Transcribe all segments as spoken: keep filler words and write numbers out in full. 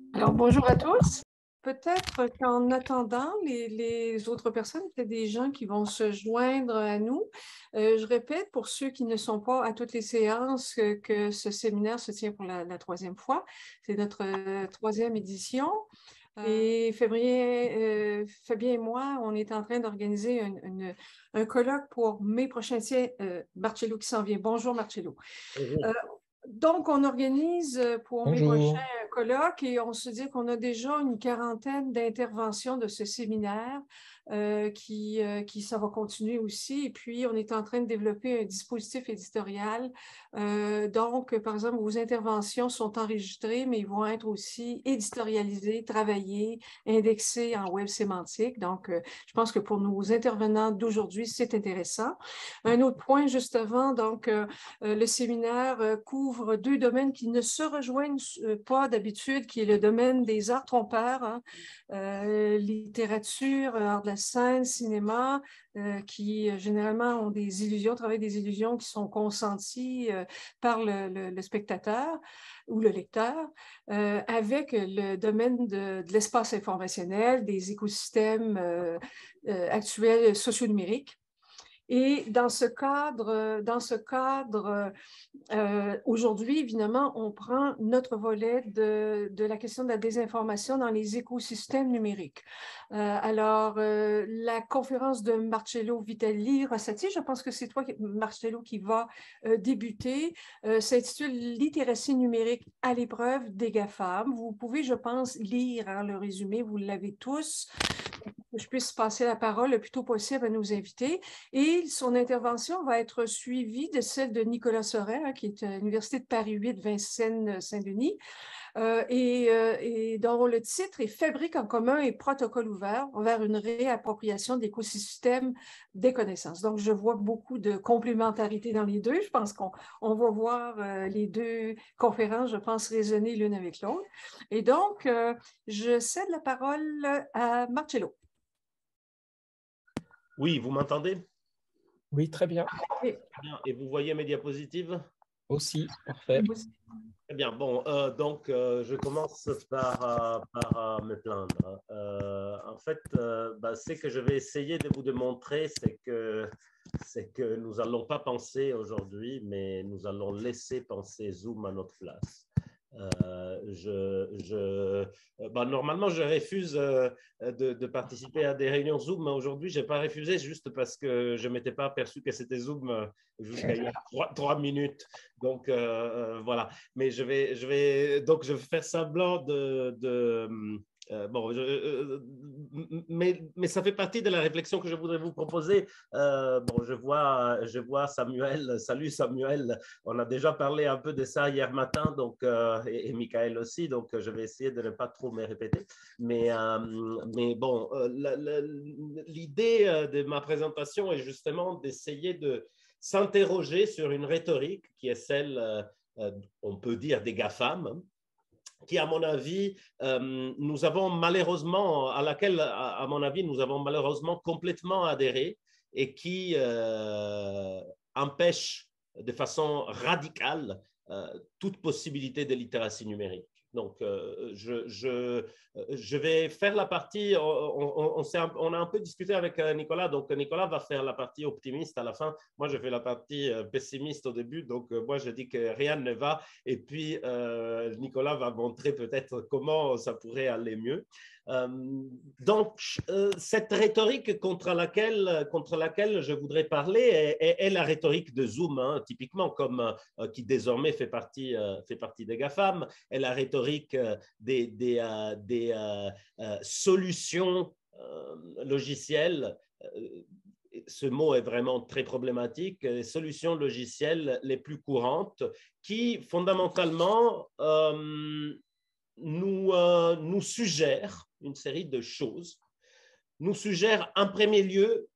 Alors, bonjour à tous. Peut-être qu'en attendant les, les autres personnes, peut-être des gens qui vont se joindre à nous. Euh, je répète pour ceux qui ne sont pas à toutes les séances que, que ce séminaire se tient pour la, la troisième fois. C'est notre euh, troisième édition. Et février, euh, Fabien et moi, on est en train d'organiser un, une- un colloque pour mai prochain. Tiens, euh, Marcello qui s'en vient. Bonjour Marcello. Euh, Bonjour. donc, on organise pour mai prochain Bonjour. un colloque et on se dit qu'on a déjà une quarantaine d'interventions de ce séminaire euh, qui, euh, qui ça va continuer aussi. Et puis, on est en train de développer un dispositif éditorial. Euh, donc, par exemple, vos interventions sont enregistrées, mais ils vont être aussi éditorialisées, travaillées, indexées en web sémantique. Donc, euh, je pense que pour nos intervenants d'aujourd'hui, c'est intéressant. Un autre point, juste avant, donc, euh, euh, le séminaire euh, couvre deux domaines qui ne se rejoignent euh, pas d'habitude, qui est le domaine des arts trompeurs, hein, euh, littérature, art de la scène, cinéma, euh, qui euh, généralement ont des illusions, travaillent des illusions qui sont consenties euh, par le, le, le spectateur ou le lecteur, euh, avec le domaine de, de l'espace informationnel, des écosystèmes euh, euh, actuels socio-numériques. Et dans ce cadre, dans ce cadre, euh, aujourd'hui, évidemment, on prend notre volet de, de la question de la désinformation dans les écosystèmes numériques. Euh, alors, euh, la conférence de Marcello Vitali Rossati, je pense que c'est toi, Marcello, qui va euh, débuter, euh, s'intitule Littératie numérique à l'épreuve des GAFAM. Vous pouvez, je pense, lire hein, le résumé, vous l'avez tous que je puisse passer la parole le plus tôt possible à nos invités. Et son intervention va être suivie de celle de Nicolas Sorel, hein, qui est à l'Université de Paris huit, Vincennes-Saint-Denis, euh, et, euh, et dont le titre est Fabrique en commun et protocole ouvert vers une réappropriation d'écosystèmes des connaissances. Donc, je vois beaucoup de complémentarité dans les deux. Je pense qu'on on va voir euh, les deux conférences, je pense, résonner l'une avec l'autre. Et donc, euh, je cède la parole à Marcello. Oui, vous m'entendez? Oui, très bien. Et, Bien. Et vous voyez mes diapositives? Aussi, parfait. Très bien. Bon, euh, donc euh, je commence par, euh, par euh, me plaindre. Euh, en fait, euh, bah, ce que je vais essayer de vous démontrer, c'est que, c'est que nous n'allons pas penser aujourd'hui, mais nous allons laisser penser Zoom à notre place. Euh, je, je, bah, normalement, je refuse euh, de, de participer à des réunions Zoom, mais aujourd'hui, je n'ai pas refusé juste parce que je ne m'étais pas aperçu que c'était Zoom jusqu'à il y a trois, trois minutes. Donc, euh, voilà. Mais je vais, je vais, donc, je vais faire semblant de… de euh, bon, je, euh, mais, mais ça fait partie de la réflexion que je voudrais vous proposer. Euh, bon, je vois, je vois Samuel. Salut Samuel. On a déjà parlé un peu de ça hier matin, donc, euh, et, et Michael aussi, donc je vais essayer de ne pas trop me répéter. Mais, euh, mais bon, euh, l'idée de ma présentation est justement d'essayer de s'interroger sur une rhétorique qui est celle, euh, on peut dire, des GAFAM, qui, à mon avis, euh, nous avons malheureusement, à laquelle, à, à mon avis, nous avons malheureusement complètement adhéré et qui euh, empêche de façon radicale euh, toute possibilité de littératie numérique. Donc, euh, je, je, je vais faire la partie, on, on, on, on, a un peu discuté avec Nicolas, donc Nicolas va faire la partie optimiste à la fin. Moi, je fais la partie pessimiste au début, donc moi, je dis que rien ne va. Et puis, euh, Nicolas va montrer peut-être comment ça pourrait aller mieux. Euh, donc, euh, cette rhétorique contre laquelle, contre laquelle je voudrais parler est, est, est la rhétorique de Zoom, hein, typiquement, comme, euh, qui désormais fait partie, euh, fait partie des GAFAM, est la rhétorique euh, des, des, euh, des euh, euh, solutions euh, logicielles. Euh, ce mot est vraiment très problématique, les solutions logicielles les plus courantes qui, fondamentalement, euh, nous, euh, nous suggèrent une série de choses, nous suggèrent en premier lieu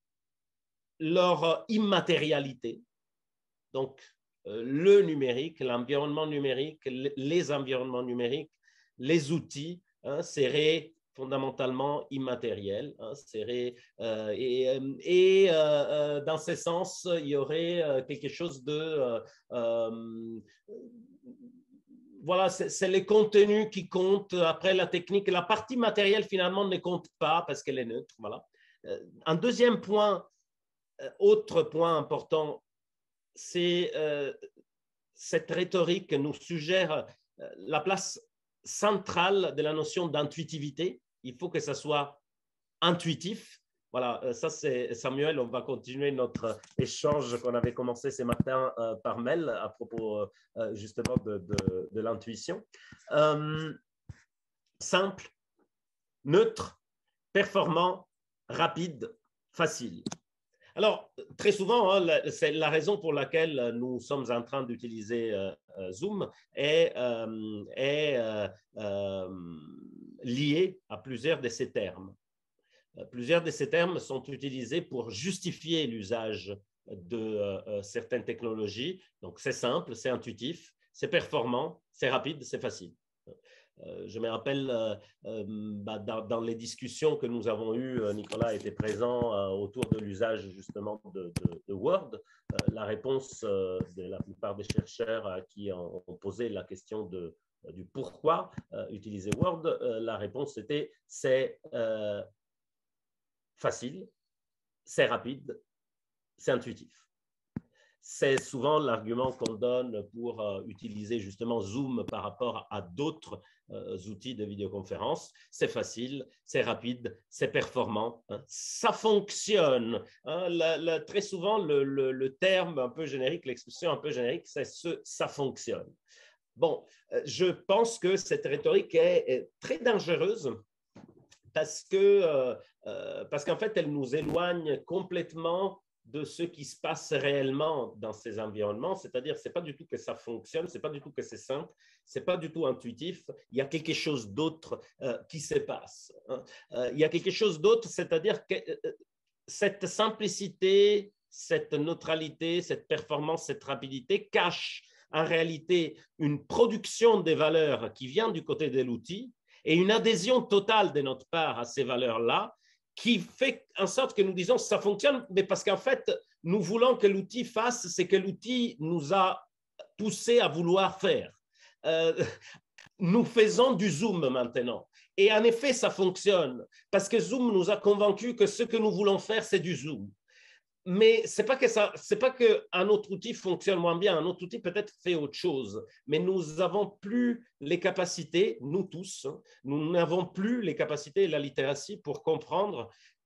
leur immatérialité. Donc, euh, le numérique, l'environnement numérique, les environnements numériques, les outils hein, seraient fondamentalement immatériels. Hein, seraient, euh, et et euh, dans ce sens, il y aurait quelque chose de… Euh, euh, voilà, c'est les contenus qui comptent. Après, la technique, la partie matérielle, finalement, ne compte pas parce qu'elle est neutre. Voilà. Un deuxième point, autre point important, c'est euh, cette rhétorique nous suggère la place centrale de la notion d'intuitivité. Il faut que ça soit intuitif. Voilà, ça c'est Samuel, on va continuer notre échange qu'on avait commencé ce matin euh, par mail à propos euh, justement de, de, de l'intuition. Euh, simple, neutre, performant, rapide, facile. Alors, très souvent, hein, c'est la raison pour laquelle nous sommes en train d'utiliser euh, Zoom est, euh, est euh, euh, liée à plusieurs de ces termes. Plusieurs de ces termes sont utilisés pour justifier l'usage de euh, certaines technologies. Donc, c'est simple, c'est intuitif, c'est performant, c'est rapide, c'est facile. Euh, je me rappelle euh, euh, bah, dans, dans les discussions que nous avons eues, Nicolas était présent euh, autour de l'usage justement de, de, de Word. Euh, la réponse euh, de la plupart des chercheurs à qui ont, ont posé la question de, du pourquoi euh, utiliser Word, euh, la réponse était c'est euh, facile, c'est rapide, c'est intuitif. C'est souvent l'argument qu'on donne pour euh, utiliser justement Zoom par rapport à d'autres euh, outils de vidéoconférence. C'est facile, c'est rapide, c'est performant, hein. Ça fonctionne. Hein. La, la, très souvent, le, le, le terme un peu générique, l'expression un peu générique, c'est ce « ça fonctionne ». Bon, euh, je pense que cette rhétorique est, est très dangereuse parce que euh, euh, parce qu'en fait, elle nous éloigne complètement de ce qui se passe réellement dans ces environnements, c'est-à-dire ce n'est pas du tout que ça fonctionne, ce n'est pas du tout que c'est simple, ce n'est pas du tout intuitif, il y a quelque chose d'autre euh, qui se passe. Hein. Euh, il y a quelque chose d'autre, c'est-à-dire que euh, cette simplicité, cette neutralité, cette performance, cette rapidité cache en réalité une production des valeurs qui vient du côté de l'outil et une adhésion totale de notre part à ces valeurs-là, qui fait en sorte que nous disons ça fonctionne, mais parce qu'en fait, nous voulons que l'outil fasse ce que l'outil nous a poussé à vouloir faire. Euh, nous faisons du Zoom maintenant. Et en effet, ça fonctionne, parce que Zoom nous a convaincus que ce que nous voulons faire, c'est du Zoom. Mais ce n'est pas que ça, c'est pas qu'un autre outil fonctionne moins bien, un autre outil peut-être fait autre chose, mais nous n'avons plus les capacités, nous tous, nous n'avons plus les capacités et la littératie pour comprendre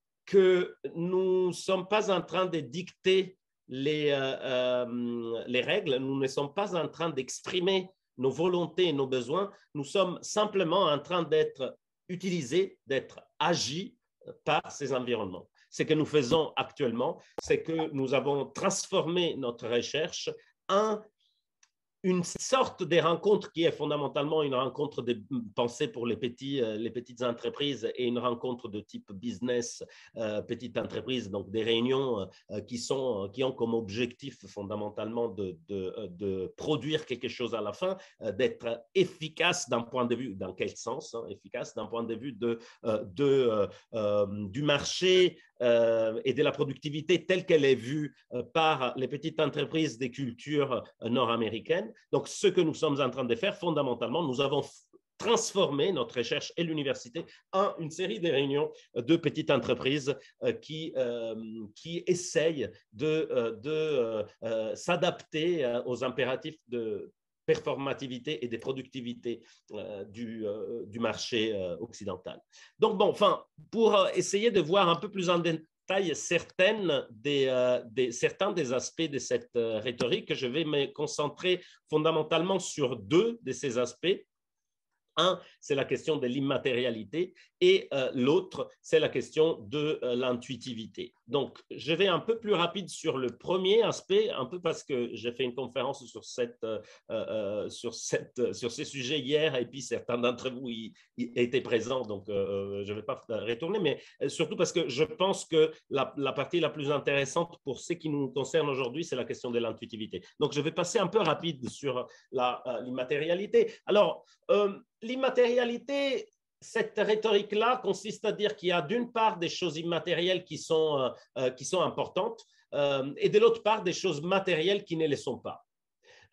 que nous ne sommes pas en train de dicter les, euh, euh, les règles, nous ne sommes pas en train d'exprimer nos volontés et nos besoins, nous sommes simplement en train d'être utilisés, d'être agis par ces environnements. Ce que nous faisons actuellement, c'est que nous avons transformé notre recherche en une sorte de rencontre qui est fondamentalement une rencontre de pensée pour les, petits, les petites entreprises et une rencontre de type business, euh, petite entreprise, donc des réunions euh, qui, sont, qui ont comme objectif fondamentalement de, de, de produire quelque chose à la fin, euh, d'être efficace d'un point de vue, dans quel sens, hein, efficace d'un point de vue de, de, euh, euh, du marché euh, et de la productivité telle qu'elle est vue euh, par les petites entreprises des cultures euh, nord-américaines. Donc, ce que nous sommes en train de faire, fondamentalement, nous avons transformé notre recherche et l'université en une série de réunions de petites entreprises euh, qui, euh, qui essayent de, euh, de euh, s'adapter euh, aux impératifs de performativité et de productivité euh, du, euh, du marché euh, occidental. Donc, bon, enfin, pour euh, essayer de voir un peu plus en détail certaines des, euh, des, certains des aspects de cette euh, rhétorique, je vais me concentrer fondamentalement sur deux de ces aspects. Un, c'est la question de l'immatérialité et euh, l'autre, c'est la question de euh, l'intuitivité. Donc, je vais un peu plus rapide sur le premier aspect, un peu parce que j'ai fait une conférence sur, cette, euh, euh, sur, cette, sur ces sujets hier et puis certains d'entre vous y, y étaient présents, donc euh, je ne vais pas retourner, mais surtout parce que je pense que la, la partie la plus intéressante pour ce qui nous concerne aujourd'hui, c'est la question de l'intuitivité. Donc, je vais passer un peu rapide sur l'immatérialité. Alors, euh, l'immatérialité, cette rhétorique-là consiste à dire qu'il y a d'une part des choses immatérielles qui sont, euh, qui sont importantes euh, et de l'autre part des choses matérielles qui ne le sont pas.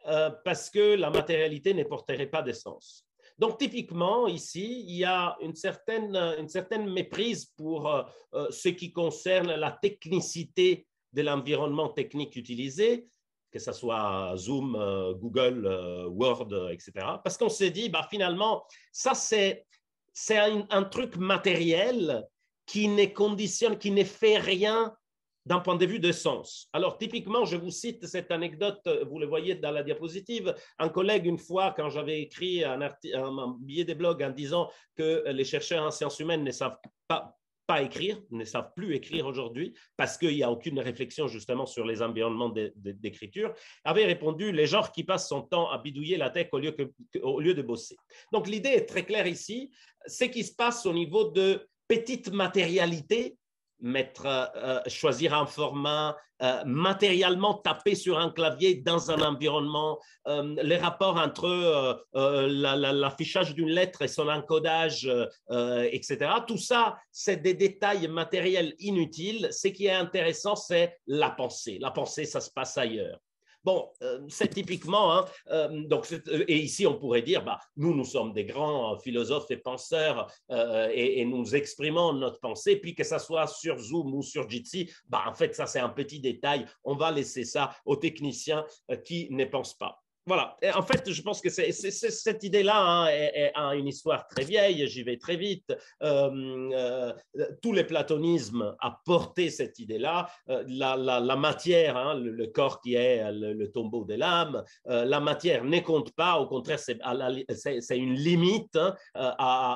euh, parce que la matérialité ne porterait pas de sens. Donc, typiquement, ici, il y a une certaine, une certaine méprise pour euh, ce qui concerne la technicité de l'environnement technique utilisé, que ce soit Zoom, euh, Google, euh, Word, et cetera. Parce qu'on s'est dit, bah, finalement, ça, c'est un, un truc matériel qui ne conditionne, qui ne fait rien d'un point de vue de sens. Alors, typiquement, je vous cite cette anecdote, vous le voyez dans la diapositive. Un collègue, une fois, quand j'avais écrit un, un billet de blog en disant que les chercheurs en sciences humaines ne savent pas pas écrire, ne savent plus écrire aujourd'hui parce qu'il n'y a aucune réflexion justement sur les environnements d'écriture, avait répondu les gens qui passent son temps à bidouiller la tech au lieu, que, au lieu de bosser. Donc l'idée est très claire ici, ce qui se passe au niveau de petite matérialité, mettre, euh, choisir un format, euh, matériellement taper sur un clavier dans un environnement, euh, les rapports entre euh, euh, l'affichage la, la, d'une lettre et son encodage, euh, et cetera. Tout ça, c'est des détails matériels inutiles. Ce qui est intéressant, c'est la pensée. La pensée, ça se passe ailleurs. Bon, euh, c'est typiquement, hein, euh, donc, et ici on pourrait dire, bah, nous, nous sommes des grands philosophes et penseurs euh, et, et nous exprimons notre pensée, puis que ça soit sur Zoom ou sur Jitsi, bah, en fait, ça c'est un petit détail, on va laisser ça aux techniciens euh, qui ne pensent pas. Voilà, et en fait, je pense que c'est, c'est, c'est, cette idée-là hein, est, est, a une histoire très vieille, j'y vais très vite. Euh, euh, tous les platonismes a porté cette idée-là. Euh, la, la, la matière, hein, le, le corps qui est le, le tombeau de l'âme, euh, la matière ne compte pas, au contraire, c'est, c'est, c'est une limite hein, à,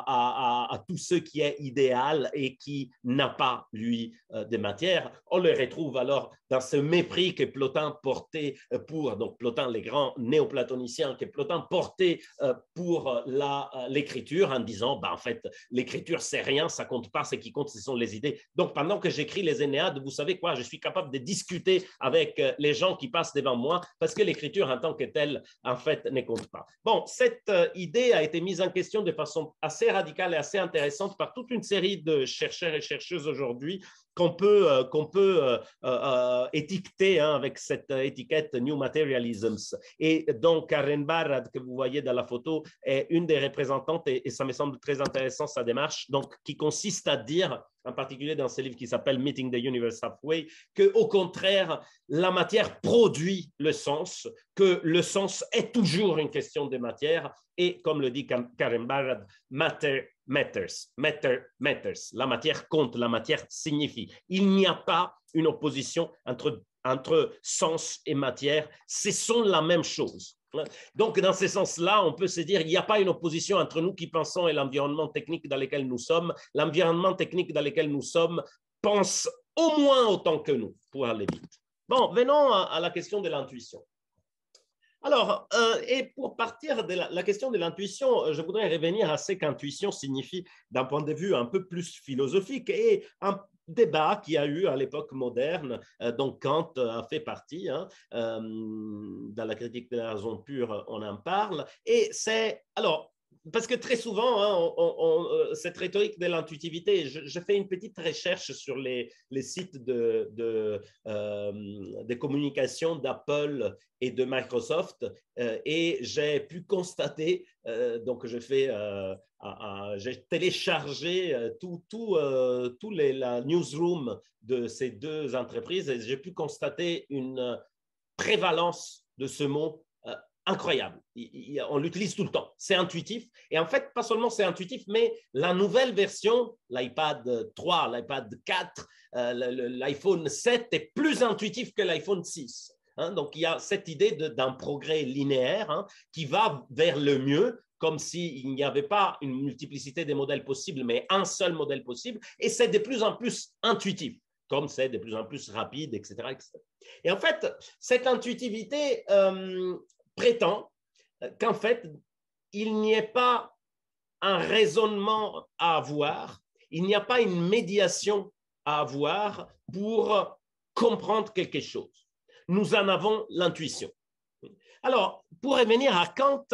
à, à, à tout ce qui est idéal et qui n'a pas, lui, euh, de matière. On le retrouve alors dans ce mépris que Plotin portait pour, donc Plotin, les grands néoplatoniciens, que Plotin portait euh, pour la, euh, l'écriture en disant, bah, en fait, l'écriture, c'est rien, ça compte pas, ce qui compte, ce sont les idées. Donc, pendant que j'écris les Énéades, vous savez quoi, je suis capable de discuter avec euh, les gens qui passent devant moi parce que l'écriture en tant que telle, en fait, ne compte pas. Bon, cette euh, idée a été mise en question de façon assez radicale et assez intéressante par toute une série de chercheurs et chercheuses aujourd'hui qu'on peut, euh, qu'on peut euh, euh, étiqueter hein, avec cette étiquette New Materialisms. Et donc, Karen Barad, que vous voyez dans la photo, est une des représentantes et, et ça me semble très intéressant, sa démarche, donc, qui consiste à dire, en particulier dans ce livre qui s'appelle Meeting the Universe Halfway, qu'au contraire, la matière produit le sens, que le sens est toujours une question de matière et, comme le dit Karen Barad, matter matters, matter matters. La matière compte, la matière signifie. Il n'y a pas une opposition entre, entre sens et matière, ce sont la même chose. Donc, dans ce sens-là, on peut se dire qu'il n'y a pas une opposition entre nous qui pensons et l'environnement technique dans lequel nous sommes. L'environnement technique dans lequel nous sommes pense au moins autant que nous, pour aller vite. Bon, venons à, à la question de l'intuition. Alors, euh, et pour partir de la, la question de l'intuition, je voudrais revenir à ce qu'intuition signifie d'un point de vue un peu plus philosophique et un débat qu'il y a eu à l'époque moderne, euh, dont Kant a fait partie, hein, euh, dans la critique de la raison pure, on en parle, et c'est, alors, parce que très souvent, hein, on, on, on, cette rhétorique de l'intuitivité, je, je fais une petite recherche sur les, les sites de, de, euh, de communication d'Apple et de Microsoft euh, et j'ai pu constater, euh, donc je fais, euh, à, à, j'ai téléchargé euh, tout, tout, euh, tout les, la newsroom de ces deux entreprises et j'ai pu constater une prévalence de ce mot euh, incroyable. Il, il, on l'utilise tout le temps. C'est intuitif. Et en fait, pas seulement c'est intuitif, mais la nouvelle version, l'iPad trois, l'iPad quatre, euh, l'iPhone sept est plus intuitif que l'iPhone six. Hein, donc, il y a cette idée d'un progrès linéaire hein, qui va vers le mieux, comme s'il n'y avait pas une multiplicité des modèles possibles, mais un seul modèle possible. Et c'est de plus en plus intuitif, comme c'est de plus en plus rapide, et cetera, et cetera. Et en fait, cette intuitivité euh, prétend qu'en fait, il n'y ait pas un raisonnement à avoir, il n'y a pas une médiation à avoir pour comprendre quelque chose. Nous en avons l'intuition. Alors, pour revenir à Kant,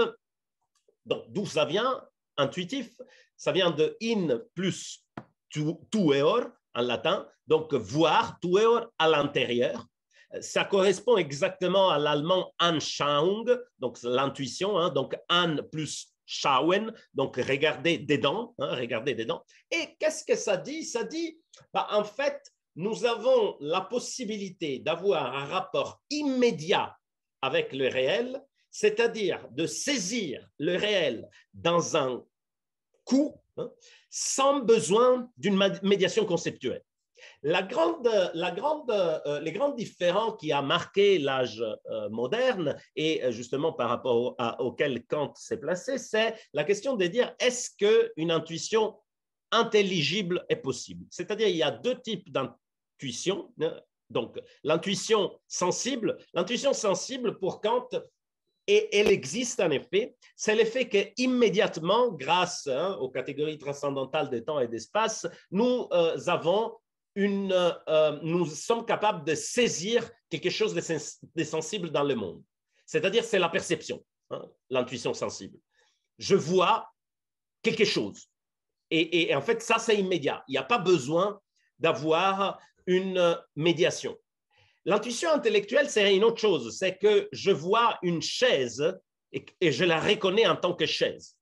d'où ça vient, intuitif, ça vient de in plus tueur en latin, donc voir, tueur à l'intérieur. ça correspond exactement à l'allemand Anschauung, donc l'intuition, hein, donc An plus schauen, donc regarder dedans, hein, regarder dedans. Et qu'est-ce que ça dit? Ça dit, bah, en fait, nous avons la possibilité d'avoir un rapport immédiat avec le réel, c'est-à-dire de saisir le réel dans un coup, hein, sans besoin d'une médiation conceptuelle. La grande, la grande, euh, les grands différends qui a marqué l'âge euh, moderne et justement par rapport à, auquel Kant s'est placé, c'est la question de dire est-ce qu'une intuition intelligible est possible? C'est-à-dire il y a deux types d'intuition. Donc l'intuition sensible, l'intuition sensible pour Kant, et elle existe en effet, c'est l'effet qu'immédiatement, grâce hein, aux catégories transcendantales de temps et d'espace, nous euh, avons Une, euh, nous sommes capables de saisir quelque chose de, sens de sensible dans le monde. C'est-à-dire, c'est la perception, hein, l'intuition sensible. Je vois quelque chose. Et, et en fait, ça, c'est immédiat. Il n'y a pas besoin d'avoir une médiation. L'intuition intellectuelle, c'est une autre chose. C'est que je vois une chaise et, et je la reconnais en tant que chaise.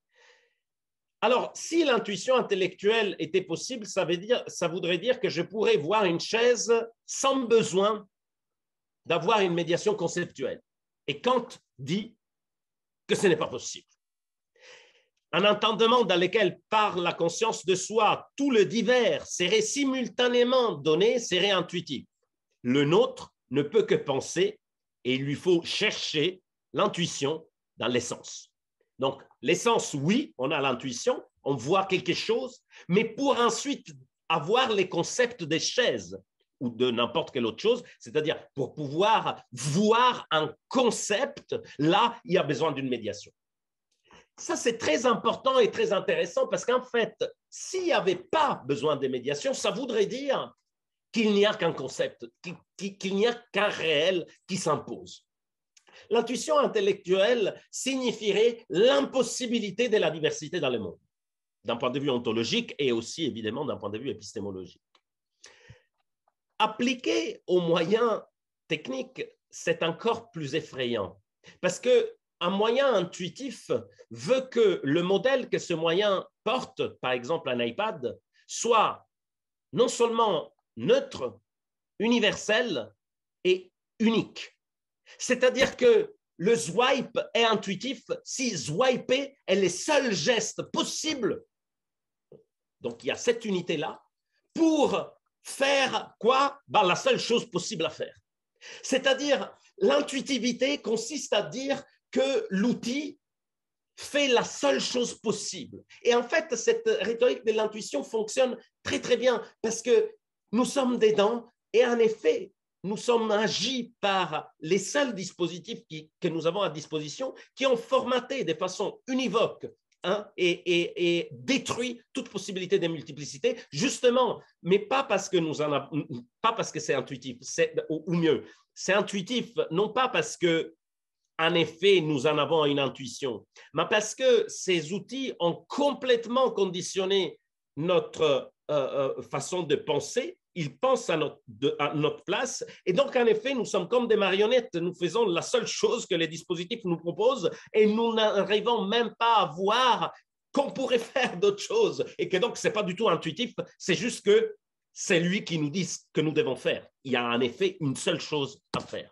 Alors, si l'intuition intellectuelle était possible, ça, veut dire, ça voudrait dire que je pourrais voir une chaise sans besoin d'avoir une médiation conceptuelle. Et Kant dit que ce n'est pas possible. Un entendement dans lequel, par la conscience de soi, tout le divers serait simultanément donné serait intuitif. Le nôtre ne peut que penser et il lui faut chercher l'intuition dans l'essence. Donc, l'essence, oui, on a l'intuition, on voit quelque chose, mais pour ensuite avoir les concepts des chaises ou de n'importe quelle autre chose, c'est-à-dire pour pouvoir voir un concept, là, il y a besoin d'une médiation. Ça, c'est très important et très intéressant parce qu'en fait, s'il n'y avait pas besoin de médiation, ça voudrait dire qu'il n'y a qu'un concept, qu'il n'y a qu'un réel qui s'impose. L'intuition intellectuelle signifierait l'impossibilité de la diversité dans le monde, d'un point de vue ontologique et aussi évidemment d'un point de vue épistémologique. Appliqué aux moyens techniques, c'est encore plus effrayant parce qu'un moyen intuitif veut que le modèle que ce moyen porte, par exemple un iPad, soit non seulement neutre, universel et unique. C'est-à-dire que le swipe est intuitif si swiper est le seul geste possible. Donc, il y a cette unité-là pour faire quoi? Ben, la seule chose possible à faire. C'est-à-dire, l'intuitivité consiste à dire que l'outil fait la seule chose possible. Et en fait, cette rhétorique de l'intuition fonctionne très, très bien parce que nous sommes dedans et en effet, nous sommes agis par les seuls dispositifs qui, que nous avons à disposition qui ont formaté de façon univoque hein, et, et, et détruit toute possibilité de multiplicité, justement, mais pas parce que nous en avons, pas parce que c'est intuitif, c'est, ou, ou mieux, c'est intuitif non pas parce que en effet, nous en avons une intuition, mais parce que ces outils ont complètement conditionné notre euh, euh, façon de penser. Ils pensent à notre, de, à notre place. Et donc, en effet, nous sommes comme des marionnettes. Nous faisons la seule chose que les dispositifs nous proposent et nous n'arrivons même pas à voir qu'on pourrait faire d'autres choses. Et que donc, ce n'est pas du tout intuitif. C'est juste que c'est lui qui nous dit ce que nous devons faire. Il y a en effet une seule chose à faire.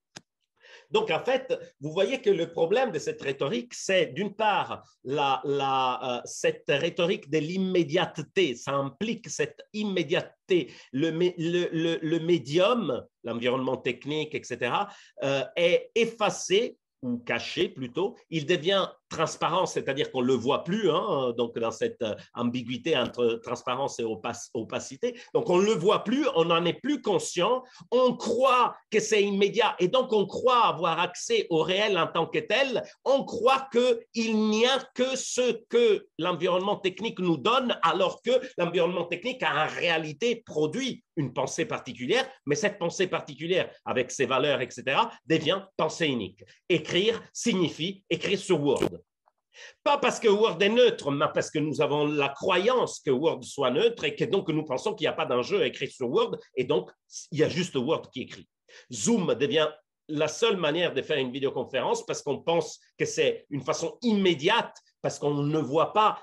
Donc, en fait, vous voyez que le problème de cette rhétorique, c'est d'une part la, la, euh, cette rhétorique de l'immédiateté. Ça implique cette immédiateté. Le, le, le, le médium, l'environnement technique, et cetera, euh, est effacé ou caché plutôt. Il devient transparent, c'est-à-dire qu'on ne le voit plus, hein, donc dans cette ambiguïté entre transparence et opacité. Donc, on ne le voit plus, on n'en est plus conscient, on croit que c'est immédiat et donc on croit avoir accès au réel en tant que tel, on croit qu'il n'y a que ce que l'environnement technique nous donne alors que l'environnement technique a en réalité produit une pensée particulière, mais cette pensée particulière avec ses valeurs, et cetera, devient pensée unique. Écrire signifie écrire sur Word. Pas parce que Word est neutre, mais parce que nous avons la croyance que Word soit neutre et que donc nous pensons qu'il n'y a pas d'enjeu à écrire sur Word et donc il y a juste Word qui écrit. Zoom devient la seule manière de faire une vidéoconférence parce qu'on pense que c'est une façon immédiate, parce qu'on ne voit pas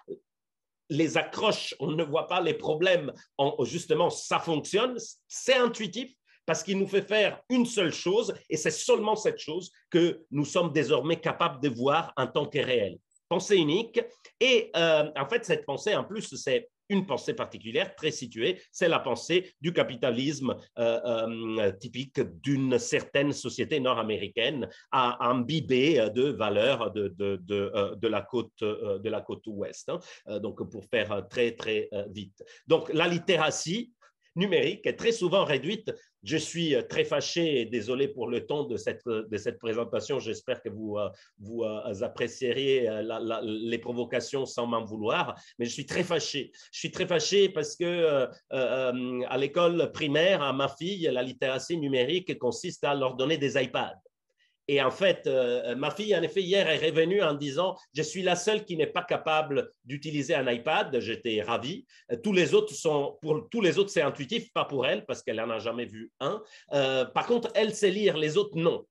les accroches, on ne voit pas les problèmes. En, justement, ça fonctionne, c'est intuitif parce qu'il nous fait faire une seule chose et c'est seulement cette chose que nous sommes désormais capables de voir en tant que réel. Pensée unique. Et euh, en fait, cette pensée, en plus, c'est une pensée particulière, très située, c'est la pensée du capitalisme euh, euh, typique d'une certaine société nord-américaine à imbibée de valeurs de, de, de, de, la côte, de la côte ouest. Hein. Donc, pour faire très, très vite. Donc, la littératie numérique est très souvent réduite. Je suis très fâché et désolé pour le ton de cette, de cette présentation. J'espère que vous, vous apprécierez la, la, les provocations sans m'en vouloir, mais je suis très fâché. Je suis très fâché parce que euh, euh, à l'école primaire, à ma fille, la littératie numérique consiste à leur donner des iPads. Et en fait, euh, ma fille, en effet, hier est revenue en disant « Je suis la seule qui n'est pas capable d'utiliser un iPad. » J'étais ravi. Tous les autres sont, pour tous les autres, c'est intuitif, pas pour elle, parce qu'elle n'en a jamais vu un. Euh, par contre, elle sait lire, les autres, non.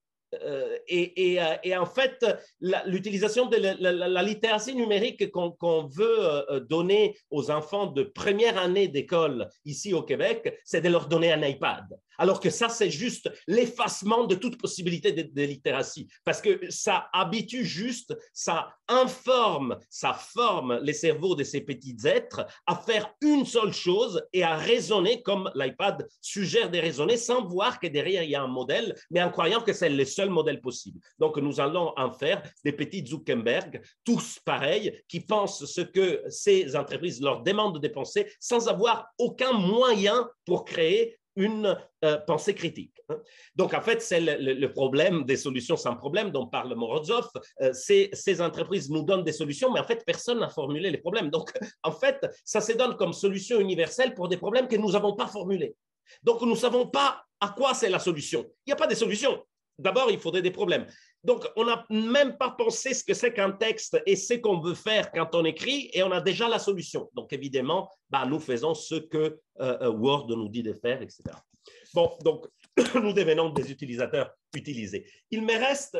Euh, et, et, et en fait, l'utilisation de la, la, la littératie numérique qu'on qu'on veut donner aux enfants de première année d'école ici au Québec, c'est de leur donner un iPad. Alors que ça, c'est juste l'effacement de toute possibilité de, de littératie. Parce que ça habitue juste, ça informe, ça forme les cerveaux de ces petits êtres à faire une seule chose et à raisonner comme l'iPad suggère de raisonner sans voir que derrière, il y a un modèle, mais en croyant que c'est le seul modèle possible. Donc, nous allons en faire des petits Zuckerberg, tous pareils, qui pensent ce que ces entreprises leur demandent de penser sans avoir aucun moyen pour créer une euh, pensée critique. Donc, en fait, c'est le, le, le problème des solutions sans problème dont parle Morozov. Euh, ces, ces entreprises nous donnent des solutions, mais en fait, personne n'a formulé les problèmes. Donc, en fait, ça se donne comme solution universelle pour des problèmes que nous n'avons pas formulés. Donc, nous ne savons pas à quoi c'est la solution. Il n'y a pas de solution. D'abord, il faudrait des problèmes. Donc, on n'a même pas pensé ce que c'est qu'un texte et ce qu'on veut faire quand on écrit, et on a déjà la solution. Donc, évidemment, bah, nous faisons ce que euh, Word nous dit de faire, et cetera. Bon, donc, nous devenons des utilisateurs utilisés. Il me reste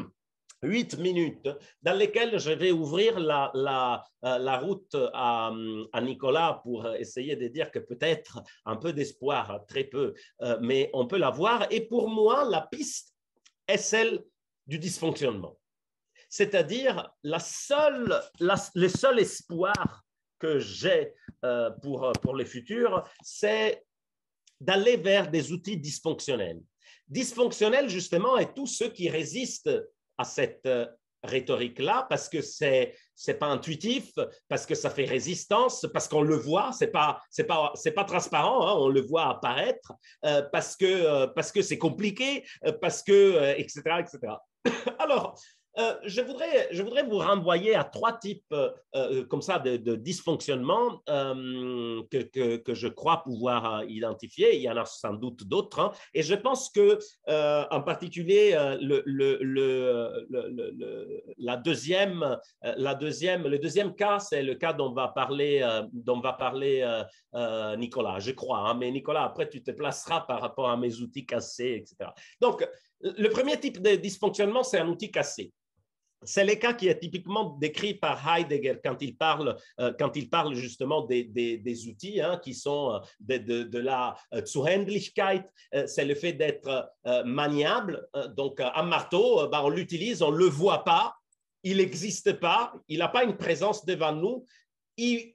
huit minutes dans lesquelles je vais ouvrir la, la, la route à, à Nicolas pour essayer de dire que peut-être un peu d'espoir, très peu, euh, mais on peut l'avoir. Et pour moi, la piste est celle du dysfonctionnement. C'est-à-dire la seule, la, le seul espoir que j'ai euh, pour, pour le futur, c'est d'aller vers des outils dysfonctionnels. Dysfonctionnels, justement, est tous ceux qui résistent à cette euh, rhétorique-là parce que c'est c'est pas intuitif, parce que ça fait résistance, parce qu'on le voit, c'est pas c'est pas c'est pas transparent, hein, on le voit apparaître, euh, parce que euh, parce que c'est compliqué, euh, parce que euh, et cetera et cetera. Alors, euh, je voudrais je voudrais vous renvoyer à trois types euh, comme ça de, de dysfonctionnement euh, que, que que je crois pouvoir identifier. Il y en a sans doute d'autres, hein, et je pense que euh, en particulier euh, le, le, le, le, le la deuxième la deuxième le deuxième cas, c'est le cas dont va parler euh, dont va parler euh, euh, Nicolas, je crois. Hein, mais Nicolas, après tu te placeras par rapport à mes outils cassés, et cetera. Donc le premier type de dysfonctionnement, c'est un outil cassé. C'est le cas qui est typiquement décrit par Heidegger quand il parle, euh, quand il parle justement des, des, des outils hein, qui sont de, de, de la euh, Zuhänglichkeit, euh, c'est le fait d'être euh, maniable. Euh, donc, un marteau, euh, ben, on l'utilise, on ne le voit pas, il n'existe pas, il n'a pas une présence devant nous, il,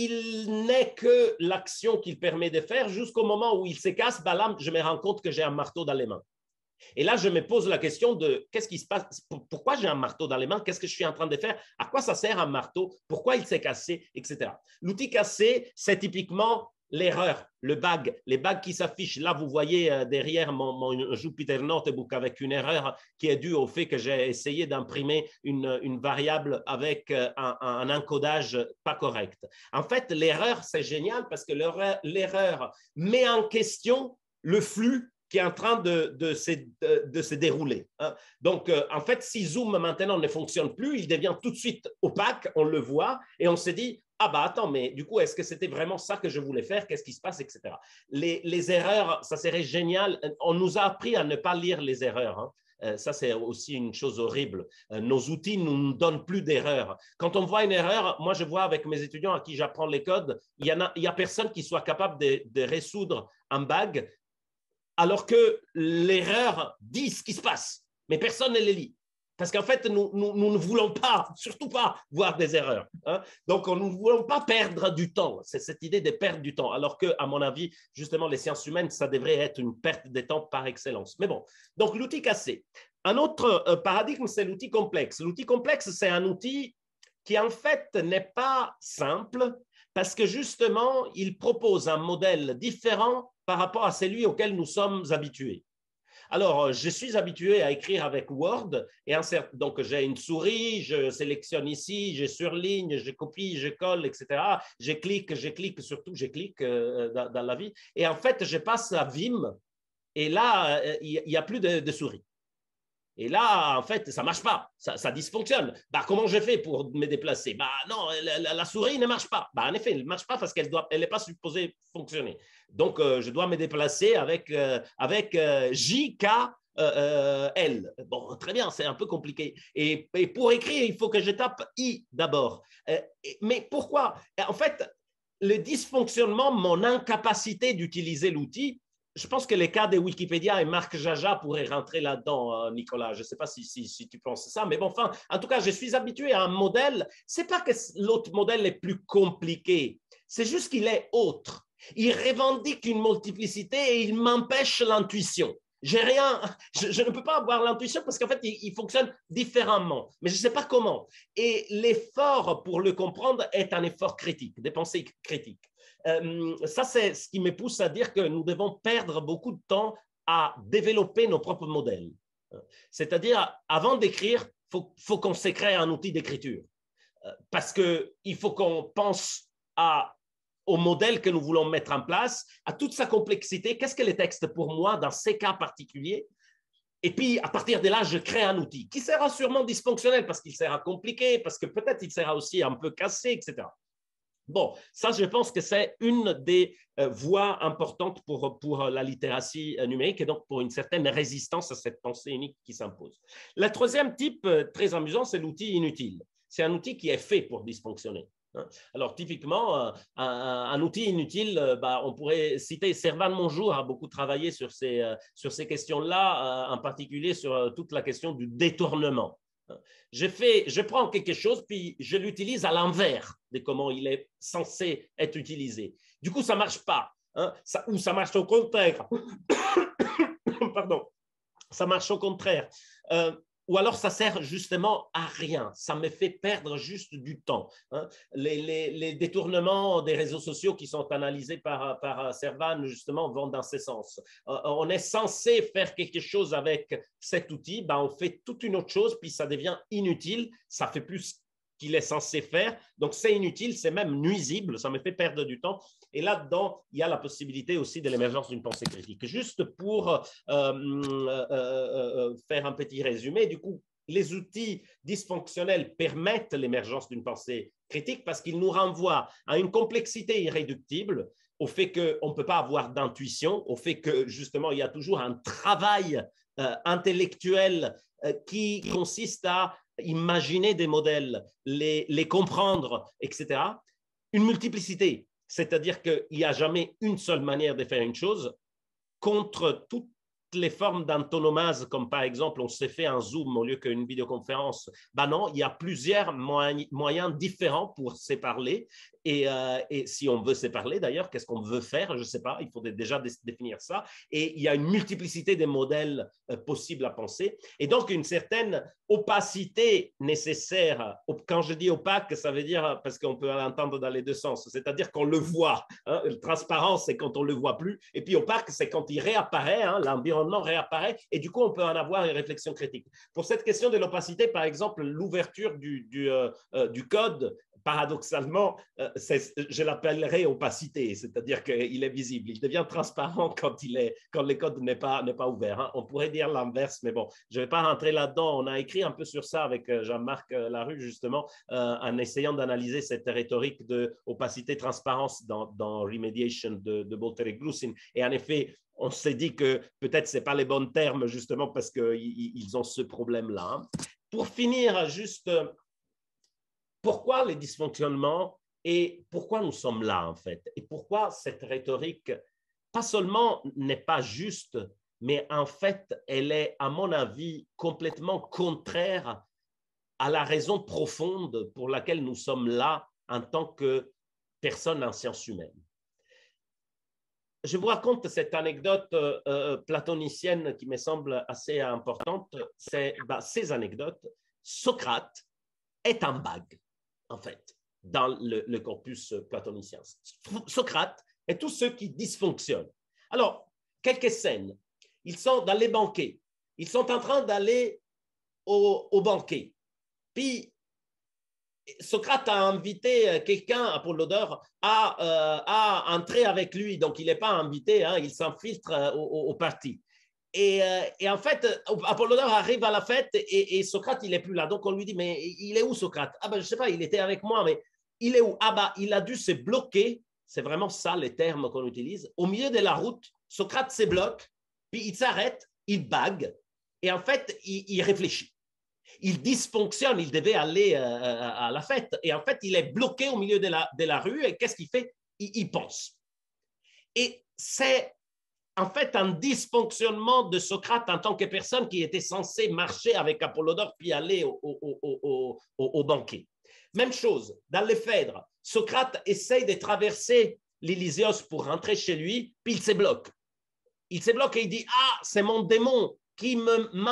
il n'est que l'action qu'il permet de faire jusqu'au moment où il se casse, ben là, je me rends compte que j'ai un marteau dans les mains. Et là, je me pose la question de qu'est-ce qui se passe, pourquoi j'ai un marteau dans les mains, qu'est-ce que je suis en train de faire, à quoi ça sert un marteau, pourquoi il s'est cassé, et cetera. L'outil cassé, c'est typiquement l'erreur, le bug, les bugs qui s'affichent. Là, vous voyez euh, derrière mon, mon Jupyter Notebook avec une erreur qui est due au fait que j'ai essayé d'imprimer une, une variable avec euh, un, un encodage pas correct. En fait, l'erreur, c'est génial parce que l'erreur met en question le flux qui est en train de, de, se, de, de se dérouler. Hein. Donc, euh, en fait, si Zoom maintenant ne fonctionne plus, il devient tout de suite opaque, on le voit, et on se dit, ah bah attends, mais du coup, est-ce que c'était vraiment ça que je voulais faire? Qu'est-ce qui se passe, et cetera. Les, les erreurs, ça serait génial. On nous a appris à ne pas lire les erreurs. Hein. Euh, ça, c'est aussi une chose horrible. Euh, nos outils ne nous donnent plus d'erreurs. Quand on voit une erreur, moi, je vois avec mes étudiants à qui j'apprends les codes, il n'y a, a personne qui soit capable de, de résoudre un bug, alors que l'erreur dit ce qui se passe, mais personne ne les lit. Parce qu'en fait, nous, nous, nous ne voulons pas, surtout pas, voir des erreurs. Hein. Donc, nous ne voulons pas perdre du temps. C'est cette idée de perdre du temps. Alors que, à mon avis, justement, les sciences humaines, ça devrait être une perte de temps par excellence. Mais bon, donc l'outil cassé. Un autre euh, paradigme, c'est l'outil complexe. L'outil complexe, c'est un outil qui, en fait, n'est pas simple parce que, justement, il propose un modèle différent par rapport à celui auquel nous sommes habitués. Alors, je suis habitué à écrire avec Word, et insert, donc j'ai une souris, je sélectionne ici, je surligne, je copie, je colle, et cetera. Je clique, je clique, surtout je clique euh, dans, dans la vie. Et en fait, je passe à Vim, et là, il n'y a plus de, de souris. Et là, en fait, ça ne marche pas, ça, ça dysfonctionne. Bah, comment je fais pour me déplacer? Bah, non, la, la, la souris ne marche pas. Bah, en effet, elle ne marche pas parce qu'elle n'est elle pas supposée fonctionner. Donc, euh, je dois me déplacer avec, euh, avec euh, J K L. Bon, très bien, c'est un peu compliqué. Et, et pour écrire, il faut que je tape I d'abord. Euh, mais pourquoi? En fait, le dysfonctionnement, mon incapacité d'utiliser l'outil, je pense que les cas de Wikipédia et Marc Jaja pourraient rentrer là-dedans, Nicolas. Je ne sais pas si, si, si tu penses ça, mais bon, enfin, en tout cas, je suis habitué à un modèle. Ce n'est pas que l'autre modèle est plus compliqué, c'est juste qu'il est autre. Il revendique une multiplicité et il m'empêche l'intuition. J'ai rien, je, je ne peux pas avoir l'intuition parce qu'en fait, il, il fonctionne différemment, mais je ne sais pas comment. Et l'effort pour le comprendre est un effort critique, des pensées critiques. Euh, ça, c'est ce qui me pousse à dire que nous devons perdre beaucoup de temps à développer nos propres modèles. C'est-à-dire, avant d'écrire, il faut, faut qu'on se crée un outil d'écriture. Parce qu'il faut qu'on pense à, au modèle que nous voulons mettre en place, à toute sa complexité. Qu'est-ce que les textes pour moi dans ces cas particuliers? Et puis, à partir de là, je crée un outil qui sera sûrement dysfonctionnel parce qu'il sera compliqué, parce que peut-être il sera aussi un peu cassé, et cetera. Bon, ça, je pense que c'est une des euh, voies importantes pour, pour la littératie numérique et donc pour une certaine résistance à cette pensée unique qui s'impose. Le troisième type, euh, très amusant, c'est l'outil inutile. C'est un outil qui est fait pour dysfonctionner. Hein. Alors, typiquement, euh, un, un outil inutile, euh, bah, on pourrait citer Servan Monjour a beaucoup travaillé sur ces, euh, sur ces questions-là, euh, en particulier sur euh, toute la question du détournement. Je, fais, je prends quelque chose, puis je l'utilise à l'envers de comment il est censé être utilisé. Du coup, ça ne marche pas. Hein, ça, ou ça marche au contraire. Pardon. Ça marche au contraire. Euh, ou alors, ça sert justement à rien. Ça me fait perdre juste du temps. Hein. Les, les, les détournements des réseaux sociaux qui sont analysés par, par Servan, justement, vont dans ce sens. Euh, on est censé faire quelque chose avec cet outil, ben on fait toute une autre chose, puis ça devient inutile. Ça fait plus qu'il est censé faire. Donc, c'est inutile, c'est même nuisible, ça me fait perdre du temps. Et là-dedans, il y a la possibilité aussi de l'émergence d'une pensée critique. Juste pour euh, euh, euh, faire un petit résumé, du coup, les outils dysfonctionnels permettent l'émergence d'une pensée critique parce qu'ils nous renvoient à une complexité irréductible, au fait qu'on ne peut pas avoir d'intuition, au fait que, justement, il y a toujours un travail euh, intellectuel euh, qui consiste à imaginer des modèles, les, les comprendre, et cetera. Une multiplicité, c'est-à-dire qu'il n'y a jamais une seule manière de faire une chose, contre toutes les formes d'antonomase, comme par exemple on s'est fait un Zoom au lieu qu'une vidéoconférence. Ben non, il y a plusieurs moyens différents pour se parler. Et, euh, et si on veut se parler, d'ailleurs, qu'est-ce qu'on veut faire? Je ne sais pas, il faudrait déjà définir ça. Et il y a une multiplicité de modèles euh, possibles à penser. Et donc, une certaine opacité nécessaire. Quand je dis opaque, ça veut dire, parce qu'on peut l'entendre dans les deux sens, c'est-à-dire qu'on le voit. Hein, transparence, c'est quand on ne le voit plus. Et puis opaque, c'est quand il réapparaît, hein, l'environnement réapparaît. Et du coup, on peut en avoir une réflexion critique. Pour cette question de l'opacité, par exemple, l'ouverture du, du, euh, du code paradoxalement, euh, je l'appellerai opacité, c'est-à-dire qu'il est visible. Il devient transparent quand, il est, quand le code n'est pas, n'est pas ouvert. Hein. On pourrait dire l'inverse, mais bon, je ne vais pas rentrer là-dedans. On a écrit un peu sur ça avec Jean-Marc Larue, justement, euh, en essayant d'analyser cette rhétorique d'opacité-transparence dans, dans Remediation de, de Bolter et Glussin. Et en effet, on s'est dit que peut-être ce n'est pas les bons termes, justement, parce qu'ils ont ce problème-là. Pour finir, juste, pourquoi les dysfonctionnements et pourquoi nous sommes là, en fait? Et pourquoi cette rhétorique, pas seulement n'est pas juste, mais en fait, elle est, à mon avis, complètement contraire à la raison profonde pour laquelle nous sommes là en tant que personnes en sciences humaines. Je vous raconte cette anecdote euh, platonicienne qui me semble assez importante. C'est bah, ces anecdotes. Socrate est un bug, en fait, dans le, le corpus platonicien. Socrate et tous ceux qui dysfonctionnent. Alors, quelques scènes. Ils sont dans les banquets. Ils sont en train d'aller au, au banquet. Puis, Socrate a invité quelqu'un, Apollodore, à, euh, à entrer avec lui. Donc, il n'est pas invité, hein, il s'infiltre au, au, au parti. Et, euh, et en fait, Apollodore arrive à la fête et, et Socrate, il n'est plus là. Donc, on lui dit, mais il est où Socrate? Ah ben, je ne sais pas, il était avec moi, mais il est où? Ah ben, il a dû se bloquer. C'est vraiment ça, les termes qu'on utilise. Au milieu de la route, Socrate se bloque, puis il s'arrête, il bague, et en fait, il, il réfléchit. Il dysfonctionne, il devait aller euh, à la fête. Et en fait, il est bloqué au milieu de la, de la rue. Et qu'est-ce qu'il fait? Il, il pense. Et c'est en fait un dysfonctionnement de Socrate en tant que personne qui était censée marcher avec Apollodore puis aller au, au, au, au, au, au banquet. Même chose, dans les Phèdres, Socrate essaye de traverser l'Élyséos pour rentrer chez lui, puis il se bloque. Il se bloque et il dit « Ah, c'est mon démon qui m'empêche ».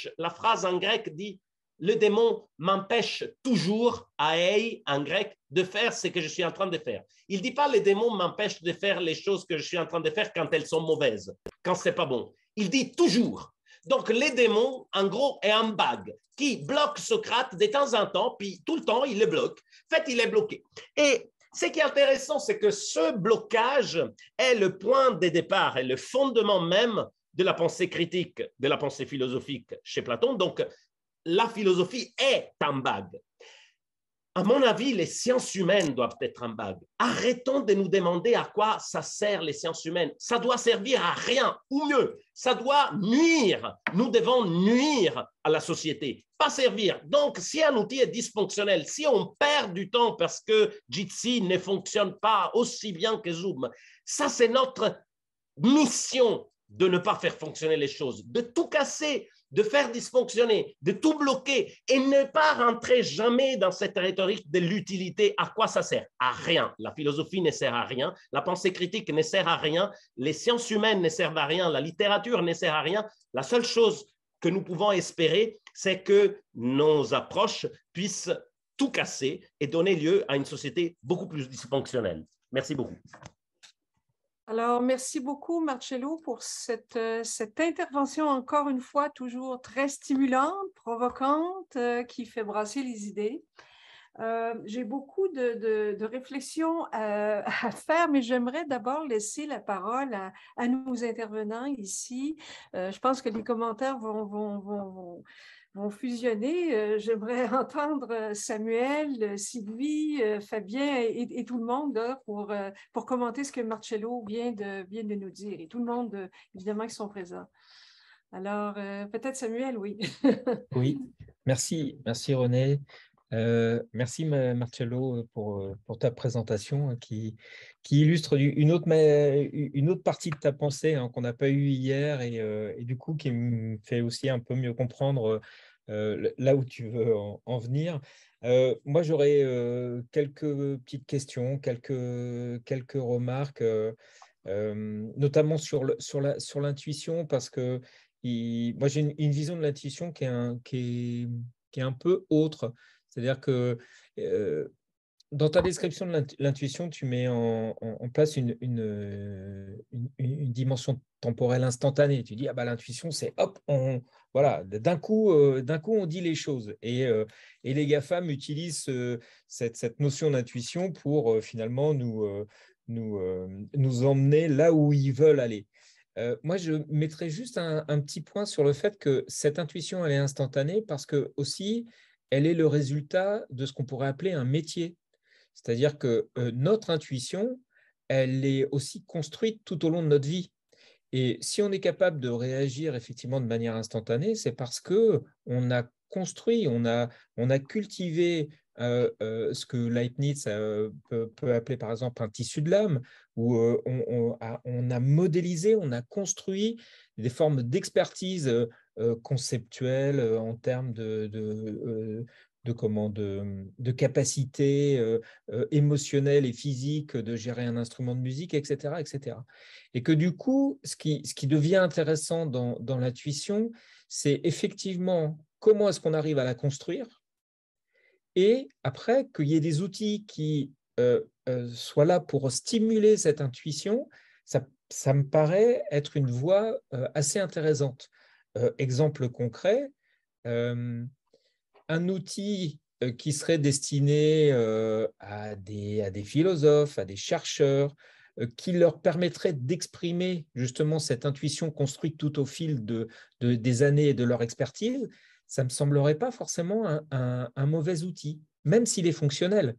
La phrase en grec dit « Le démon m'empêche toujours, aei en grec, de faire ce que je suis en train de faire ». Il ne dit pas « Le démon m'empêche de faire les choses que je suis en train de faire quand elles sont mauvaises, quand ce n'est pas bon ». Il dit « toujours ». Donc, les démons, en gros, est un bug qui bloque Socrate de temps en temps, puis tout le temps, il le bloque. En fait, il est bloqué. Et ce qui est intéressant, c'est que ce blocage est le point de départ et le fondement même de la pensée critique, de la pensée philosophique chez Platon. Donc, la philosophie est un bug. À mon avis, les sciences humaines doivent être un bug. Arrêtons de nous demander à quoi ça sert les sciences humaines. Ça doit servir à rien, ou mieux, ça doit nuire. Nous devons nuire à la société, pas servir. Donc, si un outil est dysfonctionnel, si on perd du temps parce que Jitsi ne fonctionne pas aussi bien que Zoom, ça c'est notre mission de ne pas faire fonctionner les choses, de tout casser, de faire dysfonctionner, de tout bloquer et ne pas rentrer jamais dans cette rhétorique de l'utilité. À quoi ça sert? À rien. La philosophie ne sert à rien, la pensée critique ne sert à rien, les sciences humaines ne servent à rien, la littérature ne sert à rien. La seule chose que nous pouvons espérer, c'est que nos approches puissent tout casser et donner lieu à une société beaucoup plus dysfonctionnelle. Merci beaucoup. Alors, merci beaucoup, Marcello, pour cette, cette intervention, encore une fois, toujours très stimulante, provocante, euh, qui fait brasser les idées. Euh, j'ai beaucoup de, de, de réflexions à, à faire, mais j'aimerais d'abord laisser la parole à, à nos intervenants ici. Euh, je pense que les commentaires vont, vont, vont, vont vont fusionner. Euh, J'aimerais entendre Samuel, Sylvie, euh, Fabien et, et tout le monde là, pour, euh, pour commenter ce que Marcello vient de, vient de nous dire. Et tout le monde, euh, évidemment, qui sont présents. Alors, euh, peut-être Samuel, oui. Oui, merci, merci René. Euh, merci Marcello pour, pour ta présentation qui, qui illustre une autre, une autre partie de ta pensée hein, qu'on n'a pas eue hier et, euh, et du coup qui me fait aussi un peu mieux comprendre euh, là où tu veux en, en venir. Euh, moi j'aurais euh, quelques petites questions, quelques, quelques remarques, euh, euh, notamment sur le, sur la, sur l'intuition parce que il, moi j'ai une, une vision de l'intuition qui est un, qui est, qui est un peu autre. C'est-à-dire que euh, dans ta description de l'intuition, tu mets en, en, en place une, une, une, une dimension temporel instantané. Tu dis, ah bah, l'intuition, c'est hop, on, voilà, d'un coup, euh, d'un coup, on dit les choses. Et, euh, et les GAFAM utilisent euh, cette, cette notion d'intuition pour euh, finalement nous, euh, nous, euh, nous emmener là où ils veulent aller. Euh, moi, je mettrais juste un, un petit point sur le fait que cette intuition, elle est instantanée parce que aussi, elle est le résultat de ce qu'on pourrait appeler un métier. C'est-à-dire que euh, notre intuition, elle est aussi construite tout au long de notre vie. Et si on est capable de réagir effectivement de manière instantanée, c'est parce qu'on a construit, on a, on a cultivé euh, euh, ce que Leibniz euh, peut, peut appeler par exemple un tissu de l'âme, où euh, on, on, a, on a modélisé, on a construit des formes d'expertise euh, conceptuelle euh, en termes de, de, euh, de, comment, de, de capacité euh, euh, émotionnelle et physique de gérer un instrument de musique, et cetera, et cetera. Et que du coup, ce qui, ce qui devient intéressant dans, dans l'intuition, c'est effectivement comment est-ce qu'on arrive à la construire et après qu'il y ait des outils qui euh, euh, soient là pour stimuler cette intuition, ça, ça me paraît être une voie euh, assez intéressante. Euh, exemple concret, euh, un outil euh, qui serait destiné euh, à, des, à des philosophes, à des chercheurs, euh, qui leur permettrait d'exprimer justement cette intuition construite tout au fil de, de, des années et de leur expertise, ça ne me semblerait pas forcément un, un, un mauvais outil, même s'il est fonctionnel.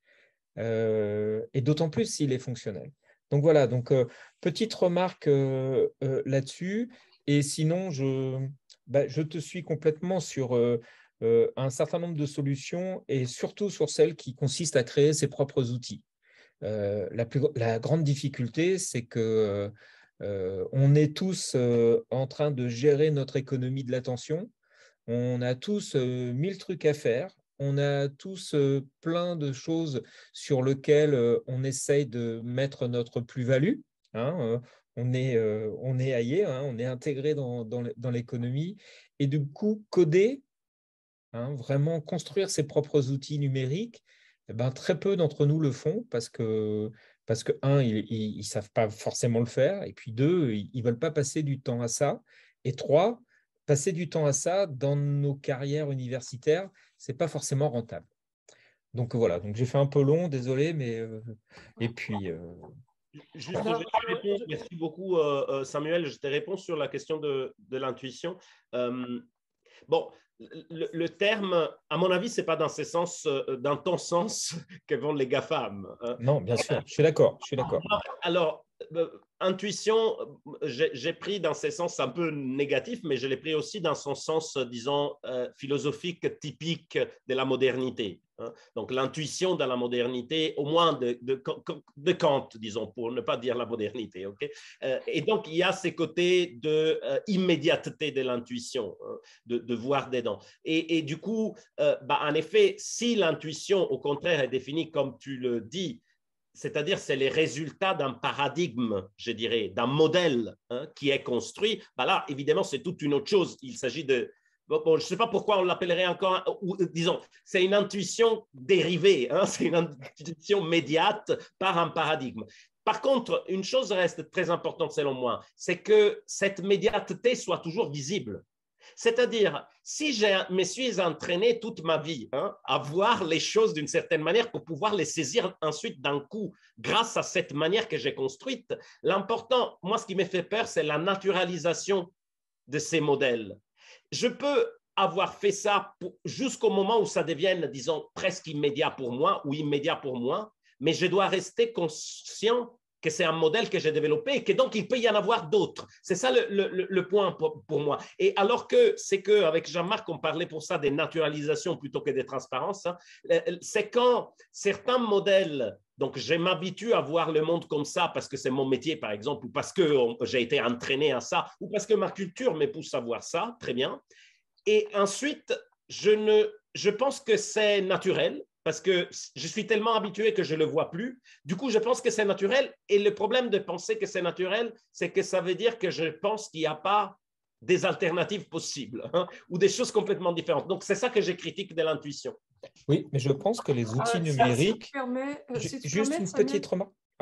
Euh, et d'autant plus s'il est fonctionnel. Donc voilà, donc euh, petite remarque euh, euh, là-dessus. Et sinon, je, bah, je te suis complètement sur euh, euh, un certain nombre de solutions et surtout sur celles qui consistent à créer ses propres outils. Euh, la, plus, la grande difficulté, c'est que euh, on est tous euh, en train de gérer notre économie de l'attention. On a tous euh, mille trucs à faire. On a tous euh, plein de choses sur lesquelles euh, on essaye de mettre notre plus-value. Hein, euh, on est, euh, on est aillé, hein, on est intégré dans, dans, dans l'économie. Et du coup, coder, hein, vraiment construire ses propres outils numériques, eh ben, très peu d'entre nous le font parce que, parce que un, ils ne savent pas forcément le faire, et puis deux, ils ne veulent pas passer du temps à ça, et trois, passer du temps à ça dans nos carrières universitaires, ce n'est pas forcément rentable. Donc voilà, donc j'ai fait un peu long, désolé, mais euh, et puis euh, Juste, Alors, je te réponds, je- merci beaucoup euh, Samuel, je te réponds sur la question de, de l'intuition. Euh, bon, le, le terme, à mon avis, ce n'est pas dans, ce sens, euh, dans ton sens que vont les GAFAM. Hein. non, bien sûr, je suis d'accord, je suis d'accord. Alors, euh, intuition, j'ai pris dans ce sens un peu négatif, mais je l'ai pris aussi dans son sens, disons, euh, philosophique typique de la modernité. Hein. Donc, l'intuition dans la modernité, au moins de, de, de Kant, disons, pour ne pas dire la modernité. Okay, euh, et donc, il y a ces côtés de euh, immédiateté de l'intuition, hein, de, de voir dedans. Et, et du coup, euh, bah, en effet, si l'intuition, au contraire, est définie comme tu le dis, c'est-à-dire c'est les résultats d'un paradigme, je dirais, d'un modèle hein, qui est construit, ben là, évidemment, c'est toute une autre chose. Il s'agit de... Bon, bon, je ne sais pas pourquoi on l'appellerait encore, ou, disons, c'est une intuition dérivée, hein, c'est une intuition médiate par un paradigme. Par contre, une chose reste très importante selon moi, c'est que cette médiateté soit toujours visible. C'est-à-dire, si je me suis entraîné toute ma vie hein, à voir les choses d'une certaine manière pour pouvoir les saisir ensuite d'un coup, grâce à cette manière que j'ai construite, l'important, moi, ce qui me fait peur, c'est la naturalisation de ces modèles. Je peux avoir fait ça jusqu'au moment où ça devienne, disons, presque immédiat pour moi ou immédiat pour moi, mais je dois rester conscient que c'est un modèle que j'ai développé et que donc il peut y en avoir d'autres. C'est ça le, le, le point pour, pour moi. Et alors que c'est qu'avec Jean-Marc, on parlait pour ça des naturalisations plutôt que des transparences, hein, c'est quand certains modèles, donc je m'habitue à voir le monde comme ça parce que c'est mon métier par exemple, ou parce que j'ai été entraîné à ça, ou parce que ma culture me pousse à voir ça, très bien. Et ensuite, je, ne, je pense que c'est naturel, parce que je suis tellement habitué que je ne le vois plus. Du coup, je pense que c'est naturel. Et le problème de penser que c'est naturel, c'est que ça veut dire que je pense qu'il n'y a pas des alternatives possibles hein, ou des choses complètement différentes. Donc, c'est ça que je critique de l'intuition. Oui, mais je pense que les outils euh, numériques… si tu permets, euh, si tu Juste permets, une Samuel, petite remarque. Ah.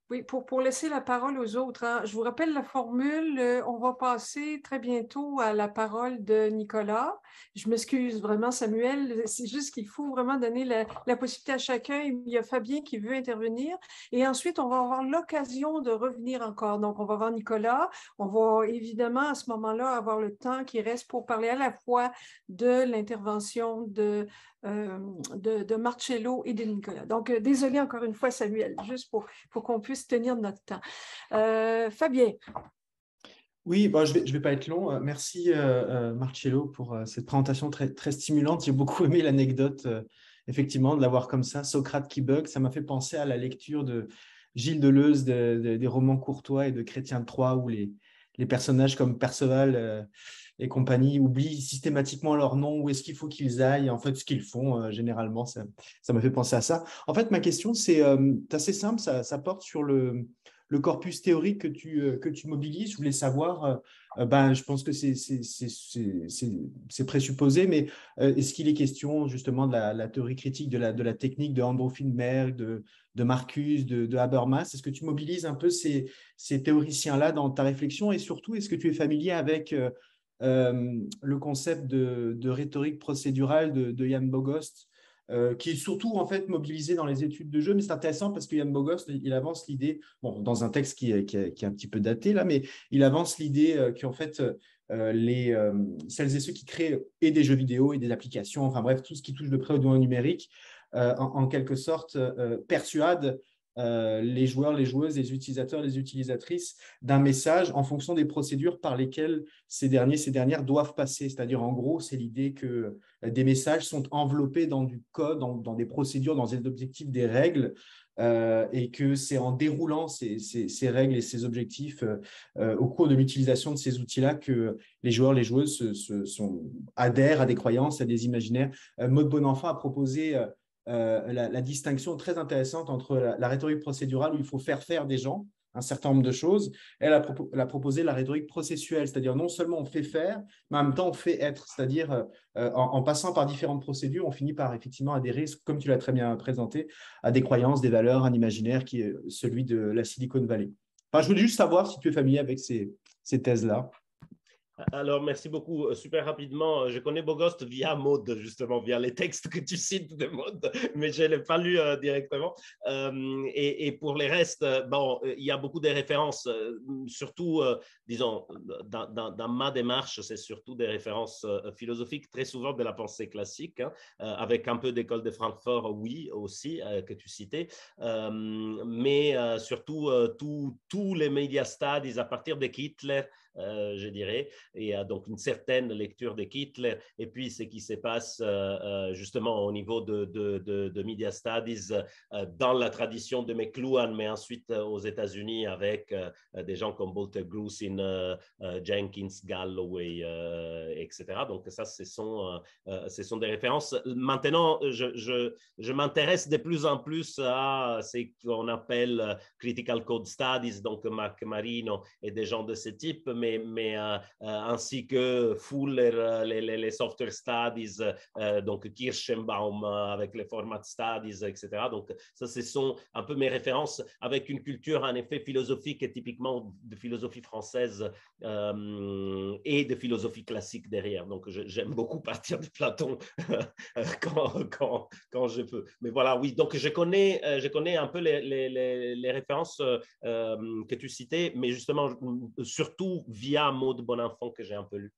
Oui, pour, pour laisser la parole aux autres, hein. Je vous rappelle la formule. Euh, on va passer très bientôt à la parole de Nicolas. Je m'excuse vraiment, Samuel. C'est juste qu'il faut vraiment donner la, la possibilité à chacun. Il y a Fabien qui veut intervenir. Et ensuite, on va avoir l'occasion de revenir encore. Donc, on va voir Nicolas. On va évidemment, à ce moment-là, avoir le temps qui reste pour parler à la fois de l'intervention de Euh, de, de Marcello et de Nicolas. Donc, euh, désolé encore une fois, Samuel, juste pour, pour qu'on puisse tenir notre temps. Euh, Fabien. Oui, bon, je ne vais, je vais pas être long. Merci euh, Marcello pour euh, cette présentation très, très stimulante. J'ai beaucoup aimé l'anecdote, euh, effectivement, de l'avoir comme ça, Socrate qui bug. Ça m'a fait penser à la lecture de Gilles Deleuze, de, de, des romans Courtois et de Chrétien de Troyes, où les, les personnages comme Perceval euh, et compagnie oublient systématiquement leur nom, où est-ce qu'il faut qu'ils aillent, en fait, ce qu'ils font, euh, généralement. Ça, ça m'a fait penser à ça. En fait, ma question, c'est euh, assez simple, ça, ça porte sur le, le corpus théorique que tu, euh, que tu mobilises. Je voulais savoir, euh, ben, je pense que c'est présupposé, mais euh, est-ce qu'il est question justement de la, la théorie critique, de la, de la technique de Andrew Finberg, de, de Marcuse, de, de Habermas? Est-ce que tu mobilises un peu ces, ces théoriciens-là dans ta réflexion? Et surtout, est-ce que tu es familier avec euh, euh, le concept de, de rhétorique procédurale de, de Jan Bogost, euh, qui est surtout en fait mobilisé dans les études de jeu, mais c'est intéressant parce que Jan Bogost, il avance l'idée, bon, dans un texte qui est, qui, est, qui est un petit peu daté là, mais il avance l'idée euh, qu'en fait, euh, les, euh, celles et ceux qui créent et des jeux vidéo et des applications, enfin bref, tout ce qui touche de près au domaine numérique, euh, en, en quelque sorte euh, persuade Euh, les joueurs, les joueuses, les utilisateurs, les utilisatrices d'un message en fonction des procédures par lesquelles ces derniers, ces dernières doivent passer. C'est-à-dire, en gros, c'est l'idée que des messages sont enveloppés dans du code, dans, dans des procédures, dans des objectifs, des règles, euh, et que c'est en déroulant ces, ces, ces règles et ces objectifs euh, euh, au cours de l'utilisation de ces outils-là que les joueurs, les joueuses se, se, sont, adhèrent à des croyances, à des imaginaires. Euh, Maud Bonenfant a proposé euh, Euh, la, la distinction très intéressante entre la, la rhétorique procédurale où il faut faire faire des gens un certain nombre de choses. Elle a, propo elle a proposé la rhétorique processuelle, c'est-à-dire non seulement on fait faire, mais en même temps on fait être, c'est-à-dire euh, en, en passant par différentes procédures, on finit par effectivement adhérer, comme tu l'as très bien présenté, à des croyances, des valeurs, un imaginaire qui est celui de la Silicon Valley. Enfin, je voulais juste savoir si tu es familier avec ces, ces thèses-là. Alors, merci beaucoup. Super rapidement, je connais Bogost via Maud, justement, via les textes que tu cites de Maud, mais je ne l'ai pas lu euh, directement. Euh, et, et pour les restes, bon, il y a beaucoup de références, euh, surtout, euh, disons, dans, dans, dans ma démarche, c'est surtout des références euh, philosophiques, très souvent de la pensée classique, hein, euh, avec un peu d'école de Francfort, oui, aussi, euh, que tu citais, euh, mais euh, surtout euh, tous les media studies à partir de Hitler, euh, je dirais, et euh, donc une certaine lecture de Hitler, et puis ce qui se passe euh, justement au niveau de, de, de, de Media Studies euh, dans la tradition de McLuhan, mais ensuite euh, aux États-Unis avec euh, des gens comme Walter Grusin, euh, euh, Jenkins, Galloway, euh, et cetera. Donc ça, ce sont, euh, ce sont des références. Maintenant, je, je, je m'intéresse de plus en plus à ce qu'on appelle Critical Code Studies, donc Marc Marino et des gens de ce type, mais, mais euh, ainsi que Fuller, les, les, les software studies, euh, donc Kirschenbaum avec les format studies, et cetera. Donc ça, ce sont un peu mes références avec une culture en effet philosophique et typiquement de philosophie française euh, et de philosophie classique derrière. Donc j'aime beaucoup partir de Platon quand, quand, quand je peux. Mais voilà, oui, donc je connais, je connais un peu les, les, les références euh, que tu citais, mais justement surtout via Maud Bonenfant que j'ai un peu lu.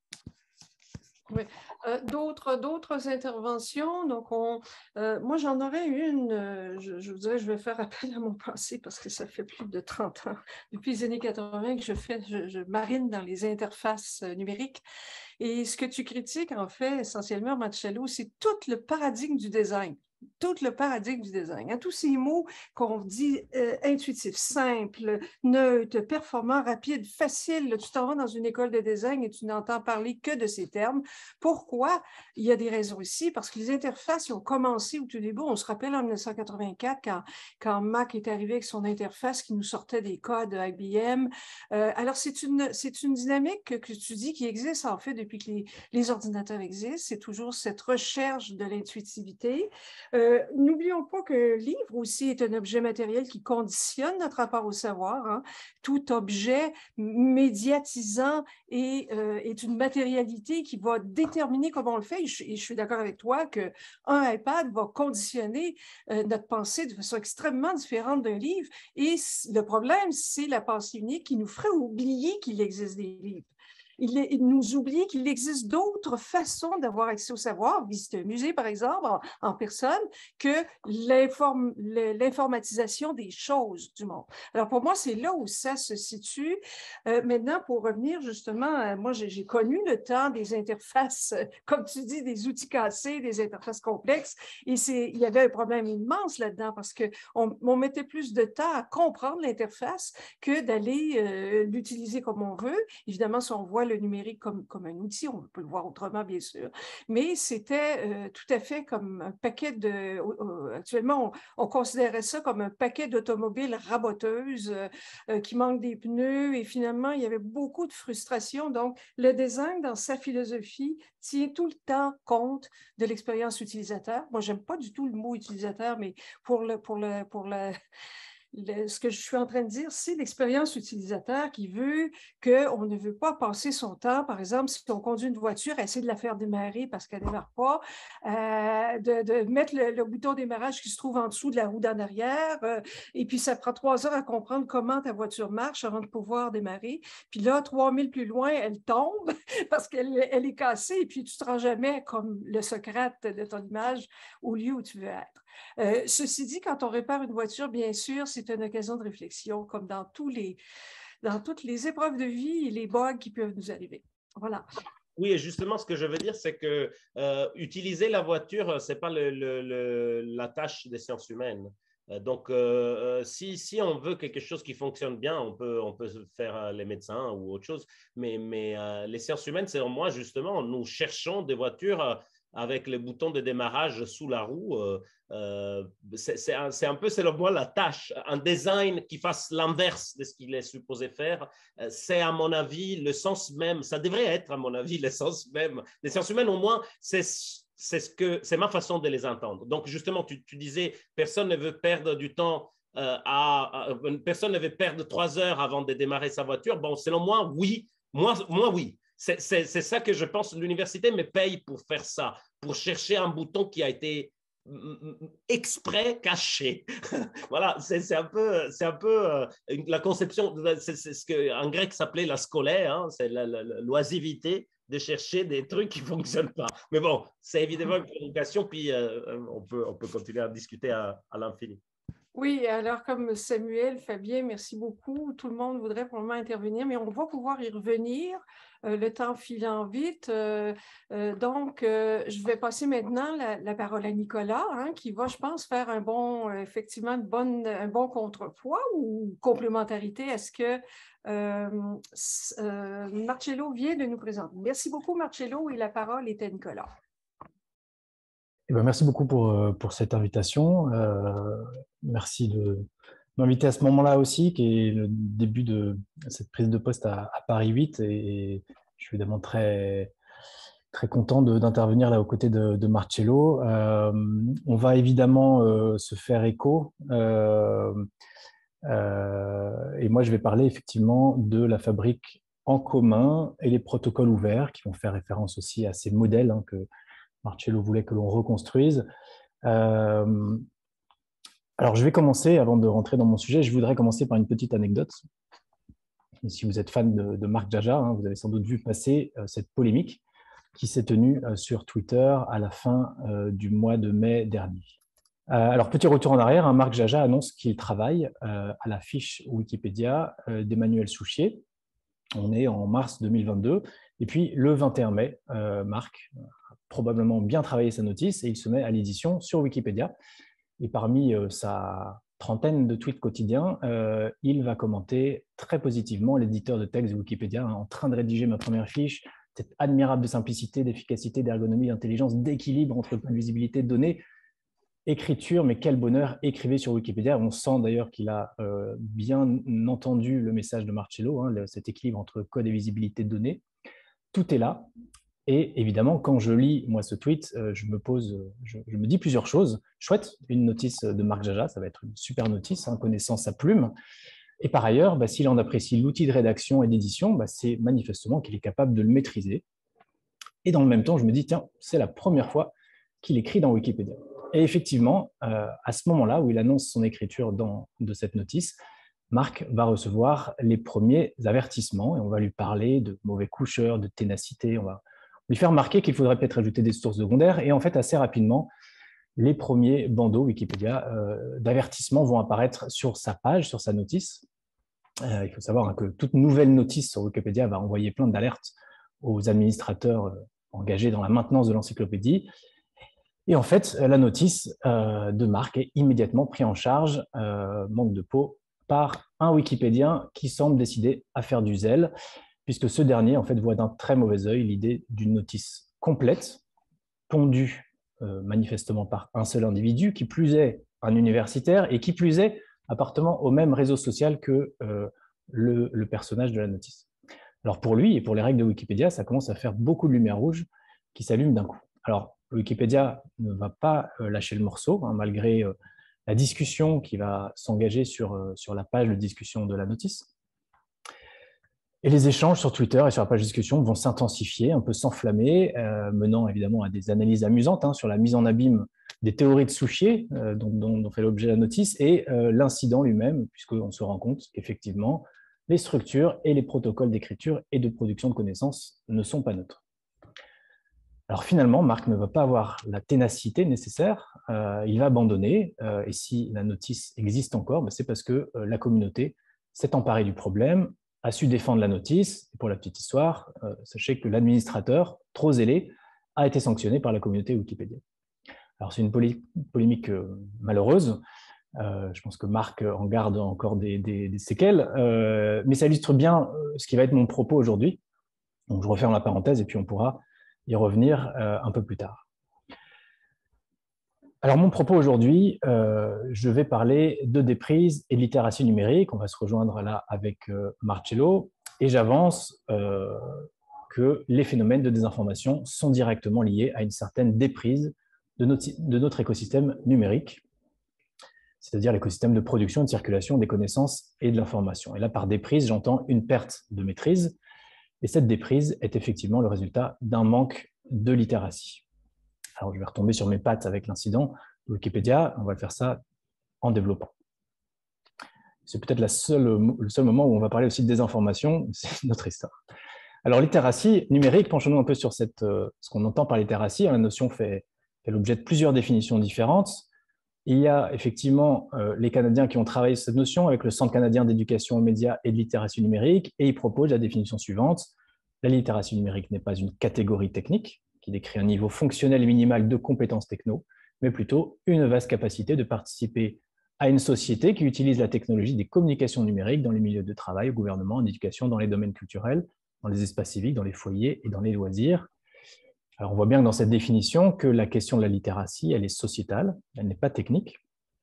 Oui. Euh, d'autres, d'autres interventions. Donc, on, euh, moi, j'en aurais une. Euh, je, je vous dirais, je vais faire appel à mon passé parce que ça fait plus de trente ans, depuis les années quatre-vingt, que je fais, je, je marine dans les interfaces numériques. Et ce que tu critiques, en fait, essentiellement, Marcello, c'est tout le paradigme du design. Tout le paradigme du design. Hein, tous ces mots qu'on dit euh, intuitifs, simples, neutres, performants, rapides, faciles. Tu t'en vas dans une école de design et tu n'entends parler que de ces termes. Pourquoi? Il y a des raisons ici, parce que les interfaces ont commencé au tout début. On se rappelle en mille neuf cent quatre-vingt-quatre, quand, quand Mac est arrivé avec son interface qui nous sortait des codes I B M. Euh, alors, c'est une, c'est une dynamique que, que tu dis qui existe en fait depuis que les, les ordinateurs existent. C'est toujours cette recherche de l'intuitivité. Euh, Euh, n'oublions pas qu'un livre aussi est un objet matériel qui conditionne notre rapport au savoir. Hein. Tout objet médiatisant est, euh, est une matérialité qui va déterminer comment on le fait. Et je, et je suis d'accord avec toi qu'un iPad va conditionner euh, notre pensée de façon extrêmement différente d'un livre. Et le problème, c'est la pensée unique qui nous ferait oublier qu'il existe des livres. Il, il nous oublie qu'il existe d'autres façons d'avoir accès au savoir, visiter un musée par exemple, en, en personne, que l'inform, l'informatisation des choses du monde. Alors pour moi, c'est là où ça se situe. Euh, maintenant, pour revenir justement, euh, moi j'ai, j'ai connu le temps des interfaces, euh, comme tu dis, des outils cassés, des interfaces complexes, et c'est, il y avait un problème immense là-dedans parce qu'on on mettait plus de temps à comprendre l'interface que d'aller euh, l'utiliser comme on veut. Évidemment, si on voit le numérique comme, comme un outil, on peut le voir autrement, bien sûr, mais c'était euh, tout à fait comme un paquet de... Euh, actuellement, on, on considérait ça comme un paquet d'automobiles raboteuses euh, euh, qui manquent des pneus, et finalement, il y avait beaucoup de frustration. Donc, le design, dans sa philosophie, tient tout le temps compte de l'expérience utilisateur. Moi, j'aime pas du tout le mot utilisateur, mais pour le... Pour le, pour le Le, ce que je suis en train de dire, c'est l'expérience utilisateur qui veut qu'on ne veut pas passer son temps, par exemple, si on conduit une voiture, à essayer de la faire démarrer parce qu'elle ne démarre pas, euh, de, de mettre le, le bouton démarrage qui se trouve en dessous de la roue d'en arrière, euh, et puis ça prend trois heures à comprendre comment ta voiture marche avant de pouvoir démarrer. Puis là, trois mille plus loin, elle tombe parce qu'elle elle est cassée, et puis tu ne te rends jamais comme le Socrate de ton image au lieu où tu veux être. Euh, ceci dit, quand on répare une voiture, bien sûr, c'est une occasion de réflexion, comme dans, tous les, dans toutes les épreuves de vie et les bugs qui peuvent nous arriver. Voilà. Oui, et justement, ce que je veux dire, c'est que euh, utiliser la voiture, ce n'est pas le, le, le, la tâche des sciences humaines. Donc, euh, si, si on veut quelque chose qui fonctionne bien, on peut, on peut faire les médecins ou autre chose. Mais, mais euh, les sciences humaines, c'est moi, justement, nous cherchons des voitures avec les boutons de démarrage sous la roue. Euh, c'est, c'est, un, c'est un peu, selon moi, la tâche. Un design qui fasse l'inverse de ce qu'il est supposé faire, c'est, à mon avis, le sens même. Ça devrait être, à mon avis, le sens même. Les sciences humaines, au moins, c'est... C'est, ce que, c'est ma façon de les entendre. Donc, justement, tu, tu disais, personne ne veut perdre du temps, euh, à, à, personne ne veut perdre trois heures avant de démarrer sa voiture. Bon, selon moi, oui. Moi, moi oui. C'est, c'est, c'est ça que je pense. L'université me paye pour faire ça, pour chercher un bouton qui a été exprès caché. Voilà, c'est, c'est un peu, c'est un peu euh, la conception, c'est, c'est ce qu'en grec s'appelait la scolée, hein, c'est la, la, la, l'oisiveté de chercher des trucs qui ne fonctionnent pas. Mais bon, c'est évidemment une communication, puis euh, on, peut, on peut continuer à discuter à, à l'infini. Oui, alors comme Samuel, Fabien, merci beaucoup. Tout le monde voudrait probablement intervenir, mais on va pouvoir y revenir, euh, le temps filant vite. Euh, euh, donc, euh, je vais passer maintenant la, la parole à Nicolas, hein, qui va, je pense, faire un bon, euh, effectivement, une bonne, un bon contrepoids ou complémentarité à ce que euh, euh, Marcello vient de nous présenter. Merci beaucoup, Marcello, et la parole est à Nicolas. Eh bien, merci beaucoup pour, pour cette invitation. Euh, merci de m'inviter à ce moment-là aussi, qui est le début de cette prise de poste à, à Paris huit. Et, et je suis évidemment très, très content de, d'intervenir là aux côtés de, de Marcello. Euh, on va évidemment euh, se faire écho. Euh, euh, et moi, je vais parler effectivement de la fabrique en commun et les protocoles ouverts qui vont faire référence aussi à ces modèles hein, que Marcello voulait que l'on reconstruise. Euh, alors, je vais commencer, avant de rentrer dans mon sujet, je voudrais commencer par une petite anecdote. Et si vous êtes fan de, de Marc Jaja, hein, vous avez sans doute vu passer euh, cette polémique qui s'est tenue euh, sur Twitter à la fin euh, du mois de mai dernier. Euh, alors, petit retour en arrière, hein, Marc Jaja annonce qu'il travaille euh, à la fiche Wikipédia euh, d'Emmanuel Souchier. On est en mars deux mille vingt-deux. Et puis, le vingt et un mai, euh, Marc probablement bien travaillé sa notice et il se met à l'édition sur Wikipédia. Et parmi euh, sa trentaine de tweets quotidiens, euh, il va commenter très positivement l'éditeur de texte de Wikipédia, hein, en train de rédiger ma première fiche, cette admirable de simplicité, d'efficacité, d'ergonomie, d'intelligence, d'équilibre entre le point de visibilité de données, écriture, mais quel bonheur, écrivez sur Wikipédia. On sent d'ailleurs qu'il a euh, bien entendu le message de Marcello, hein, le, cet équilibre entre code et visibilité de données. Tout est là. Et évidemment, quand je lis, moi, ce tweet, euh, je, me pose, je, je me dis plusieurs choses. Chouette, une notice de Marc Jaja, ça va être une super notice, hein, connaissant sa plume. Et par ailleurs, bah, s'il en apprécie l'outil de rédaction et d'édition, bah, c'est manifestement qu'il est capable de le maîtriser. Et dans le même temps, je me dis, tiens, c'est la première fois qu'il écrit dans Wikipédia. Et effectivement, euh, à ce moment-là où il annonce son écriture dans, de cette notice, Marc va recevoir les premiers avertissements et on va lui parler de mauvais coucheurs, de ténacité. On va lui faire remarquer qu'il faudrait peut-être ajouter des sources secondaires. Et en fait, assez rapidement, les premiers bandeaux Wikipédia euh, d'avertissements vont apparaître sur sa page, sur sa notice. Euh, il faut savoir hein, que toute nouvelle notice sur Wikipédia va envoyer plein d'alertes aux administrateurs euh, engagés dans la maintenance de l'encyclopédie. Et en fait, la notice euh, de Marc est immédiatement prise en charge, euh, manque de peau, par un Wikipédien qui semble décidé à faire du zèle, puisque ce dernier en fait, voit d'un très mauvais œil l'idée d'une notice complète, pondue euh, manifestement par un seul individu, qui plus est un universitaire, et qui plus est appartenant au même réseau social que euh, le, le personnage de la notice. Alors pour lui et pour les règles de Wikipédia, ça commence à faire beaucoup de lumière rouge qui s'allume d'un coup. Alors Wikipédia ne va pas euh, lâcher le morceau, hein, malgré euh, la discussion qui va s'engager sur, euh, sur la page de discussion de la notice. Et les échanges sur Twitter et sur la page de discussion vont s'intensifier, un peu s'enflammer, euh, menant évidemment à des analyses amusantes hein, sur la mise en abîme des théories de Souchier, euh, dont, dont, dont fait l'objet la notice, et euh, l'incident lui-même, puisqu'on se rend compte qu'effectivement, les structures et les protocoles d'écriture et de production de connaissances ne sont pas neutres. Alors finalement, Marc ne va pas avoir la ténacité nécessaire, euh, il va abandonner, euh, et si la notice existe encore, ben c'est parce que euh, la communauté s'est emparée du problème, a su défendre la notice, et pour la petite histoire, euh, sachez que l'administrateur, trop zélé, a été sanctionné par la communauté Wikipédia. Alors c'est une poly polémique euh, malheureuse, euh, je pense que Marc en garde encore des, des, des séquelles, euh, mais ça illustre bien ce qui va être mon propos aujourd'hui. Donc je referme la parenthèse et puis on pourra y revenir euh, un peu plus tard. Alors mon propos aujourd'hui, euh, je vais parler de déprise et de littératie numérique. On va se rejoindre là avec euh, Marcello et j'avance euh, que les phénomènes de désinformation sont directement liés à une certaine déprise de notre, de notre écosystème numérique, c'est-à-dire l'écosystème de production et de circulation des connaissances et de l'information. Et là, par déprise, j'entends une perte de maîtrise. Et cette déprise est effectivement le résultat d'un manque de littératie. Alors, je vais retomber sur mes pattes avec l'incident de Wikipédia. On va faire ça en développant. C'est peut-être le seul moment où on va parler aussi de désinformation. C'est notre histoire. Alors, littératie numérique, penchons-nous un peu sur cette, ce qu'on entend par littératie. La notion fait, fait l'objet de plusieurs définitions différentes. Il y a effectivement euh, les Canadiens qui ont travaillé sur cette notion avec le Centre canadien d'éducation aux médias et de littératie numérique, et ils proposent la définition suivante. La littératie numérique n'est pas une catégorie technique qui décrit un niveau fonctionnel minimal de compétences techno, mais plutôt une vaste capacité de participer à une société qui utilise la technologie des communications numériques dans les milieux de travail, au gouvernement, en éducation, dans les domaines culturels, dans les espaces civiques, dans les foyers et dans les loisirs. Alors, on voit bien que dans cette définition que la question de la littératie, elle est sociétale, elle n'est pas technique.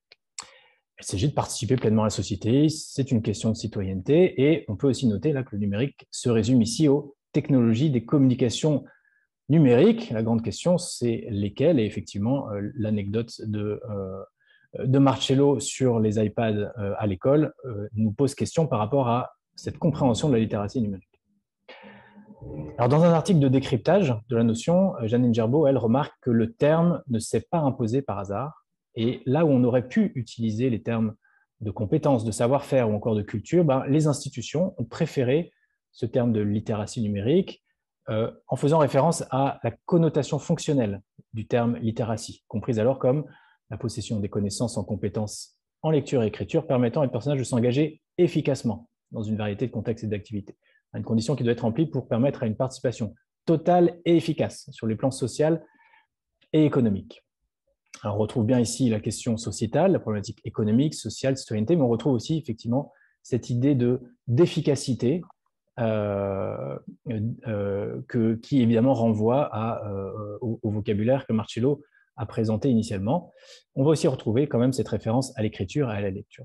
Il s'agit de participer pleinement à la société, c'est une question de citoyenneté, et on peut aussi noter là que le numérique se résume ici aux technologies des communications numériques. La grande question, c'est lesquelles, et effectivement, euh, l'anecdote de, euh, de Marcello sur les iPads euh, à l'école euh, nous pose question par rapport à cette compréhension de la littératie numérique. Alors, dans un article de décryptage de la notion, Janine Gerbeau, elle remarque que le terme ne s'est pas imposé par hasard. Et là où on aurait pu utiliser les termes de compétences, de savoir-faire ou encore de culture, ben, les institutions ont préféré ce terme de littératie numérique euh, en faisant référence à la connotation fonctionnelle du terme littératie, comprise alors comme la possession des connaissances en compétences en lecture et écriture permettant à un personnage de s'engager efficacement dans une variété de contextes et d'activités. Une condition qui doit être remplie pour permettre à une participation totale et efficace sur les plans social et économique. Alors, on retrouve bien ici la question sociétale, la problématique économique, sociale, citoyenneté, mais on retrouve aussi effectivement cette idée de d'efficacité euh, euh, que, qui évidemment renvoie à, euh, au, au vocabulaire que Marcello a présenté initialement. On va aussi retrouver quand même cette référence à l'écriture et à la lecture.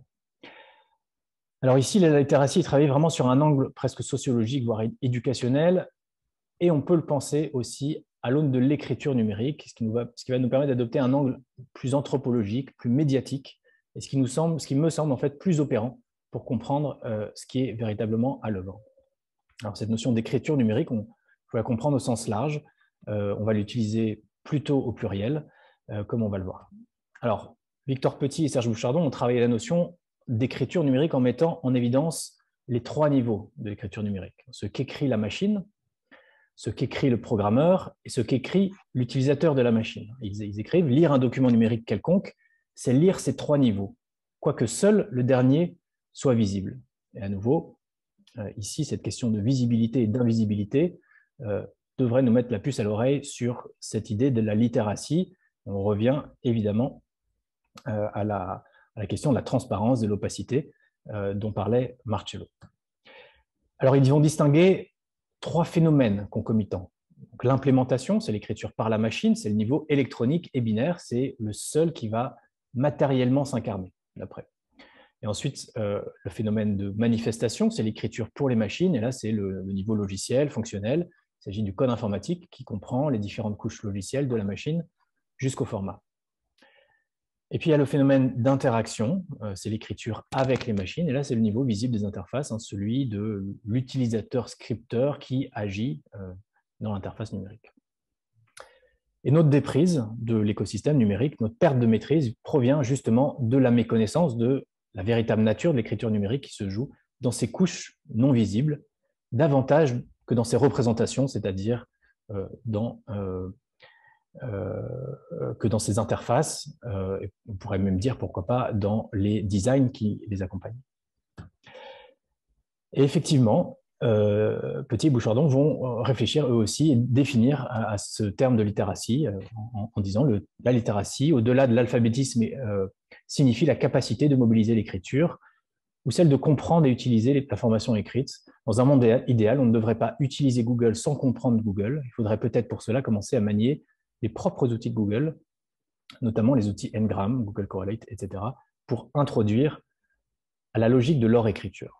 Alors ici, la littératie est travaillée vraiment sur un angle presque sociologique, voire éducationnel. et on peut le penser aussi à l'aune de l'écriture numérique, ce qui, nous va, ce qui va nous permettre d'adopter un angle plus anthropologique, plus médiatique, et ce qui, nous semble, ce qui me semble en fait plus opérant pour comprendre euh, ce qui est véritablement à l'œuvre. Alors cette notion d'écriture numérique, on peut la comprendre au sens large, euh, on va l'utiliser plutôt au pluriel, euh, comme on va le voir. Alors, Victor Petit et Serge Bouchardon ont travaillé la notion d'écriture numérique en mettant en évidence les trois niveaux de l'écriture numérique. Ce qu'écrit la machine, ce qu'écrit le programmeur et ce qu'écrit l'utilisateur de la machine. Ils, ils écrivent « lire un document numérique quelconque », c'est lire ces trois niveaux, quoique seul le dernier soit visible. Et à nouveau, euh, ici, cette question de visibilité et d'invisibilité euh, devrait nous mettre la puce à l'oreille sur cette idée de la littératie. On revient évidemment euh, à, la, à la question de la transparence, de l'opacité euh, dont parlait Marcello. Alors, ils vont distinguer trois phénomènes concomitants. L'implémentation, c'est l'écriture par la machine, c'est le niveau électronique et binaire, c'est le seul qui va matériellement s'incarner, d'après. Et ensuite, euh, le phénomène de manifestation, c'est l'écriture pour les machines, et là, c'est le, le niveau logiciel, fonctionnel. Il s'agit du code informatique qui comprend les différentes couches logicielles de la machine jusqu'au format. Et puis, il y a le phénomène d'interaction, euh, c'est l'écriture avec les machines, et là, c'est le niveau visible des interfaces, hein, celui de l'utilisateur-scripteur qui agit euh, dans l'interface numérique. Et notre déprise de l'écosystème numérique, notre perte de maîtrise, provient justement de la méconnaissance de la véritable nature de l'écriture numérique qui se joue dans ces couches non visibles, davantage que dans ces représentations, c'est-à-dire euh, dans... Euh, Euh, que dans ces interfaces, euh, on pourrait même dire, pourquoi pas, dans les designs qui les accompagnent. Et effectivement, euh, Petit et Bouchardon vont réfléchir eux aussi et définir à, à ce terme de littératie euh, en, en disant que la littératie, au-delà de l'alphabétisme, euh, signifie la capacité de mobiliser l'écriture ou celle de comprendre et utiliser l'information écrite. Dans un monde idéal, on ne devrait pas utiliser Google sans comprendre Google. Il faudrait peut-être pour cela commencer à manier les propres outils de Google, notamment les outils Ngram, Google Correlate, et cetera, pour introduire à la logique de leur écriture.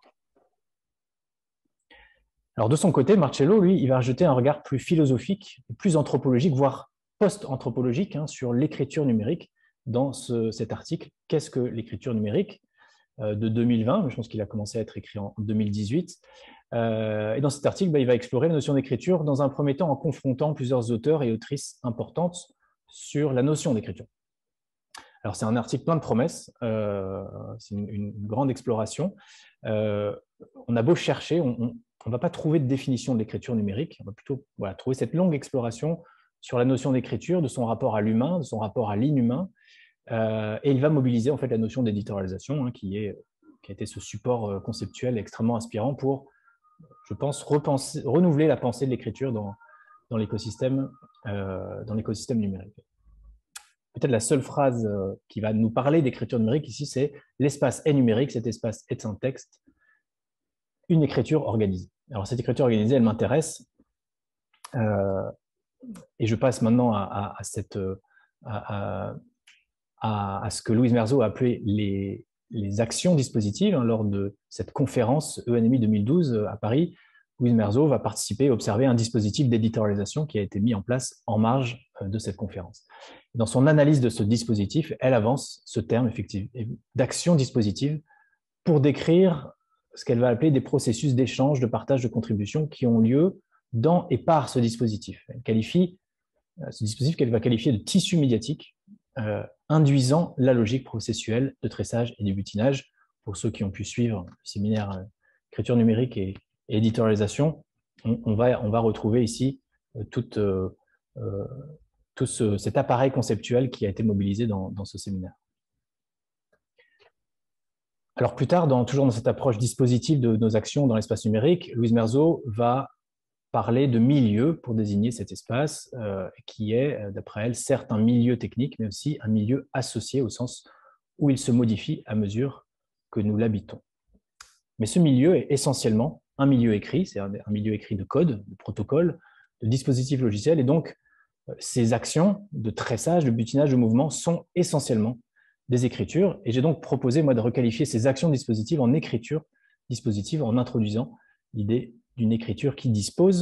Alors de son côté, Marcello, lui, il va jeter un regard plus philosophique, plus anthropologique, voire post-anthropologique hein, sur l'écriture numérique dans ce, cet article « Qu'est-ce que l'écriture numérique ?» de deux mille vingt, je pense qu'il a commencé à être écrit en deux mille dix-huit. Euh, et dans cet article, bah, il va explorer la notion d'écriture dans un premier temps en confrontant plusieurs auteurs et autrices importantes sur la notion d'écriture. Alors, c'est un article plein de promesses, euh, c'est une, une grande exploration. Euh, on a beau chercher, on ne va pas trouver de définition de l'écriture numérique, on va plutôt voilà, trouver cette longue exploration sur la notion d'écriture, de son rapport à l'humain, de son rapport à l'inhumain, euh, et il va mobiliser en fait la notion d'éditorialisation, hein, qui, est, qui a été ce support conceptuel extrêmement inspirant pour, je pense, repenser, renouveler la pensée de l'écriture dans, dans l'écosystème euh, dans l'écosystème numérique. Peut-être la seule phrase euh, qui va nous parler d'écriture numérique ici, c'est « l'espace est numérique, cet espace est un texte, une écriture organisée ». Alors cette écriture organisée, elle m'intéresse euh, et je passe maintenant à, à, à, cette, à, à, à, à ce que Louise Merzeau a appelé les, les actions dispositives hein, lors de cette conférence E N M I deux mille douze à Paris. Louise Merzeau va participer et observer un dispositif d'éditorialisation qui a été mis en place en marge de cette conférence. Dans son analyse de ce dispositif, elle avance ce terme d'action dispositive pour décrire ce qu'elle va appeler des processus d'échange, de partage de contributions qui ont lieu dans et par ce dispositif. Elle qualifie ce dispositif qu'elle va qualifier de tissu médiatique, euh, induisant la logique processuelle de tressage et de butinage. Pour ceux qui ont pu suivre le séminaire euh, écriture numérique et, et éditorialisation, on, on, va, on va retrouver ici euh, toute, euh, euh, tout ce, cet appareil conceptuel qui a été mobilisé dans, dans ce séminaire. Alors plus tard, dans, toujours dans cette approche dispositive de nos actions dans l'espace numérique, Louise Merzeau va parler de milieu pour désigner cet espace euh, qui est, d'après elle, certes un milieu technique, mais aussi un milieu associé au sens où il se modifie à mesure que nous l'habitons. Mais ce milieu est essentiellement un milieu écrit, c'est un, un milieu écrit de code, de protocole, de dispositifs logiciels, et donc ces actions de tressage, de butinage, de mouvement sont essentiellement des écritures, et j'ai donc proposé moi de requalifier ces actions dispositives en écriture dispositive en introduisant l'idée d'une écriture qui dispose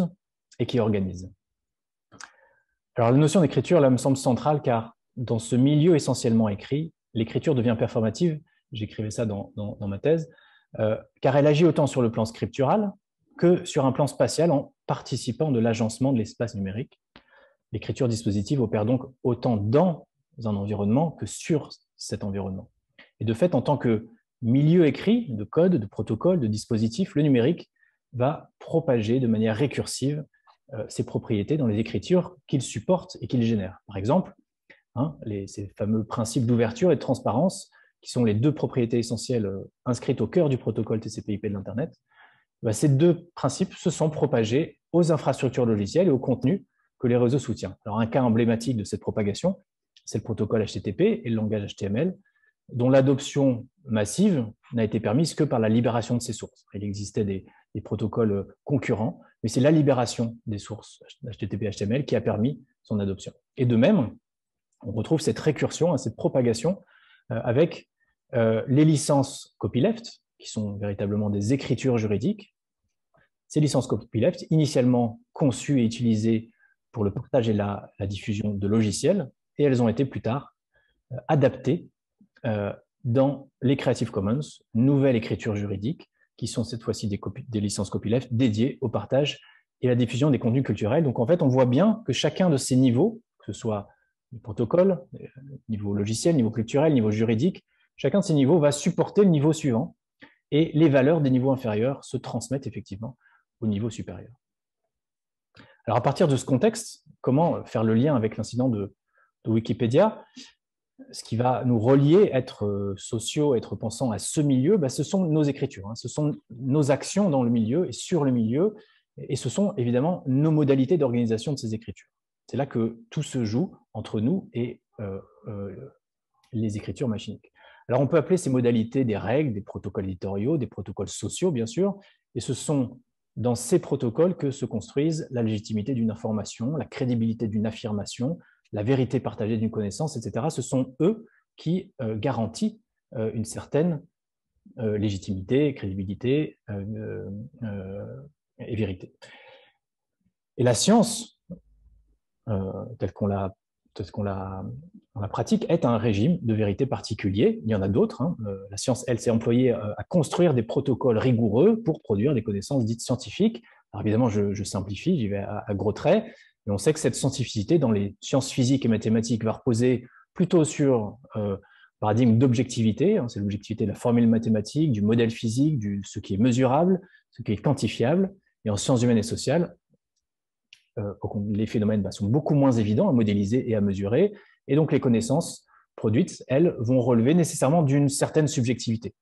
et qui organise. Alors, la notion d'écriture, là, me semble centrale, car dans ce milieu essentiellement écrit, l'écriture devient performative, j'écrivais ça dans, dans, dans ma thèse, euh, car elle agit autant sur le plan scriptural que sur un plan spatial en participant de l'agencement de l'espace numérique. L'écriture dispositive opère donc autant dans un environnement que sur cet environnement. Et de fait, en tant que milieu écrit de code, de protocole, de dispositif, le numérique va propager de manière récursive euh, ses propriétés dans les écritures qu'il supporte et qu'il génère. Par exemple, hein, les, ces fameux principes d'ouverture et de transparence, qui sont les deux propriétés essentielles euh, inscrites au cœur du protocole T C P I P de l'Internet, bah, ces deux principes se sont propagés aux infrastructures logicielles et aux contenus que les réseaux soutiennent. Alors, un cas emblématique de cette propagation, c'est le protocole H T T P et le langage H T M L, dont l'adoption massive n'a été permise que par la libération de ces sources. Il existait des, des protocoles concurrents, mais c'est la libération des sources H T T P et H T M L qui a permis son adoption. Et de même, on retrouve cette récursion, cette propagation euh, avec euh, les licences copyleft, qui sont véritablement des écritures juridiques. Ces licences copyleft, initialement conçues et utilisées pour le partage et la, la diffusion de logiciels, et elles ont été plus tard euh, adaptées euh, dans les Creative Commons, nouvelle écriture juridique, qui sont cette fois-ci des, des licences copyleft dédiées au partage et à la diffusion des contenus culturels. Donc en fait, on voit bien que chacun de ces niveaux, que ce soit le protocole, niveau logiciel, niveau culturel, niveau juridique, chacun de ces niveaux va supporter le niveau suivant, et les valeurs des niveaux inférieurs se transmettent effectivement au niveau supérieur. Alors à partir de ce contexte, comment faire le lien avec l'incident de, de Wikipédia? Ce qui va nous relier, être sociaux, être pensants à ce milieu, ben, ce sont nos écritures, hein, ce sont nos actions dans le milieu et sur le milieu, et ce sont évidemment nos modalités d'organisation de ces écritures. C'est là que tout se joue entre nous et euh, euh, les écritures machiniques. Alors on peut appeler ces modalités des règles, des protocoles éditoriaux, des protocoles sociaux bien sûr, et ce sont dans ces protocoles que se construisent la légitimité d'une information, la crédibilité d'une affirmation, la vérité partagée d'une connaissance, et cetera. Ce sont eux qui euh, garantissent euh, une certaine euh, légitimité, crédibilité euh, euh, et vérité. Et la science, euh, telle qu'on la, telle qu'on la, on la pratique, est un régime de vérité particulier. Il y en a d'autres. Hein. Euh, la science, elle, s'est employée à construire des protocoles rigoureux pour produire des connaissances dites scientifiques. Alors évidemment, je, je simplifie, j'y vais à, à gros traits. Et on sait que cette scientificité dans les sciences physiques et mathématiques va reposer plutôt sur euh, paradigme d'objectivité. Hein, c'est l'objectivité de la formule mathématique, du modèle physique, du, ce qui est mesurable, ce qui est quantifiable. Et en sciences humaines et sociales, euh, les phénomènes bah, sont beaucoup moins évidents à modéliser et à mesurer. Et donc les connaissances produites, elles, vont relever nécessairement d'une certaine subjectivité.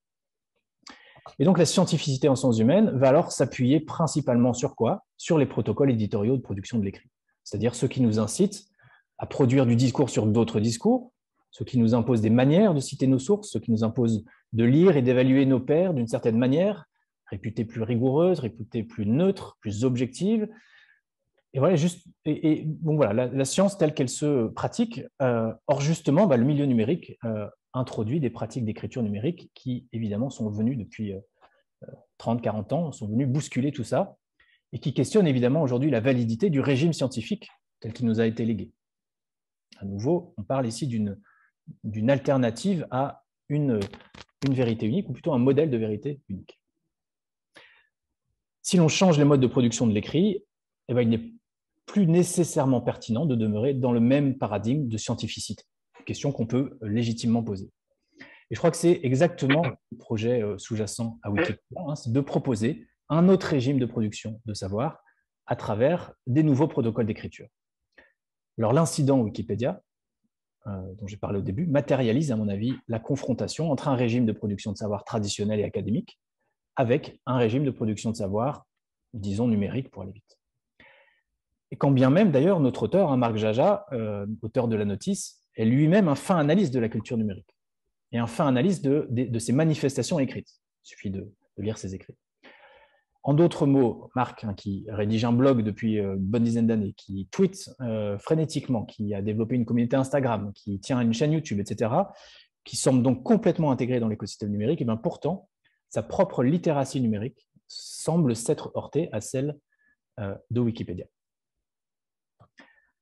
Et donc la scientificité en sciences humaines va alors s'appuyer principalement sur quoi? Sur les protocoles éditoriaux de production de l'écrit. C'est-à-dire ceux qui nous incitent à produire du discours sur d'autres discours, ceux qui nous imposent des manières de citer nos sources, ceux qui nous imposent de lire et d'évaluer nos pairs d'une certaine manière, réputée plus rigoureuse, réputée plus neutre, plus objective. Et voilà, juste, et, et bon, voilà la, la science telle qu'elle se pratique, euh, or justement, bah, le milieu numérique euh, introduit des pratiques d'écriture numérique qui, évidemment, sont venues depuis euh, trente, quarante ans, sont venues bousculer tout ça, et qui questionne évidemment aujourd'hui la validité du régime scientifique tel qu'il nous a été légué. À nouveau, on parle ici d'une d'une alternative à une, une vérité unique, ou plutôt un modèle de vérité unique. Si l'on change les modes de production de l'écrit, eh bien, il n'est plus nécessairement pertinent de demeurer dans le même paradigme de scientificité, question qu'on peut légitimement poser. Et je crois que c'est exactement le projet sous-jacent à Wikipédia, hein, c'est de proposer un autre régime de production de savoir à travers des nouveaux protocoles d'écriture. Alors l'incident Wikipédia, euh, dont j'ai parlé au début, matérialise à mon avis la confrontation entre un régime de production de savoir traditionnel et académique avec un régime de production de savoir, disons, numérique pour aller vite. Et quand bien même, d'ailleurs, notre auteur, hein, Marc Jaja, euh, auteur de la notice, est lui-même un fin analyste de la culture numérique et un fin analyste de, de, de ses manifestations écrites. Il suffit de, de lire ses écrits. En d'autres mots, Marc, hein, qui rédige un blog depuis euh, une bonne dizaine d'années, qui tweet euh, frénétiquement, qui a développé une communauté Instagram, qui tient une chaîne YouTube, et cetera, qui semble donc complètement intégré dans l'écosystème numérique, et bien pourtant, sa propre littératie numérique semble s'être heurtée à celle euh, de Wikipédia.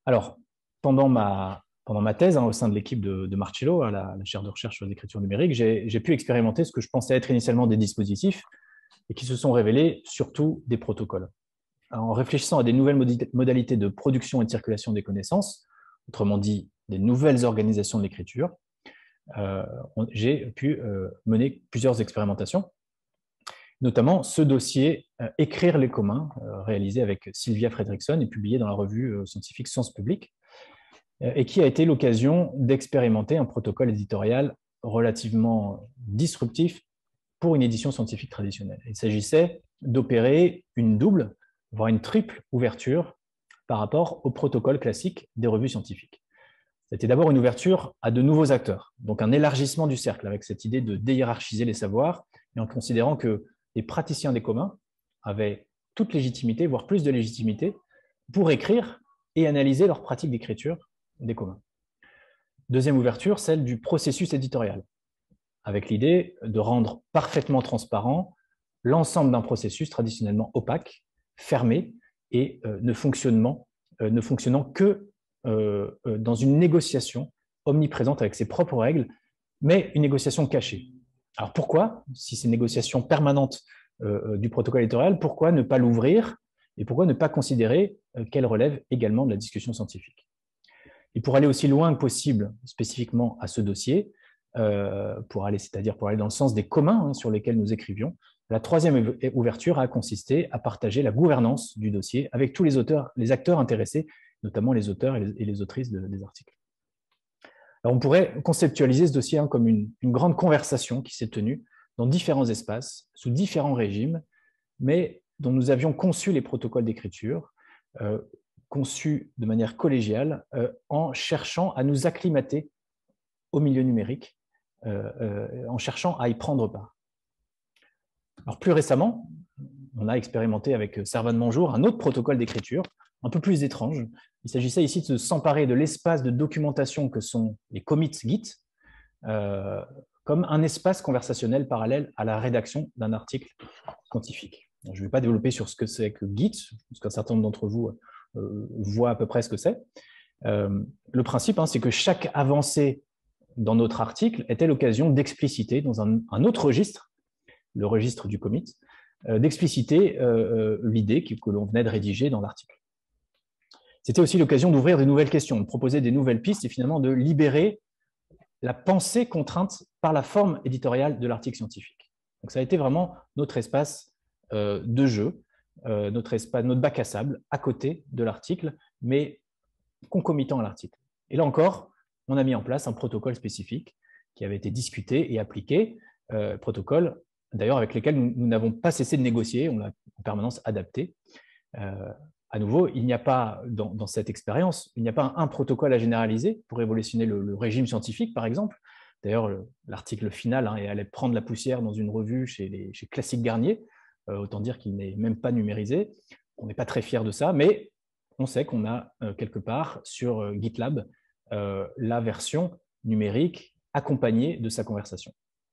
Alors, pendant ma, pendant ma thèse, hein, au sein de l'équipe de, de Marcello, à la, la chaire de recherche sur l'écriture numérique, j'ai pu expérimenter ce que je pensais être initialement des dispositifs et qui se sont révélés surtout des protocoles. En réfléchissant à des nouvelles modalités de production et de circulation des connaissances, autrement dit, des nouvelles organisations de l'écriture, euh, j'ai pu euh, mener plusieurs expérimentations, notamment ce dossier euh, « Écrire les communs euh, », réalisé avec Sylvia Fredrickson et publié dans la revue euh, scientifique Sciences Publiques, euh, et qui a été l'occasion d'expérimenter un protocole éditorial relativement disruptif pour une édition scientifique traditionnelle. Il s'agissait d'opérer une double, voire une triple ouverture par rapport au protocole classique des revues scientifiques. C'était d'abord une ouverture à de nouveaux acteurs, donc un élargissement du cercle avec cette idée de déhiérarchiser les savoirs et en considérant que les praticiens des communs avaient toute légitimité, voire plus de légitimité, pour écrire et analyser leurs pratiques d'écriture des communs. Deuxième ouverture, celle du processus éditorial, avec l'idée de rendre parfaitement transparent l'ensemble d'un processus traditionnellement opaque, fermé et euh, ne, fonctionnement, euh, ne fonctionnant que euh, euh, dans une négociation omniprésente avec ses propres règles, mais une négociation cachée. Alors pourquoi, si c'est une négociation permanente euh, du protocole éditorial, pourquoi ne pas l'ouvrir et pourquoi ne pas considérer euh, qu'elle relève également de la discussion scientifique? Et pour aller aussi loin que possible, spécifiquement à ce dossier, euh, pour aller, c'est-à-dire pour aller dans le sens des communs hein, sur lesquels nous écrivions, la troisième ouverture a consisté à partager la gouvernance du dossier avec tous les auteurs, les acteurs intéressés, notamment les auteurs et les, et les autrices de, des articles. Alors on pourrait conceptualiser ce dossier hein, comme une, une grande conversation qui s'est tenue dans différents espaces, sous différents régimes, mais dont nous avions conçu les protocoles d'écriture, euh, conçus de manière collégiale, euh, en cherchant à nous acclimater au milieu numérique, euh, euh, en cherchant à y prendre part. Alors, plus récemment, on a expérimenté avec Servan Manjour un autre protocole d'écriture, un peu plus étrange. Il s'agissait ici de s'emparer de l'espace de documentation que sont les commits Git, euh, comme un espace conversationnel parallèle à la rédaction d'un article scientifique. Alors, je ne vais pas développer sur ce que c'est que Git, parce qu'un certain nombre d'entre vous euh, voient à peu près ce que c'est. Euh, le principe, hein, c'est que chaque avancée dans notre article était l'occasion d'expliciter dans un, un autre registre, le registre du commit, euh, d'expliciter euh, l'idée que, que l'on venait de rédiger dans l'article. C'était aussi l'occasion d'ouvrir de nouvelles questions, de proposer des nouvelles pistes et finalement de libérer la pensée contrainte par la forme éditoriale de l'article scientifique. Donc ça a été vraiment notre espace euh, de jeu, euh, notre, espace, notre bac à sable à côté de l'article, mais concomitant à l'article. Et là encore, on a mis en place un protocole spécifique qui avait été discuté et appliqué, euh, protocole d'ailleurs avec lesquels nous n'avons pas cessé de négocier, on l'a en permanence adapté. Euh, à nouveau, il n'y a pas, dans, dans cette expérience, il n'y a pas un, un protocole à généraliser pour révolutionner le, le régime scientifique, par exemple. D'ailleurs, l'article final hein, allait prendre la poussière dans une revue chez, les, chez Classique Garnier, euh, autant dire qu'il n'est même pas numérisé. On n'est pas très fiers de ça, mais on sait qu'on a euh, quelque part sur euh, GitLab euh, la version numérique accompagnée de sa conversation.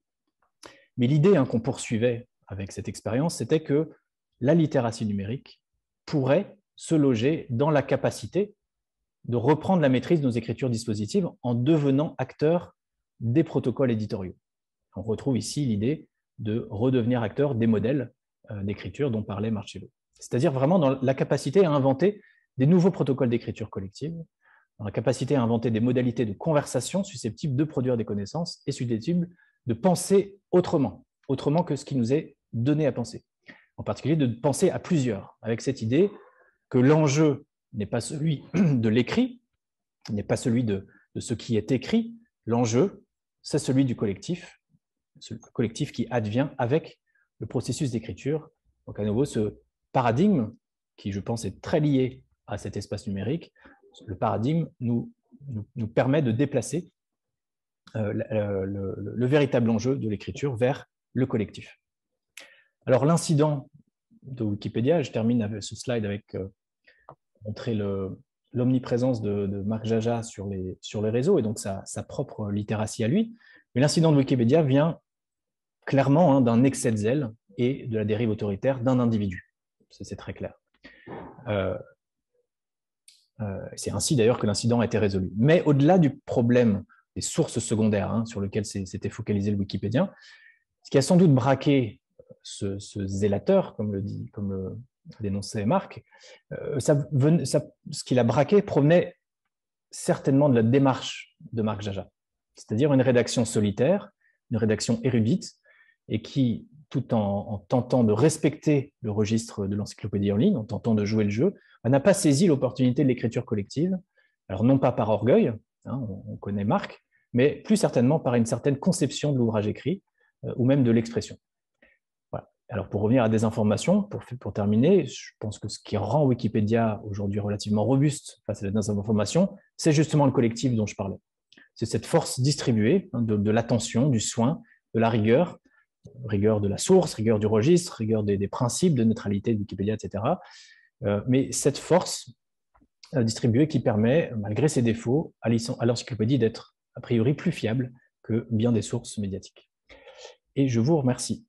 Mais l'idée hein, qu'on poursuivait avec cette expérience, c'était que la littératie numérique pourrait se loger dans la capacité de reprendre la maîtrise de nos écritures dispositives en devenant acteur des protocoles éditoriaux. On retrouve ici l'idée de redevenir acteur des modèles euh, d'écriture dont parlait Marcello. C'est-à-dire vraiment dans la capacité à inventer des nouveaux protocoles d'écriture collective, dans la capacité à inventer des modalités de conversation susceptibles de produire des connaissances et susceptibles de penser autrement, autrement que ce qui nous est donné à penser. En particulier de penser à plusieurs, avec cette idée que l'enjeu n'est pas celui de l'écrit, n'est pas celui de, de ce qui est écrit, l'enjeu, c'est celui du collectif, ce collectif qui advient avec le processus d'écriture. Donc à nouveau, ce paradigme, qui je pense est très lié à cet espace numérique, le paradigme nous, nous, nous permet de déplacer euh, le, le, le, le véritable enjeu de l'écriture vers le collectif. Alors l'incident de Wikipédia, je termine avec ce slide avec euh, montrer l'omniprésence de, de Marc Jaja sur les, sur les réseaux et donc sa, sa propre littératie à lui. Mais l'incident de Wikipédia vient clairement hein, d'un excès de zèle et de la dérive autoritaire d'un individu. C'est très clair. Euh, Euh, C'est ainsi d'ailleurs que l'incident a été résolu. Mais au-delà du problème des sources secondaires hein, sur lesquelles s'était focalisé le Wikipédien, ce qui a sans doute braqué ce, ce zélateur, comme le, dit, comme le dénonçait Marc, euh, ça venait, ça, ce qu'il a braqué provenait certainement de la démarche de Marc Jaja, c'est-à-dire une rédaction solitaire, une rédaction érudite, et qui, tout en, en tentant de respecter le registre de l'encyclopédie en ligne, en tentant de jouer le jeu, n'a pas saisi l'opportunité de l'écriture collective, alors non pas par orgueil, hein, on, on connaît Marc, mais plus certainement par une certaine conception de l'ouvrage écrit, euh, ou même de l'expression. Voilà. Alors pour revenir à des informations, pour, pour terminer, je pense que ce qui rend Wikipédia aujourd'hui relativement robuste face à la désinformation, c'est justement le collectif dont je parlais. C'est cette force distribuée hein, de, de l'attention, du soin, de la rigueur, rigueur de la source, rigueur du registre, rigueur des, des principes de neutralité de Wikipédia, et cetera. Euh, mais cette force euh, distribuée qui permet, malgré ses défauts, à l'encyclopédie d'être a priori plus fiable que bien des sources médiatiques. Et je vous remercie.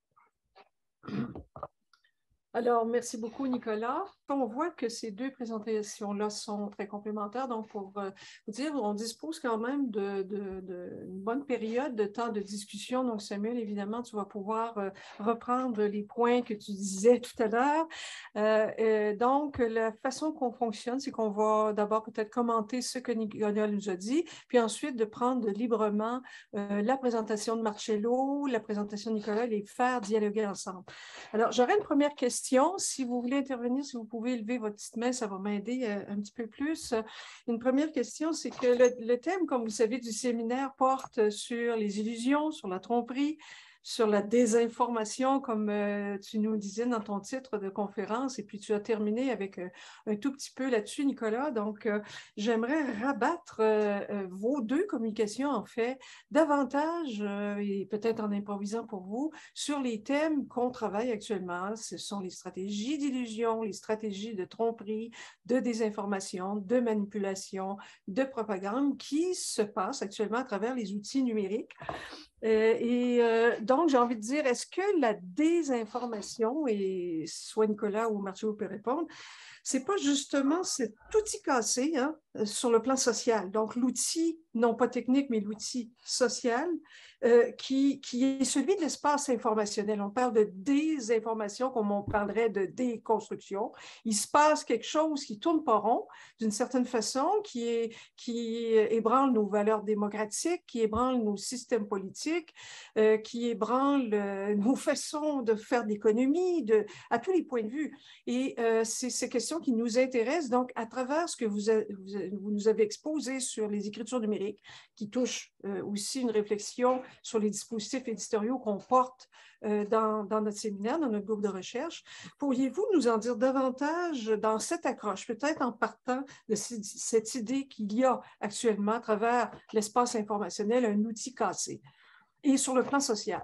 Alors, merci beaucoup, Nicolas. On voit que ces deux présentations-là sont très complémentaires. Donc, pour euh, vous dire, on dispose quand même d'une de, de, de bonne période de temps de discussion. Donc, Samuel, évidemment, tu vas pouvoir euh, reprendre les points que tu disais tout à l'heure. Euh, euh, donc, la façon qu'on fonctionne, c'est qu'on va d'abord peut-être commenter ce que Nicolas nous a dit, puis ensuite de prendre librement euh, la présentation de Marcello, la présentation de Nicolas, et les faire dialoguer ensemble. Alors, j'aurais une première question. Si vous voulez intervenir, si vous pouvez lever votre petite main, ça va m'aider un petit peu plus. Une première question, c'est que le, le thème, comme vous savez, du séminaire porte sur les illusions, sur la tromperie, sur la désinformation, comme euh, tu nous disais dans ton titre de conférence, et puis tu as terminé avec euh, un tout petit peu là-dessus, Nicolas. Donc, euh, j'aimerais rabattre euh, vos deux communications, en fait, davantage, euh, et peut-être en improvisant pour vous, sur les thèmes qu'on travaille actuellement. Ce sont les stratégies d'illusion, les stratégies de tromperie, de désinformation, de manipulation, de propagande qui se passent actuellement à travers les outils numériques. Euh, et euh, donc, j'ai envie de dire, est-ce que la désinformation, et soit Nicolas ou Marcello peut répondre, c'est pas justement cet outil cassé hein, sur le plan social, donc l'outil, non pas technique, mais l'outil social, euh, qui, qui est celui de l'espace informationnel. On parle de désinformation comme on parlerait de déconstruction. Il se passe quelque chose qui tourne pas rond, d'une certaine façon, qui, est, qui ébranle nos valeurs démocratiques, qui ébranle nos systèmes politiques, euh, qui ébranle euh, nos façons de faire de l'économie, de, à tous les points de vue. Et euh, c'est ces questions qui nous intéressent. Donc, à travers ce que vous, a, vous, vous nous avez exposé sur les écritures numériques, qui touchent euh, aussi une réflexion sur les dispositifs éditoriaux qu'on porte euh, dans, dans notre séminaire, dans notre groupe de recherche, pourriez-vous nous en dire davantage dans cette accroche, peut-être en partant de cette idée qu'il y a actuellement à travers l'espace informationnel un outil cassé, et sur le plan social?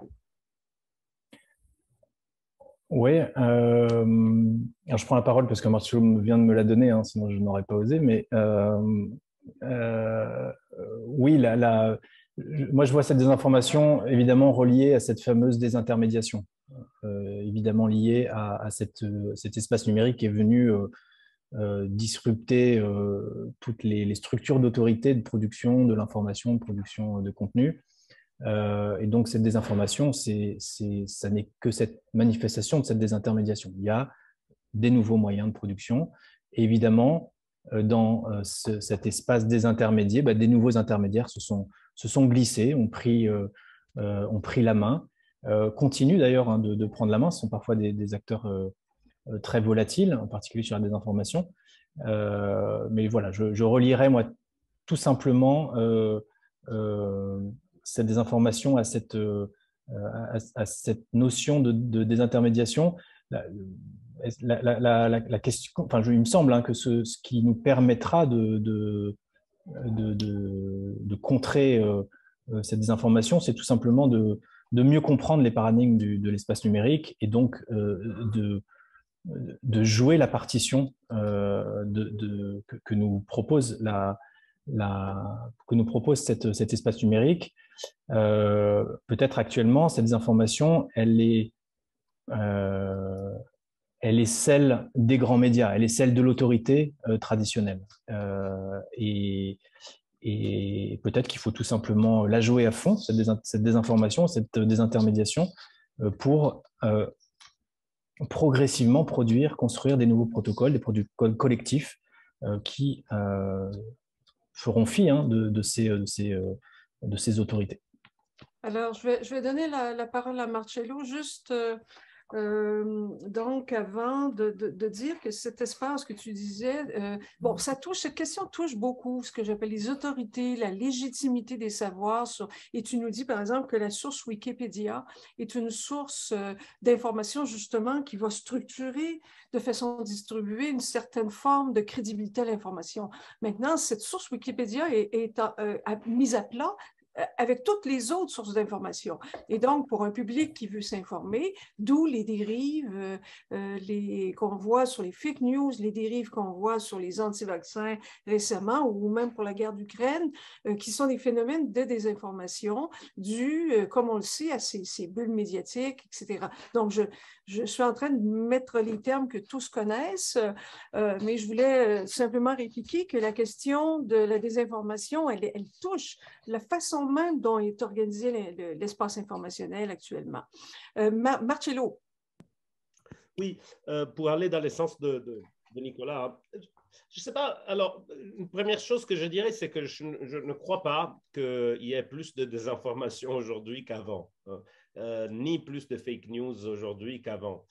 Oui, euh, alors je prends la parole parce que Marcello vient de me la donner, hein, sinon je n'aurais pas osé, mais euh, euh, oui, la, la, moi je vois cette désinformation évidemment reliée à cette fameuse désintermédiation, euh, évidemment liée à, à cette, cet espace numérique qui est venu euh, euh, disrupter euh, toutes les, les structures d'autorité de production de l'information, de production de contenu. Euh, et donc, cette désinformation, c'est, c'est, ça n'est que cette manifestation de cette désintermédiation. Il y a des nouveaux moyens de production. Et évidemment, euh, dans euh, ce, cet espace désintermédié, bah, des nouveaux intermédiaires se sont, se sont glissés, ont pris, euh, euh, ont pris la main, euh, continuent d'ailleurs hein, de, de prendre la main. Ce sont parfois des, des acteurs euh, très volatiles, en particulier sur la désinformation. Euh, mais voilà, je, je relierai, moi, tout simplement euh, euh, cette désinformation à cette, euh, à, à cette notion de, de désintermédiation. La, la, la, la, la question, enfin, je, il me semble hein, que ce, ce qui nous permettra de, de, de, de, de contrer euh, cette désinformation, c'est tout simplement de, de mieux comprendre les paradigmes du, de l'espace numérique et donc euh, de, de jouer la partition euh, de, de, que, que nous propose la, la, que nous propose cette, cet espace numérique. Euh, peut-être actuellement, cette désinformation, elle est, euh, elle est celle des grands médias, elle est celle de l'autorité euh, traditionnelle. Euh, et et peut-être qu'il faut tout simplement la jouer à fond, cette, dés cette désinformation, cette désintermédiation, euh, pour euh, progressivement produire, construire des nouveaux protocoles, des protocoles collectifs euh, qui euh, feront fi hein, de, de, ces, de, ces, euh, de ces autorités. Alors, je vais, je vais donner la, la parole à Marcello, juste euh, euh, donc avant de, de, de dire que cet espace que tu disais, euh, bon, ça touche, cette question touche beaucoup ce que j'appelle les autorités, la légitimité des savoirs. Sur, et tu nous dis, par exemple, que la source Wikipédia est une source euh, d'information, justement, qui va structurer de façon distribuée une certaine forme de crédibilité à l'information. Maintenant, cette source Wikipédia est, est euh, mise à plat avec toutes les autres sources d'information. Et donc, pour un public qui veut s'informer, d'où les dérives euh, les, qu'on voit sur les fake news, les dérives qu'on voit sur les anti-vaccins récemment, ou même pour la guerre d'Ukraine, euh, qui sont des phénomènes de désinformation dus, euh, comme on le sait, à ces, ces bulles médiatiques, et cetera. Donc, je, je suis en train de mettre les termes que tous connaissent, euh, mais je voulais simplement répliquer que la question de la désinformation, elle, elle touche la façon même dont est organisé l'espace informationnel actuellement. Euh, Marcello. Oui, euh, pour aller dans le sens de, de, de Nicolas, je ne sais pas, alors, une première chose que je dirais, c'est que je, je ne crois pas qu'il y ait plus de désinformation aujourd'hui qu'avant, hein, euh, ni plus de fake news aujourd'hui qu'avant.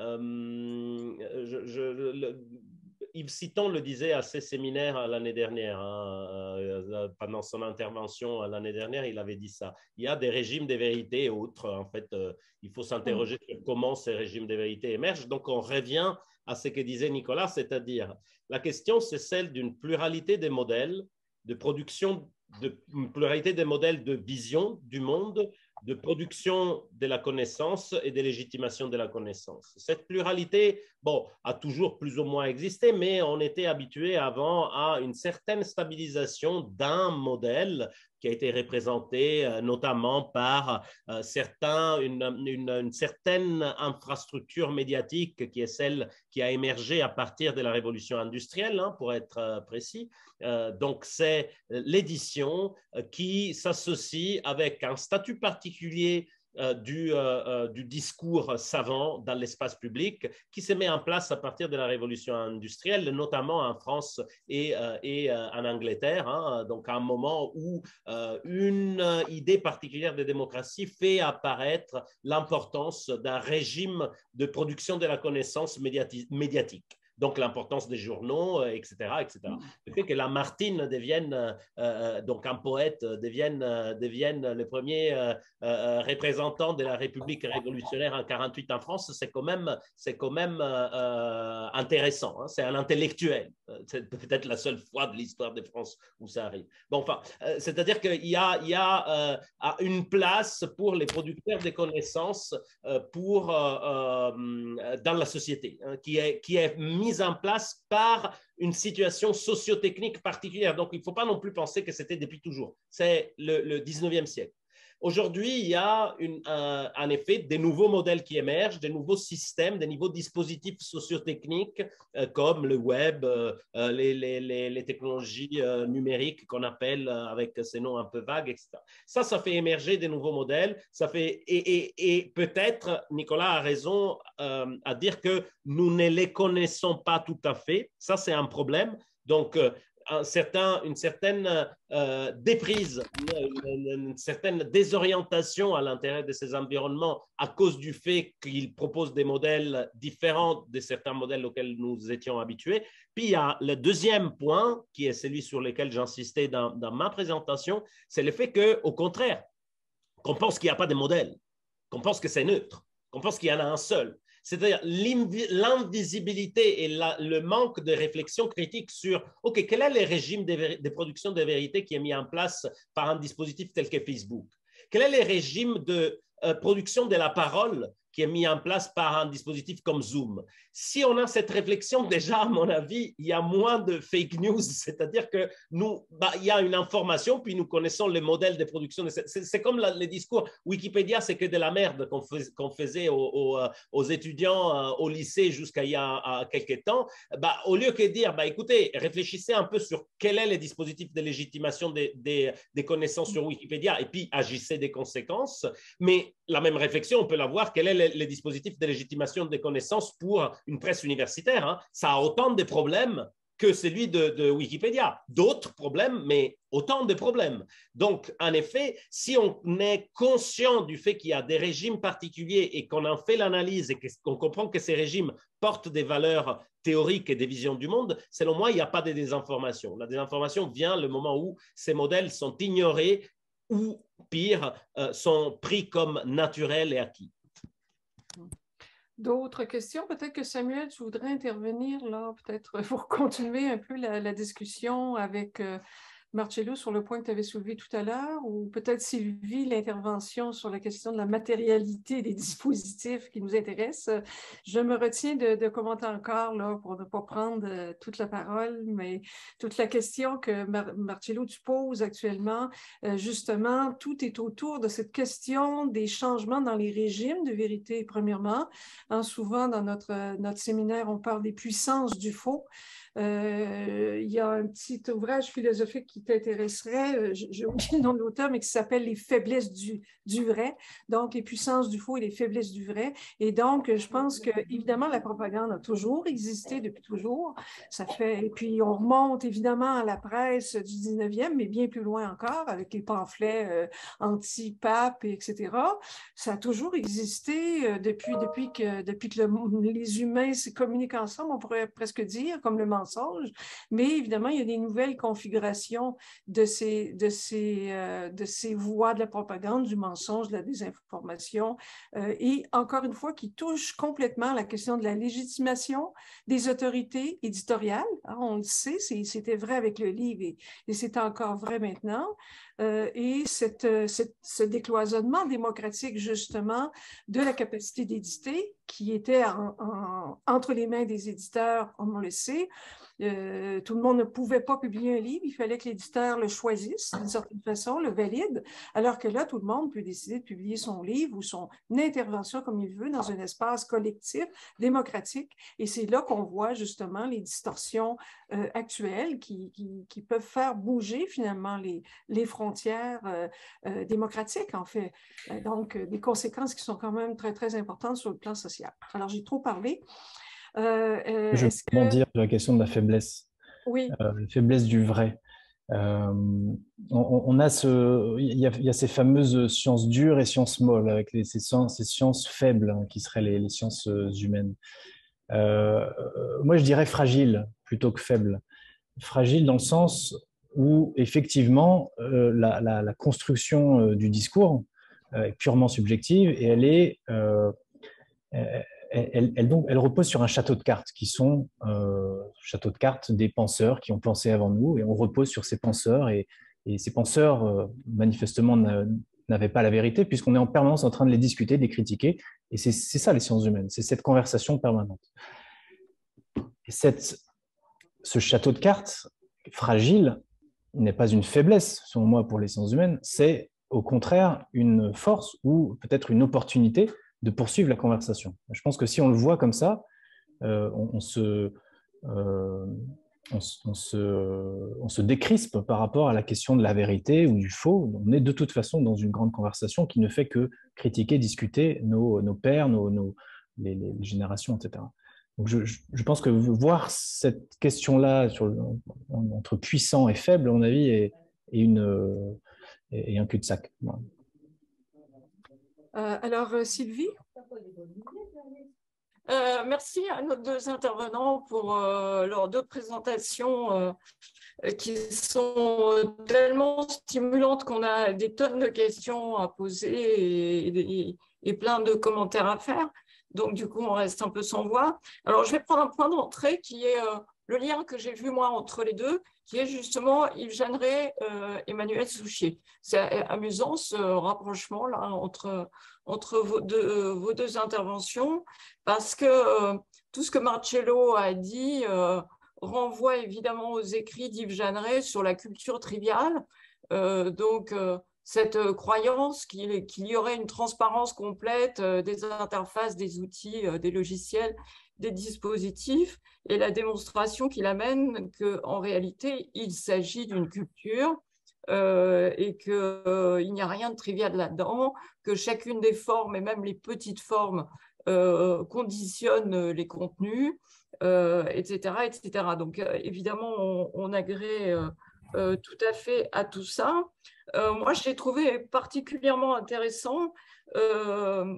Euh, je, je, le, Yves Citon le disait à ses séminaires l'année dernière, hein, euh, pendant son intervention l'année dernière, il avait dit ça. Il y a des régimes de vérité et autres. En fait, euh, il faut s'interroger sur comment ces régimes de vérité émergent. Donc, on revient à ce que disait Nicolas, c'est-à-dire la question, c'est celle d'une pluralité des modèles de production, de une pluralité des modèles de vision du monde, de production de la connaissance et de légitimation de la connaissance. Cette pluralité, bon, a toujours plus ou moins existé, mais on était habitué avant à une certaine stabilisation d'un modèle qui a été représenté euh, notamment par euh, certains, une, une, une certaine infrastructure médiatique qui est celle qui a émergé à partir de la révolution industrielle, hein, pour être euh, précis. Euh, donc, c'est l'édition euh, qui s'associe avec un statut particulier Euh, du, euh, du discours savant dans l'espace public qui se met en place à partir de la révolution industrielle, notamment en France et, euh, et euh, en Angleterre, hein, donc à un moment où euh, une idée particulière de démocratie fait apparaître l'importance d'un régime de production de la connaissance médiati médiatique. Donc, l'importance des journaux, et cetera, et cetera. Le fait que Lamartine devienne, euh, donc un poète, devienne, devienne le premier euh, euh, représentant de la République révolutionnaire en quarante-huit en France, c'est quand même, c'est quand même euh, intéressant. Hein. C'est un intellectuel. C'est peut-être la seule fois de l'histoire de France où ça arrive. Bon, enfin, euh, c'est-à-dire qu'il y a, il y a euh, une place pour les producteurs de connaissances euh, pour, euh, euh, dans la société, hein, qui est, qui est mise en place par une situation socio-technique particulière. Donc, il ne faut pas non plus penser que c'était depuis toujours. C'est le, le dix-neuvième siècle. Aujourd'hui, il y a une, un, en effet des nouveaux modèles qui émergent, des nouveaux systèmes, des nouveaux dispositifs sociotechniques euh, comme le web, euh, les, les, les technologies euh, numériques qu'on appelle euh, avec ces noms un peu vagues, et cetera. Ça, ça fait émerger des nouveaux modèles. Ça fait, et et, et peut-être, Nicolas a raison euh, à dire que nous ne les connaissons pas tout à fait. Ça, c'est un problème. Donc, euh, Un certain, une certaine euh, déprise, une, une certaine désorientation à l'intérieur de ces environnements à cause du fait qu'ils proposent des modèles différents de certains modèles auxquels nous étions habitués. Puis il y a le deuxième point, qui est celui sur lequel j'insistais dans, dans ma présentation, c'est le fait qu'au contraire, qu'on pense qu'il n'y a pas de modèle, qu'on pense que c'est neutre, qu'on pense qu'il y en a un seul. C'est-à-dire l'invisibilité et la, le manque de réflexion critique sur, OK, quel est le régime de, de production de vérité qui est mis en place par un dispositif tel que Facebook? Quel est le régime de euh, production de la parole qui est mis en place par un dispositif comme Zoom. Si on a cette réflexion, déjà, à mon avis, il y a moins de fake news, c'est-à-dire que nous, bah, il y a une information, puis nous connaissons les modèles de production. C'est comme la, les discours. Wikipédia, c'est que de la merde qu'on fais, qu'on faisait aux, aux, aux étudiants au lycée jusqu'à il y a quelques temps. Bah, au lieu que de dire, bah, écoutez, réfléchissez un peu sur quel est le dispositif de légitimation des, des, des connaissances sur Wikipédia et puis agissez des conséquences. Mais la même réflexion, on peut l'avoir, quel est le, le dispositif de légitimation des connaissances pour une presse universitaire, hein. Ça a autant de problèmes que celui de, de Wikipédia. D'autres problèmes, mais autant de problèmes. Donc, en effet, si on est conscient du fait qu'il y a des régimes particuliers et qu'on en fait l'analyse et qu'on comprend que ces régimes portent des valeurs théoriques et des visions du monde, selon moi, il n'y a pas de désinformation. La désinformation vient le moment où ces modèles sont ignorés ou, pire, euh, sont pris comme naturels et acquis. D'autres questions? Peut-être que Samuel, tu voudrais intervenir là, peut-être pour continuer un peu la, la discussion avec euh, Marcello sur le point que tu avais soulevé tout à l'heure, ou peut-être Sylvie, l'intervention sur la question de la matérialité des dispositifs qui nous intéressent. Je me retiens de, de commenter encore là, pour ne pas prendre euh, toute la parole, mais toute la question que Mar Marcello, tu poses actuellement, euh, justement, tout est autour de cette question des changements dans les régimes de vérité, premièrement. Hein, souvent, dans notre, notre séminaire, on parle des puissances du faux. Euh, il y a un petit ouvrage philosophique qui t'intéresserait, euh, j'ai oublié le nom de l'auteur, mais qui s'appelle « Les faiblesses du, du vrai », donc les puissances du faux et les faiblesses du vrai. Et donc, je pense que, évidemment, la propagande a toujours existé depuis toujours. Ça fait, et puis, on remonte évidemment à la presse du dix-neuvième, mais bien plus loin encore, avec les pamphlets euh, anti-pape, et cetera. Ça a toujours existé euh, depuis, depuis que, depuis que le, les humains se communiquent ensemble, on pourrait presque dire, comme le mensonge. Mais évidemment, il y a des nouvelles configurations de ces, de ces, euh, de ces voies de la propagande, du mensonge, de la désinformation, euh, et encore une fois, qui touchent complètement la question de la légitimation des autorités éditoriales. Hein, on le sait, c'était vrai avec le livre et, et c'est encore vrai maintenant. Euh, et cette, cette, ce décloisonnement démocratique, justement, de la capacité d'éditer, qui était en, en, entre les mains des éditeurs, on le sait. Euh, tout le monde ne pouvait pas publier un livre, il fallait que l'éditeur le choisisse d'une certaine façon, le valide, alors que là, tout le monde peut décider de publier son livre ou son intervention comme il veut dans un espace collectif, démocratique. Et c'est là qu'on voit justement les distorsions euh, actuelles qui, qui, qui peuvent faire bouger finalement les, les frontières euh, euh, démocratiques, en fait. Euh, donc, euh, des conséquences qui sont quand même très, très importantes sur le plan social. Alors, j'ai trop parlé. Euh, euh, Je vais rebondir que... sur la question de la faiblesse. Oui. Euh, la faiblesse du vrai. Euh, on, on a ce, il y a, il y a ces fameuses sciences dures et sciences molles, avec les, ces, ces sciences faibles hein, qui seraient les, les sciences humaines. Euh, moi, je dirais fragile plutôt que faible. Fragile dans le sens où, effectivement, euh, la, la, la construction euh, du discours euh, est purement subjective et elle est... Euh, Elle, elle, donc, elle repose sur un château de cartes qui sont euh, château de cartes des penseurs qui ont pensé avant nous et on repose sur ces penseurs et, et ces penseurs euh, manifestement n'avaient pas la vérité puisqu'on est en permanence en train de les discuter, de les critiquer et c'est ça les sciences humaines, c'est cette conversation permanente. Et cette, ce château de cartes fragile n'est pas une faiblesse selon moi pour les sciences humaines, c'est au contraire une force ou peut-être une opportunité de poursuivre la conversation. Je pense que si on le voit comme ça, euh, on, on, se, euh, on, on, se, on se décrispe par rapport à la question de la vérité ou du faux. On est de toute façon dans une grande conversation qui ne fait que critiquer, discuter nos, nos pairs, nos, nos, les, les générations, et cetera. Donc je, je pense que voir cette question-là entre puissant et faible, à mon avis, est, est, une, est un cul-de-sac. Voilà. Euh, alors, Sylvie? Euh, merci à nos deux intervenants pour euh, leurs deux présentations euh, qui sont tellement stimulantes qu'on a des tonnes de questions à poser et, et, et plein de commentaires à faire. Donc, du coup, on reste un peu sans voix. Alors, je vais prendre un point d'entrée qui est euh, le lien que j'ai vu moi entre les deux, qui est justement Yves Jeanneret, euh, Emmanuel Souchier. C'est amusant ce rapprochement là entre, entre vos, deux, vos deux interventions, parce que euh, tout ce que Marcello a dit euh, renvoie évidemment aux écrits d'Yves Jeanneret sur la culture triviale. Euh, donc, euh, cette euh, croyance qu'il qu'il y aurait une transparence complète euh, des interfaces, des outils, euh, des logiciels, des dispositifs, et la démonstration qu'il amène qu'en réalité, il s'agit d'une culture euh, et qu'il euh, n'y a rien de trivial là-dedans, que chacune des formes, et même les petites formes, euh, conditionnent les contenus, euh, et cetera, et cetera. Donc, euh, évidemment, on, on agrée euh, euh, tout à fait à tout ça. Euh, moi, j'ai trouvé particulièrement intéressant euh,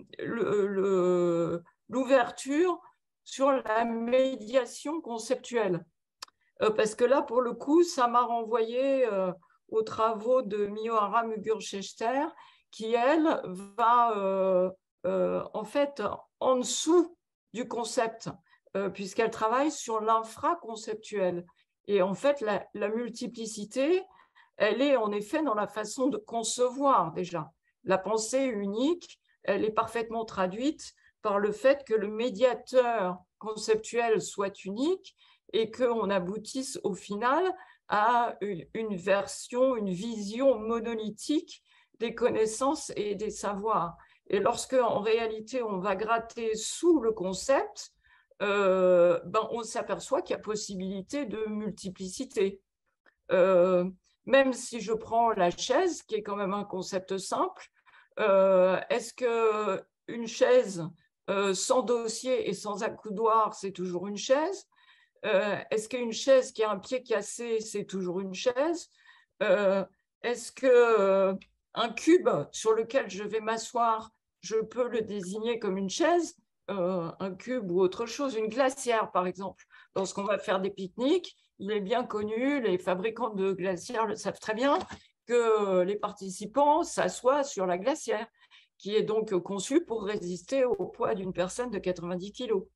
l'ouverture sur la médiation conceptuelle. Euh, parce que là, pour le coup, ça m'a renvoyé euh, aux travaux de Miyohara Mugur-Schechter, qui, elle, va euh, euh, en fait en dessous du concept, euh, puisqu'elle travaille sur l'infraconceptuel. Et en fait, la, la multiplicité, elle est en effet dans la façon de concevoir déjà. La pensée unique, elle est parfaitement traduite par le fait que le médiateur conceptuel soit unique et qu'on aboutisse au final à une version, une vision monolithique des connaissances et des savoirs. Et lorsque, en réalité, on va gratter sous le concept, euh, ben, on s'aperçoit qu'il y a possibilité de multiplicité. Euh, même si je prends la chaise, qui est quand même un concept simple, euh, est-ce qu'une chaise euh, sans dossier et sans accoudoir, c'est toujours une chaise? euh, Est-ce qu'une chaise qui a un pied cassé, c'est toujours une chaise? euh, Est-ce que euh, un cube sur lequel je vais m'asseoir, je peux le désigner comme une chaise? euh, Un cube ou autre chose, une glacière par exemple. Lorsqu'on va faire des pique-niques, il est bien connu, les fabricants de glacières le savent très bien, que les participants s'assoient sur la glacière, qui est donc conçue pour résister au poids d'une personne de quatre-vingt-dix kilos.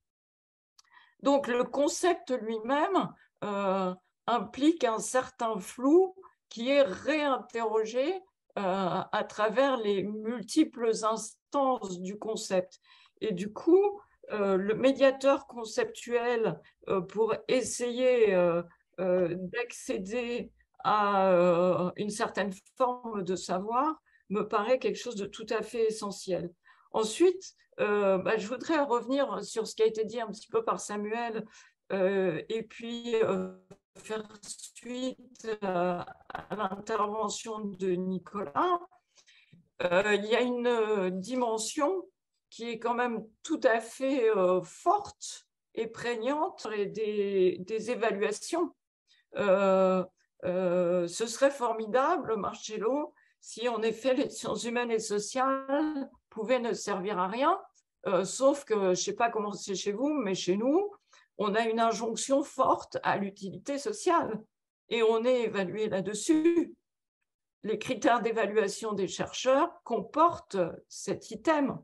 Donc, le concept lui-même euh, implique un certain flou qui est réinterrogé euh, à travers les multiples instances du concept. Et du coup, euh, le médiateur conceptuel, euh, pour essayer euh, euh, d'accéder à euh, une certaine forme de savoir, me paraît quelque chose de tout à fait essentiel. Ensuite, euh, bah, je voudrais revenir sur ce qui a été dit un petit peu par Samuel euh, et puis euh, faire suite euh, à l'intervention de Nicolas. Euh, il y a une euh, dimension qui est quand même tout à fait euh, forte et prégnante et des, des évaluations. Euh, euh, ce serait formidable, Marcello, si en effet les sciences humaines et sociales pouvaient ne servir à rien, euh, sauf que, je ne sais pas comment c'est chez vous, mais chez nous, on a une injonction forte à l'utilité sociale et on est évalué là-dessus. Les critères d'évaluation des chercheurs comportent cet item.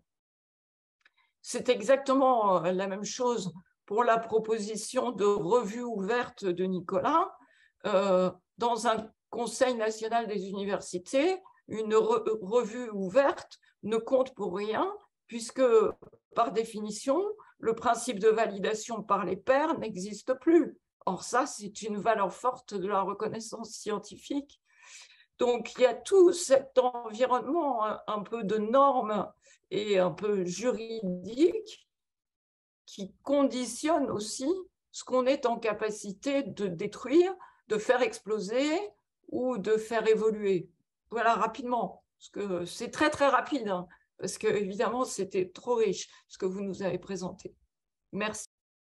C'est exactement la même chose pour la proposition de revue ouverte de Nicolas. Euh, dans un Conseil national des universités, une re revue ouverte ne compte pour rien, puisque, par définition, le principe de validation par les pairs n'existe plus. Or, ça, c'est une valeur forte de la reconnaissance scientifique. Donc, il y a tout cet environnement un peu de normes et un peu juridique qui conditionne aussi ce qu'on est en capacité de détruire, de faire exploser ou de faire évoluer. Voilà, rapidement, parce que c'est très, très rapide, hein, parce que évidemment, c'était trop riche, ce que vous nous avez présenté. Merci.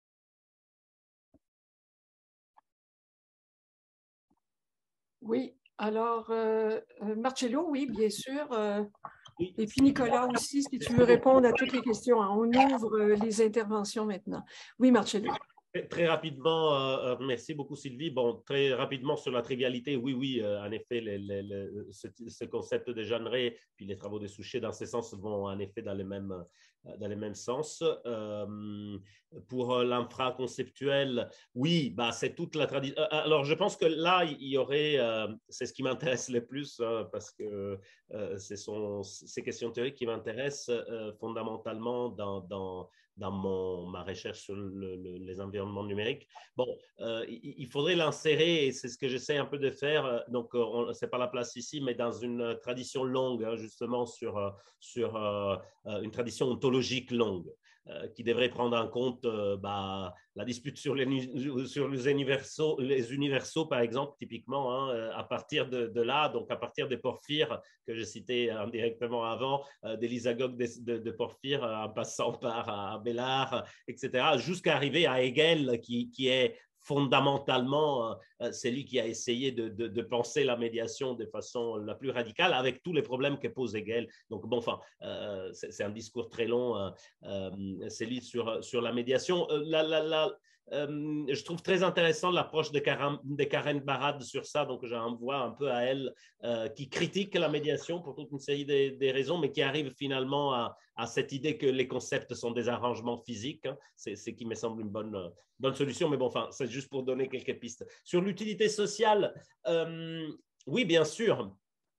Oui, alors, euh, Marcello, oui, bien sûr. Euh, et puis Nicolas aussi, si tu veux répondre à toutes les questions. Hein, on ouvre les interventions maintenant. Oui, Marcello. Très rapidement, euh, merci beaucoup Sylvie. Bon, très rapidement sur la trivialité, oui, oui, euh, en effet, les, les, les, ce, ce concept de genré, puis les travaux de Souchet dans ce sens vont en effet dans les mêmes, dans les mêmes sens. Euh, pour l'infra-conceptuel, oui, bah, c'est toute la tradition. Alors, je pense que là, il y aurait, euh, c'est ce qui m'intéresse le plus, hein, parce que euh, ce sont ces questions théoriques qui m'intéressent euh, fondamentalement dans, dans dans mon, ma recherche sur le, le, les environnements numériques. Bon, euh, il, il faudrait l'insérer, et c'est ce que j'essaie un peu de faire, donc ce n'est pas la place ici, mais dans une tradition longue, hein, justement sur, sur euh, une tradition ontologique longue, euh, qui devrait prendre en compte euh, bah, la dispute sur les, sur les universaux, les universaux, par exemple, typiquement, hein, à partir de, de là, donc à partir des Porphyres, que je citais indirectement avant, euh, des lysagogues de, de, de Porphyre, en passant par Abélard, et cetera, jusqu'à arriver à Hegel, qui, qui est fondamentalement euh, celui qui a essayé de, de, de penser la médiation de façon la plus radicale, avec tous les problèmes que pose Hegel. Donc, bon, enfin, euh, c'est un discours très long, euh, euh, celui sur, sur la médiation. Euh, la, la, la, Euh, je trouve très intéressant l'approche de Karen, de Karen Barad sur ça, donc j'envoie un peu à elle, euh, qui critique la médiation pour toute une série de, de raisons, mais qui arrive finalement à, à cette idée que les concepts sont des arrangements physiques, hein. C'est ce qui me semble une bonne, bonne solution, mais bon, enfin, c'est juste pour donner quelques pistes. Sur l'utilité sociale, euh, oui, bien sûr.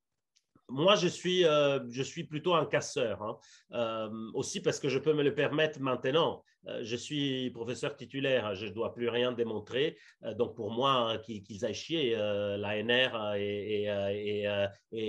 Moi, je suis, euh, je suis plutôt un casseur, hein. euh, aussi parce que je peux me le permettre maintenant. Euh, je suis professeur titulaire, je ne dois plus rien démontrer. Euh, donc, pour moi, hein, qu'ils qu'ils aillent chier, euh, l'A N R et, et, et,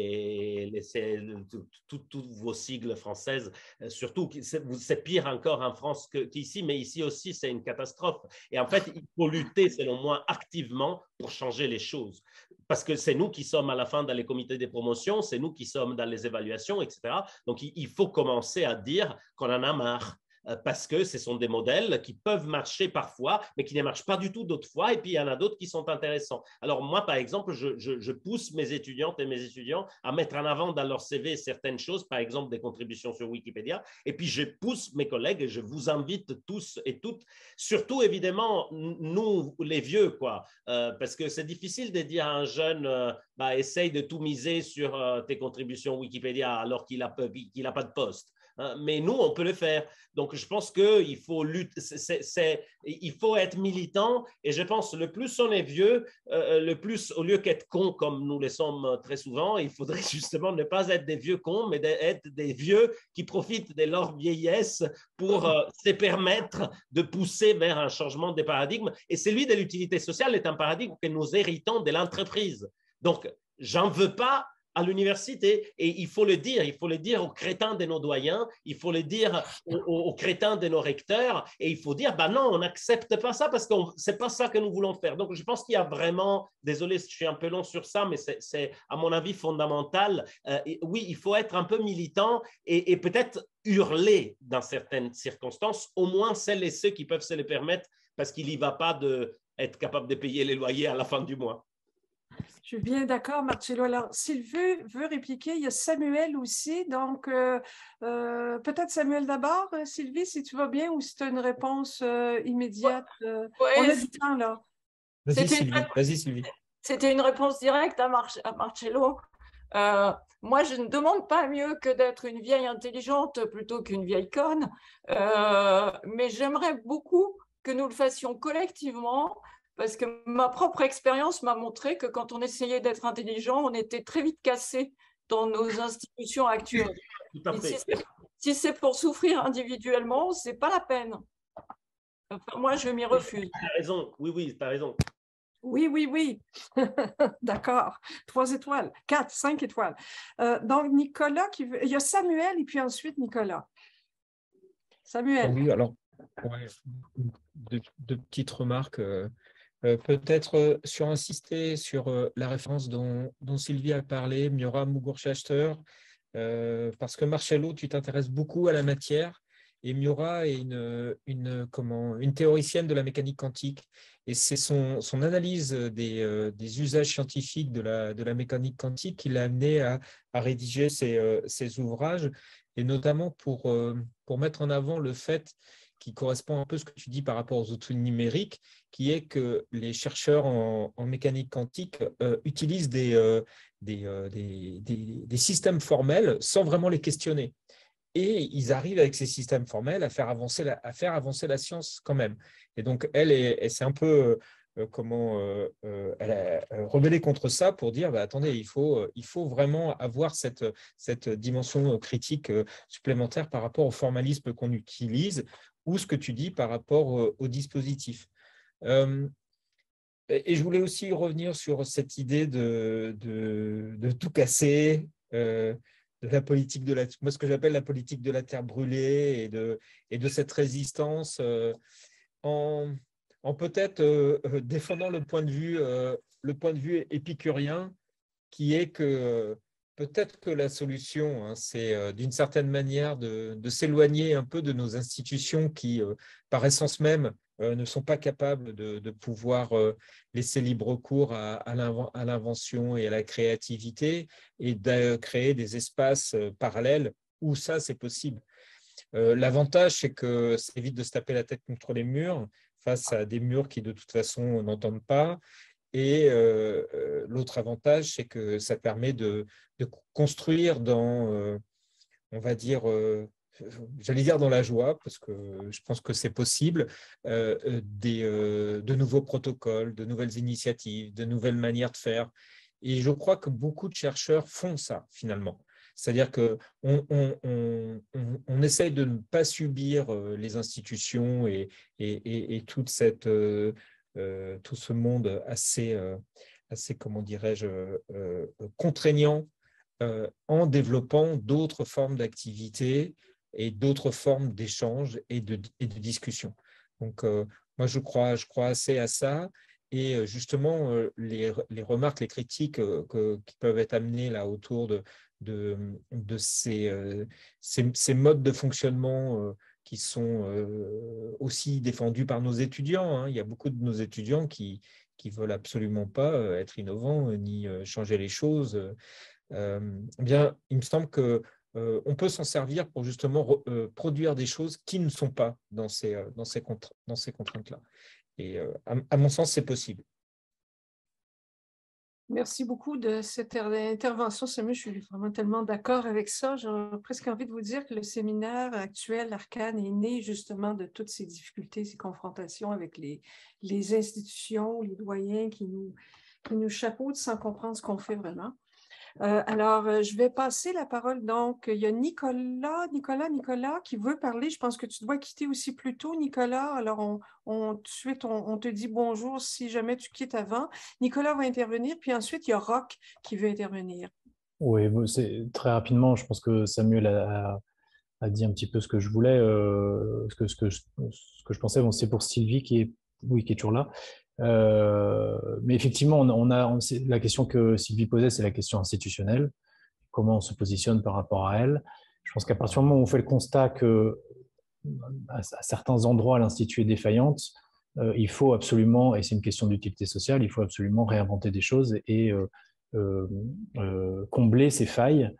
et, et toutes vos sigles françaises, euh, surtout, c'est pire encore en France qu'ici, mais ici aussi, c'est une catastrophe. Et en fait, il faut lutter, selon moi, activement pour changer les choses. Parce que c'est nous qui sommes à la fin dans les comités de promotion, c'est nous qui sommes dans les évaluations, et cetera. Donc, il faut commencer à dire qu'on en a marre, parce que ce sont des modèles qui peuvent marcher parfois, mais qui ne marchent pas du tout d'autres fois, et puis il y en a d'autres qui sont intéressants. Alors moi, par exemple, je, je, je pousse mes étudiantes et mes étudiants à mettre en avant dans leur C V certaines choses, par exemple des contributions sur Wikipédia, et puis je pousse mes collègues, et je vous invite tous et toutes, surtout évidemment nous les vieux, quoi, euh, parce que c'est difficile de dire à un jeune, euh, bah, essaye de tout miser sur euh, tes contributions Wikipédia alors qu'il n'a qu'il a pas de poste. Mais nous, on peut le faire. Donc, je pense qu'il faut lutter, c'est, c'est, il faut être militant. Et je pense que le plus on est vieux, euh, le plus, au lieu qu'être con comme nous le sommes très souvent, il faudrait justement ne pas être des vieux cons, mais être des vieux qui profitent de leur vieillesse pour euh, se permettre de pousser vers un changement de paradigme. Et celui de l'utilité sociale est un paradigme que nous héritons de l'entreprise. Donc, j'en veux pas à l'université, et il faut le dire, il faut le dire aux crétins de nos doyens, il faut le dire aux, aux crétins de nos recteurs, et il faut dire, bah non, on n'accepte pas ça parce que c'est pas ça que nous voulons faire. Donc, je pense qu'il y a vraiment, désolé, je suis un peu long sur ça, mais c'est à mon avis fondamental. Euh, et oui, il faut être un peu militant et, et peut-être hurler dans certaines circonstances, au moins celles et ceux qui peuvent se le permettre, parce qu'il n'y va pas d'être capable de payer les loyers à la fin du mois. Je suis bien d'accord, Marcello. Alors, Sylvie veut répliquer. Il y a Samuel aussi. Donc, euh, euh, peut-être Samuel d'abord, Sylvie, si tu vas bien, ou si tu as une réponse euh, immédiate. Euh, ouais, on a du temps, là. Vas-y, Sylvie. Vas-y, Sylvie. C'était une réponse directe à, Mar à Marcello. Euh, moi, je ne demande pas mieux que d'être une vieille intelligente plutôt qu'une vieille conne. Euh, mais j'aimerais beaucoup que nous le fassions collectivement, parce que ma propre expérience m'a montré que quand on essayait d'être intelligent, on était très vite cassé dans nos institutions actuelles. Tout à fait. Si c'est pour souffrir individuellement, ce n'est pas la peine. Enfin, moi, je m'y refuse. Tu as raison, oui, oui, tu as raison. Oui, oui, oui. D'accord. Trois étoiles, quatre, cinq étoiles. Euh, donc, Nicolas, qui veut... il y a Samuel et puis ensuite Nicolas. Samuel. Oui, alors, ouais, deux, deux petites remarques. Euh, Euh, peut-être euh, sur insister sur euh, la référence dont, dont Sylvie a parlé, Miura Mugur-Schachter, euh, parce que Marcello, tu t'intéresses beaucoup à la matière, et Miura est une, une, comment, une théoricienne de la mécanique quantique, et c'est son, son analyse des, euh, des usages scientifiques de la, de la mécanique quantique qui l'a amené à, à rédiger ses, euh, ses ouvrages, et notamment pour, euh, pour mettre en avant le fait qui correspond un peu à ce que tu dis par rapport aux outils numériques, qui est que les chercheurs en, en mécanique quantique euh, utilisent des, euh, des, euh, des, des, des systèmes formels sans vraiment les questionner. Et ils arrivent avec ces systèmes formels à faire avancer la, à faire avancer la science quand même. Et donc, elle, est, elle c'est un peu euh, comment euh, euh, elle a rebellé contre ça pour dire, bah, attendez, il faut, il faut vraiment avoir cette, cette dimension critique supplémentaire par rapport au formalisme qu'on utilise ou ce que tu dis par rapport au, au dispositif. Euh, et je voulais aussi revenir sur cette idée de, de, de tout casser, euh, de la politique de la, moi ce que j'appelle la politique de la terre brûlée et de, et de cette résistance euh, en, en peut-être euh, défendant le point de vue, euh, le point de vue épicurien qui est que euh, peut-être que la solution, hein, c'est euh, d'une certaine manière de, de s'éloigner un peu de nos institutions qui, euh, par essence même, euh, ne sont pas capables de, de pouvoir euh, laisser libre cours à, à l'invention et à la créativité et de créer des espaces euh, parallèles où ça, c'est possible. Euh, L'avantage, c'est que ça évite de se taper la tête contre les murs face à des murs qui, de toute façon, n'entendent pas. Et euh, euh, l'autre avantage, c'est que ça permet de, de construire dans, euh, on va dire, euh, j'allais dire dans la joie, parce que je pense que c'est possible, euh, des, euh, de nouveaux protocoles, de nouvelles initiatives, de nouvelles manières de faire. Et je crois que beaucoup de chercheurs font ça, finalement. C'est-à-dire qu'on on, on, on, on essaye de ne pas subir les institutions et, et, et, et toute cette, euh, euh, tout ce monde assez, euh, assez comment dirais-je, euh, contraignant euh, en développant d'autres formes d'activité et d'autres formes d'échange et de, et de discussion. Donc, euh, moi, je crois, je crois assez à ça. Et justement, euh, les, les remarques, les critiques euh, que, qui peuvent être amenées là autour de, de, de ces, euh, ces, ces modes de fonctionnement euh, qui sont euh, aussi défendus par nos étudiants. Hein. Il y a beaucoup de nos étudiants qui qui veulent absolument pas euh, être innovants ni euh, changer les choses. Euh, eh bien, il me semble que euh, on peut s'en servir pour justement euh, produire des choses qui ne sont pas dans ces, euh, dans ces, contra dans ces contraintes-là. Et euh, à, à mon sens, c'est possible. Merci beaucoup de cette intervention, Samuel. Je suis vraiment tellement d'accord avec ça. J'ai presque envie de vous dire que le séminaire actuel, Arcane, est né justement de toutes ces difficultés, ces confrontations avec les, les institutions, les doyens qui nous, qui nous chapeautent sans comprendre ce qu'on fait vraiment. Euh, alors, euh, je vais passer la parole. Donc, il y a Nicolas, Nicolas, Nicolas qui veut parler. Je pense que tu dois quitter aussi plus tôt, Nicolas. Alors, on, on, tout de suite, on, on te dit bonjour si jamais tu quittes avant. Nicolas va intervenir, puis ensuite, il y a Roch qui veut intervenir. Oui, c'est très rapidement. Je pense que Samuel a, a, a dit un petit peu ce que je voulais, euh, ce, que, ce, que je, ce que je pensais. Bon, c'est pour Sylvie qui est, oui, qui est toujours là. Euh, mais effectivement, on a, on a on, la question que Sylvie posait, c'est la question institutionnelle. Comment on se positionne par rapport à elle. Je pense qu'à partir du moment où on fait le constat que à, à certains endroits l'Institut est défaillante, euh, il faut absolument, et c'est une question d'utilité sociale, il faut absolument réinventer des choses et euh, euh, euh, combler ces failles.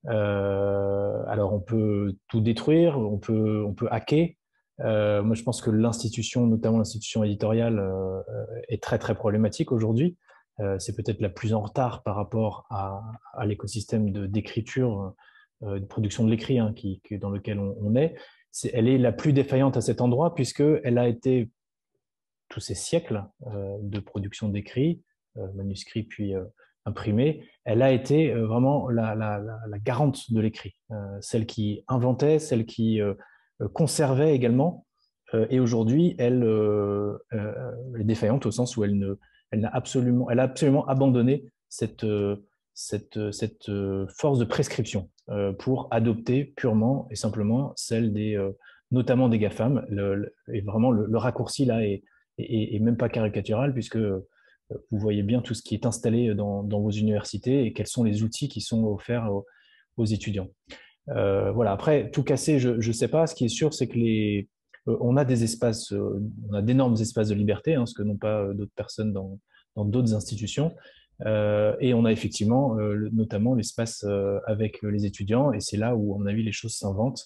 Euh, alors on peut tout détruire, on peut, on peut hacker. Euh, moi, je pense que l'institution, notamment l'institution éditoriale, euh, est très, très problématique aujourd'hui. Euh, c'est peut-être la plus en retard par rapport à, à l'écosystème d'écriture, euh, de production de l'écrit hein, qui, qui, dans lequel on, on est. est. Elle est la plus défaillante à cet endroit puisqu'elle a été, tous ces siècles euh, de production d'écrit, euh, manuscrits puis euh, imprimés, elle a été euh, vraiment la, la, la, la garante de l'écrit, euh, celle qui inventait, celle qui euh, conservait également. Euh, et aujourd'hui, elle, euh, euh, est défaillante au sens où elle, ne, elle, a, absolument, elle a absolument abandonné cette, euh, cette, cette euh, force de prescription euh, pour adopter purement et simplement celle des, euh, notamment des GAFAM. Le, le, et vraiment, le, le raccourci là est, est, est même pas caricatural puisque vous voyez bien tout ce qui est installé dans, dans vos universités et quels sont les outils qui sont offerts aux, aux étudiants. Euh, voilà. Après, tout casser, je ne sais pas. Ce qui est sûr, c'est que les, euh, on a des espaces, euh, on a d'énormes espaces de liberté, hein, ce que n'ont pas euh, d'autres personnes dans dans d'autres institutions. Euh, et on a effectivement, euh, notamment l'espace euh, avec les étudiants, et c'est là où, à mon avis, les choses s'inventent.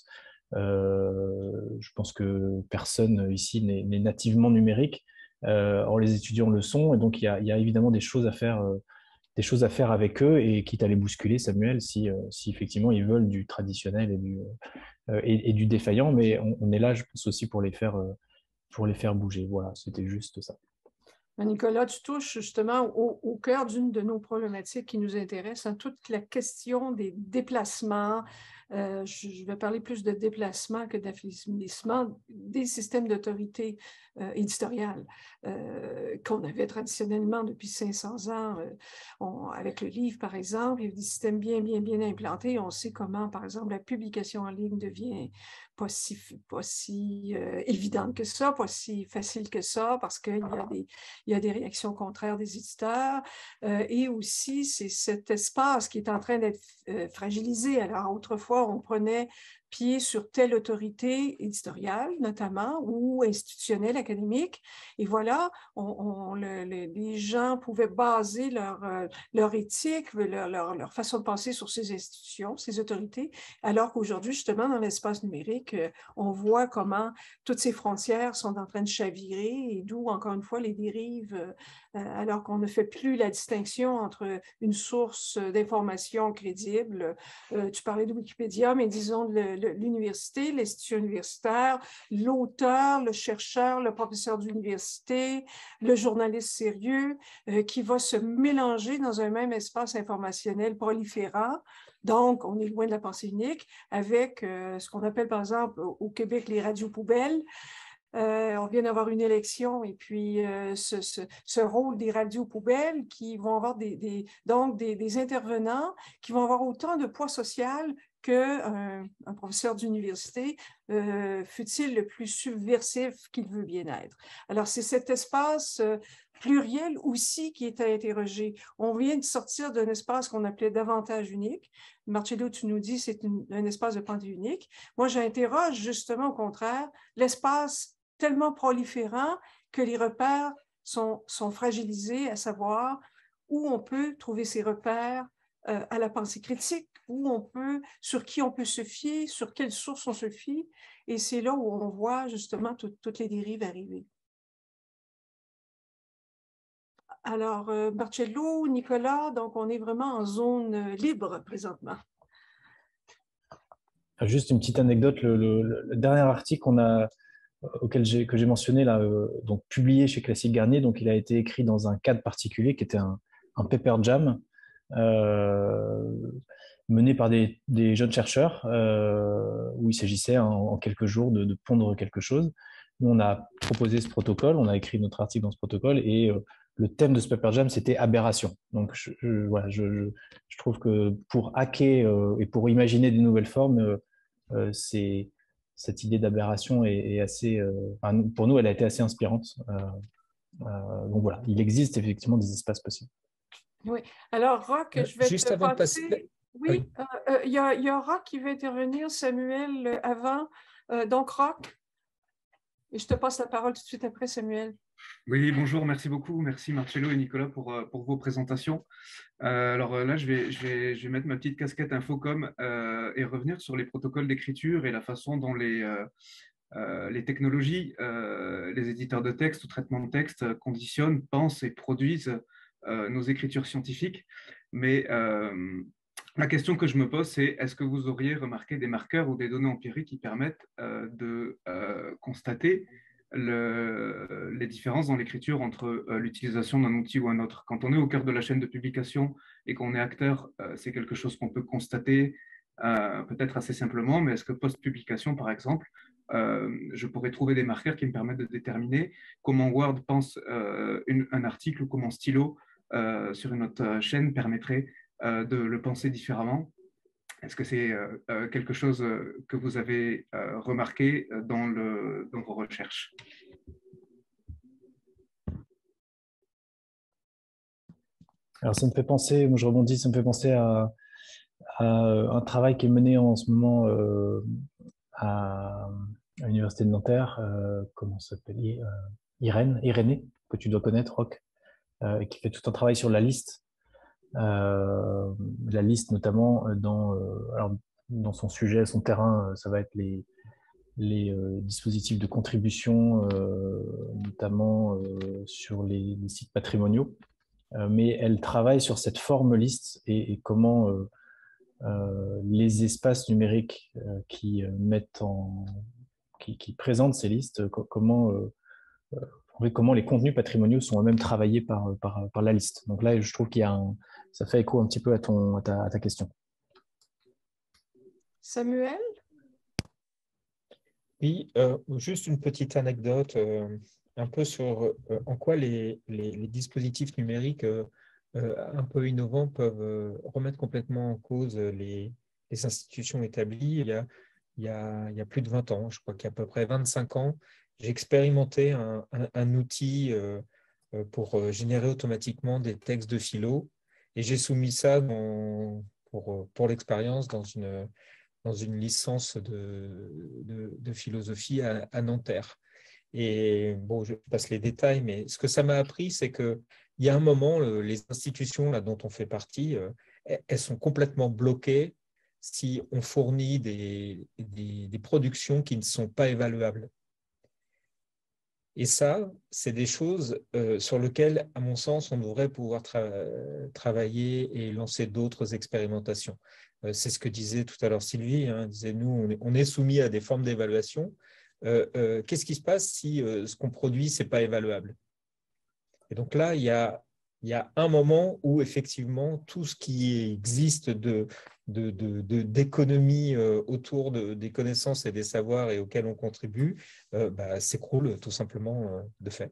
Euh, je pense que personne ici n'est n'est nativement numérique. Euh, or, les étudiants le sont, et donc il y a, il y a évidemment des choses à faire, euh, des choses à faire avec eux, et quitte à les bousculer, Samuel, si, euh, si effectivement ils veulent du traditionnel et du, euh, et, et du défaillant, mais on, on est là, je pense, aussi pour les faire, euh, pour les faire bouger. Voilà, c'était juste ça. Nicolas, tu touches justement au, au cœur d'une de nos problématiques qui nous intéresse, hein, toute la question des déplacements. Euh, je, je vais parler plus de déplacement que d'affaiblissement des systèmes d'autorité euh, éditoriale euh, qu'on avait traditionnellement depuis cinq cents ans. Euh, on, avec le livre, par exemple, il y a des systèmes bien, bien, bien implantés. On sait comment, par exemple, la publication en ligne devient pas si, pas si euh, évidente que ça, pas si facile que ça, parce qu'il y a des il y a des réactions contraires des éditeurs euh, et aussi c'est cet espace qui est en train d'être euh, fragilisé. Alors autrefois, on prenait pied sur telle autorité éditoriale notamment ou institutionnelle, académique et voilà, on, on, le, le, les gens pouvaient baser leur, euh, leur éthique, leur, leur, leur façon de penser sur ces institutions, ces autorités, alors qu'aujourd'hui, justement, dans l'espace numérique, euh, on voit comment toutes ces frontières sont en train de chavirer et d'où, encore une fois, les dérives, euh, alors qu'on ne fait plus la distinction entre une source d'information crédible. Euh, tu parlais de Wikipédia, mais disons l'université, l'institution universitaire, l'auteur, le chercheur, le professeur d'université, le journaliste sérieux, euh, qui va se mélanger dans un même espace informationnel proliférant. Donc, on est loin de la pensée unique avec euh, ce qu'on appelle, par exemple, au Québec, les radios poubelles. Euh, on vient d'avoir une élection et puis euh, ce, ce, ce rôle des radios poubelles qui vont avoir des, des, donc des, des intervenants qui vont avoir autant de poids social qu'un euh, un professeur d'université, euh, fut-il le plus subversif qu'il veut bien être. Alors, c'est cet espace euh, pluriel aussi qui est à interroger. On vient de sortir d'un espace qu'on appelait davantage unique. Marcello, tu nous dis c'est un espace de pensée unique. Moi, j'interroge justement au contraire l'espace tellement proliférant que les repères sont, sont fragilisés, à savoir où on peut trouver ces repères euh, à la pensée critique, où on peut, sur qui on peut se fier, sur quelles sources on se fie, et c'est là où on voit justement tout, toutes les dérives arriver. Alors, euh, Marcello, Nicolas, donc on est vraiment en zone libre présentement. Juste une petite anecdote, le, le, le dernier article qu'on a, auquel j'ai, que j'ai mentionné, là, euh, donc publié chez Classique Garnier, donc il a été écrit dans un cadre particulier qui était un, un paper jam euh, mené par des, des jeunes chercheurs euh, où il s'agissait en, en quelques jours de, de pondre quelque chose. Nous, on a proposé ce protocole, on a écrit notre article dans ce protocole et euh, le thème de ce paper jam, c'était aberration. Donc, je, je, voilà, je, je, je trouve que pour hacker euh, et pour imaginer des nouvelles formes, euh, euh, c'est cette idée d'aberration est, est assez, euh, enfin, pour nous, elle a été assez inspirante. Euh, euh, donc voilà, il existe effectivement des espaces possibles. Oui. Alors, Roch, je vais Juste te avant passer... de passer... Oui, il oui. euh, euh, y, a, y a Roch qui veut intervenir, Samuel, euh, avant. Euh, donc, Roch, et je te passe la parole tout de suite après, Samuel. Oui, bonjour, merci beaucoup. Merci Marcello et Nicolas pour, pour vos présentations. Euh, alors là, je vais, je, vais, je vais mettre ma petite casquette Infocom euh, et revenir sur les protocoles d'écriture et la façon dont les, euh, euh, les technologies, euh, les éditeurs de texte ou traitement de texte conditionnent, pensent et produisent euh, nos écritures scientifiques. Mais euh, la question que je me pose, c'est est-ce que vous auriez remarqué des marqueurs ou des données empiriques qui permettent euh, de euh, constater Le, les différences dans l'écriture entre euh, l'utilisation d'un outil ou un autre. Quand on est au cœur de la chaîne de publication et qu'on est acteur, euh, c'est quelque chose qu'on peut constater euh, peut-être assez simplement, mais est-ce que post-publication, par exemple, euh, je pourrais trouver des marqueurs qui me permettent de déterminer comment Word pense euh, une, un article ou comment Stylo euh, sur une autre chaîne permettrait euh, de le penser différemment? Est-ce que c'est euh, quelque chose que vous avez euh, remarqué dans, le, dans vos recherches? Alors ça me fait penser, moi je rebondis, ça me fait penser à, à un travail qui est mené en ce moment euh, à, à l'Université de Nanterre, euh, comment ça s'appelle, euh, Irène, Irénée, que tu dois connaître, Roch, euh, qui fait tout un travail sur la liste. Euh, la liste notamment dans, euh, alors, dans son sujet, son terrain, ça va être les, les euh, dispositifs de contribution, euh, notamment euh, sur les, les sites patrimoniaux. Euh, mais elle travaille sur cette forme liste et, et comment euh, euh, les espaces numériques euh, qui mettent en, qui, qui présentent ces listes, comment euh, comment les contenus patrimoniaux sont eux-mêmes travaillés par, par, par la liste. Donc là, je trouve qu'il y a un, ça fait écho un petit peu à, ton, à, ta, à ta question. Samuel? Oui, euh, juste une petite anecdote, euh, un peu sur euh, en quoi les, les, les dispositifs numériques euh, euh, un peu innovants peuvent euh, remettre complètement en cause les, les institutions établies. Il y a, il y a, il y a plus de vingt ans, je crois qu'il y a à peu près vingt-cinq ans, j'ai expérimenté un, un, un outil euh, pour générer automatiquement des textes de philo et j'ai soumis ça dans, pour, pour l'expérience dans une dans une licence de, de, de philosophie à, à Nanterre. Et bon, je passe les détails, mais ce que ça m'a appris, c'est qu'il y a un moment, les institutions là, dont on fait partie, elles sont complètement bloquées si on fournit des, des, des productions qui ne sont pas évaluables. Et ça, c'est des choses euh, sur lesquelles, à mon sens, on devrait pouvoir tra travailler et lancer d'autres expérimentations. Euh, c'est ce que disait tout à l'heure Sylvie, hein, disait, nous, on est, on est soumis à des formes d'évaluation. Euh, euh, Qu'est-ce qui se passe si euh, ce qu'on produit, ce n'est pas évaluable? Et donc là, il y a, il y a un moment où, effectivement, tout ce qui existe de de, de, de, d'économie euh, autour de, des connaissances et des savoirs et auxquels on contribue, euh, bah, s'écroule tout simplement euh, de fait.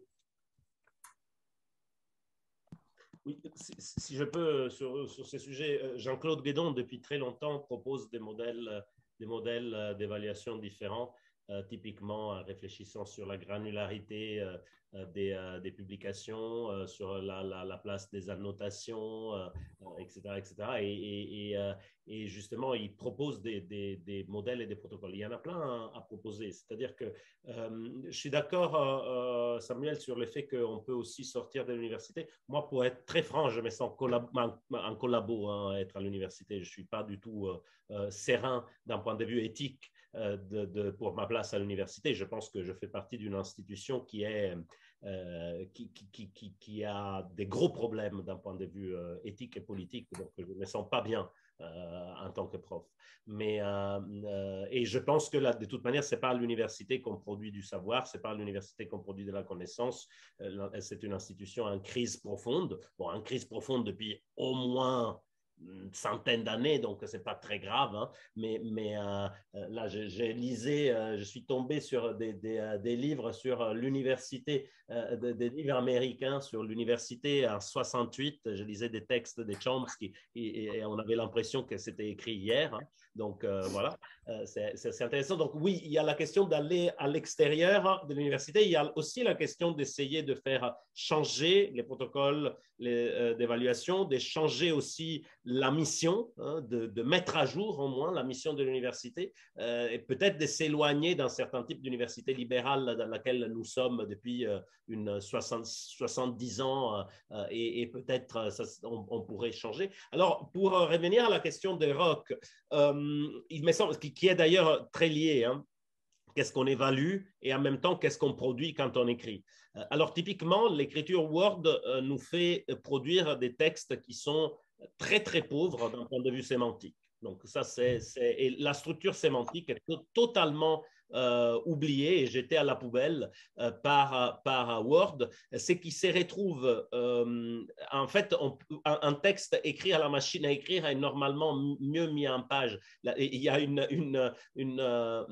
Oui, si, si je peux, sur, sur ces sujets, Jean-Claude Guédon, depuis très longtemps, propose des modèles, des modèles d'évaluation différents, euh, typiquement euh, réfléchissant sur la granularité euh, des, euh, des publications, euh, sur la, la, la place des annotations, euh, et cetera, et cetera. Et, et, et, euh, et justement, il propose des, des, des modèles et des protocoles. Il y en a plein à, à proposer. C'est-à-dire que euh, je suis d'accord, euh, Samuel, sur le fait qu'on peut aussi sortir de l'université. Moi, pour être très franc, je me sens collab en, en collabo hein, à être à l'université. Je ne suis pas du tout euh, euh, serein d'un point de vue éthique euh, de, de, pour ma place à l'université. Je pense que je fais partie d'une institution qui est Euh, qui, qui, qui, qui a des gros problèmes d'un point de vue euh, éthique et politique, donc je ne me sens pas bien euh, en tant que prof. Mais, euh, euh, et je pense que là, de toute manière, ce n'est pas à l'université qu'on produit du savoir, ce n'est pas à l'université qu'on produit de la connaissance, euh, c'est une institution en crise profonde, bon, en crise profonde depuis au moins une centaine d'années, donc ce n'est pas très grave, hein, mais, mais euh, là, je, je lisais, euh, je suis tombé sur des, des, euh, des livres sur l'université, euh, des, des livres américains sur l'université en soixante-huit, je lisais des textes de Chomsky et, et on avait l'impression que c'était écrit hier, hein, donc euh, voilà, euh, c'est intéressant. Donc oui, il y a la question d'aller à l'extérieur de l'université, il y a aussi la question d'essayer de faire changer les protocoles euh, d'évaluation, de changer aussi la mission, hein, de, de mettre à jour au moins la mission de l'université euh, et peut-être de s'éloigner d'un certain type d'université libérale dans laquelle nous sommes depuis euh, une soixante, soixante-dix ans euh, et, et peut-être on, on pourrait changer. Alors, pour revenir à la question des rocs, euh, il me semble, qui, qui est d'ailleurs très lié, hein, qu'est-ce qu'on évalue et en même temps, qu'est-ce qu'on produit quand on écrit. Alors, typiquement, l'écriture Word euh, nous fait produire des textes qui sont très, très pauvres d'un point de vue sémantique. Donc, ça, c'est, et la structure sémantique est totalement euh, oubliée et jetée à la poubelle euh, par, par Word. C'est qu'il se retrouve, euh, en fait, on, un, un texte écrit à la machine à écrire est normalement mieux mis en page. Il y a une, une, une euh,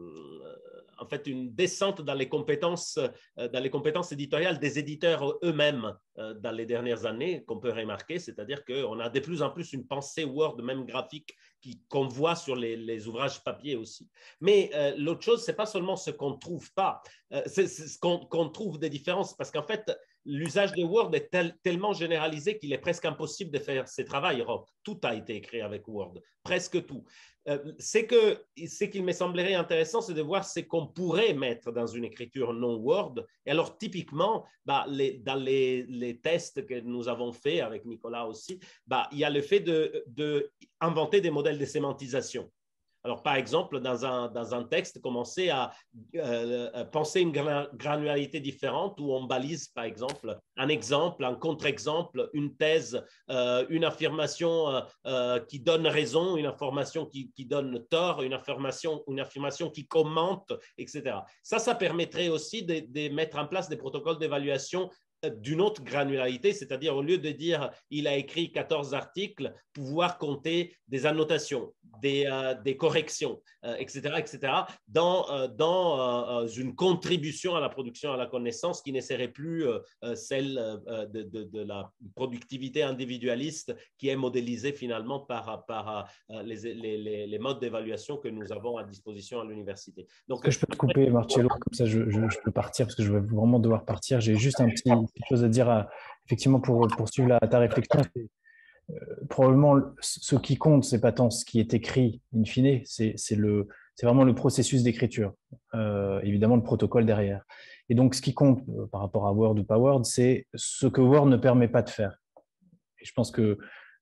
en fait, une descente dans les compétences, euh, dans les compétences éditoriales des éditeurs eux-mêmes euh, dans les dernières années, qu'on peut remarquer, c'est-à-dire qu'on a de plus en plus une pensée Word, même graphique, qu'on voit sur les, les ouvrages papier aussi. Mais euh, l'autre chose, c'est pas seulement ce qu'on ne trouve pas, euh, c'est ce qu'on qu'on trouve des différences, parce qu'en fait, l'usage de Word est tel, tellement généralisé qu'il est presque impossible de faire ces travails. Tout a été écrit avec Word, presque tout. Euh, c'est que ce qu'il me semblerait intéressant, c'est de voir ce qu'on pourrait mettre dans une écriture non Word. Et alors, typiquement, bah, les, dans les, les tests que nous avons faits avec Nicolas aussi, bah, il y a le fait de, de inventer des modèles de sémantisation. Alors, par exemple, dans un, dans un texte, commencer à euh, penser une granularité différente où on balise, par exemple, un exemple, un contre-exemple, une thèse, euh, une affirmation euh, euh, qui donne raison, une information qui, qui donne tort, une affirmation, une affirmation qui commente, et cetera. Ça, ça permettrait aussi de, de mettre en place des protocoles d'évaluation d'une autre granularité, c'est-à-dire au lieu de dire il a écrit quatorze articles, pouvoir compter des annotations, des, euh, des corrections, euh, et cetera, et cetera, dans, euh, dans euh, une contribution à la production, à la connaissance qui ne serait plus euh, celle euh, de, de, de la productivité individualiste qui est modélisée finalement par, par euh, les, les, les modes d'évaluation que nous avons à disposition à l'université. Donc, est-ce que je peux te couper, Marcello, comme ça je, je, je peux partir parce que je vais vraiment devoir partir. J'ai juste un petit quelque chose à dire à, effectivement pour poursuivre la, ta réflexion. Euh, probablement ce qui compte, c'est pas tant ce qui est écrit in fine, c'est le c'est vraiment le processus d'écriture, euh, évidemment le protocole derrière. Et donc ce qui compte euh, par rapport à Word ou pas Word, c'est ce que Word ne permet pas de faire. Et je pense que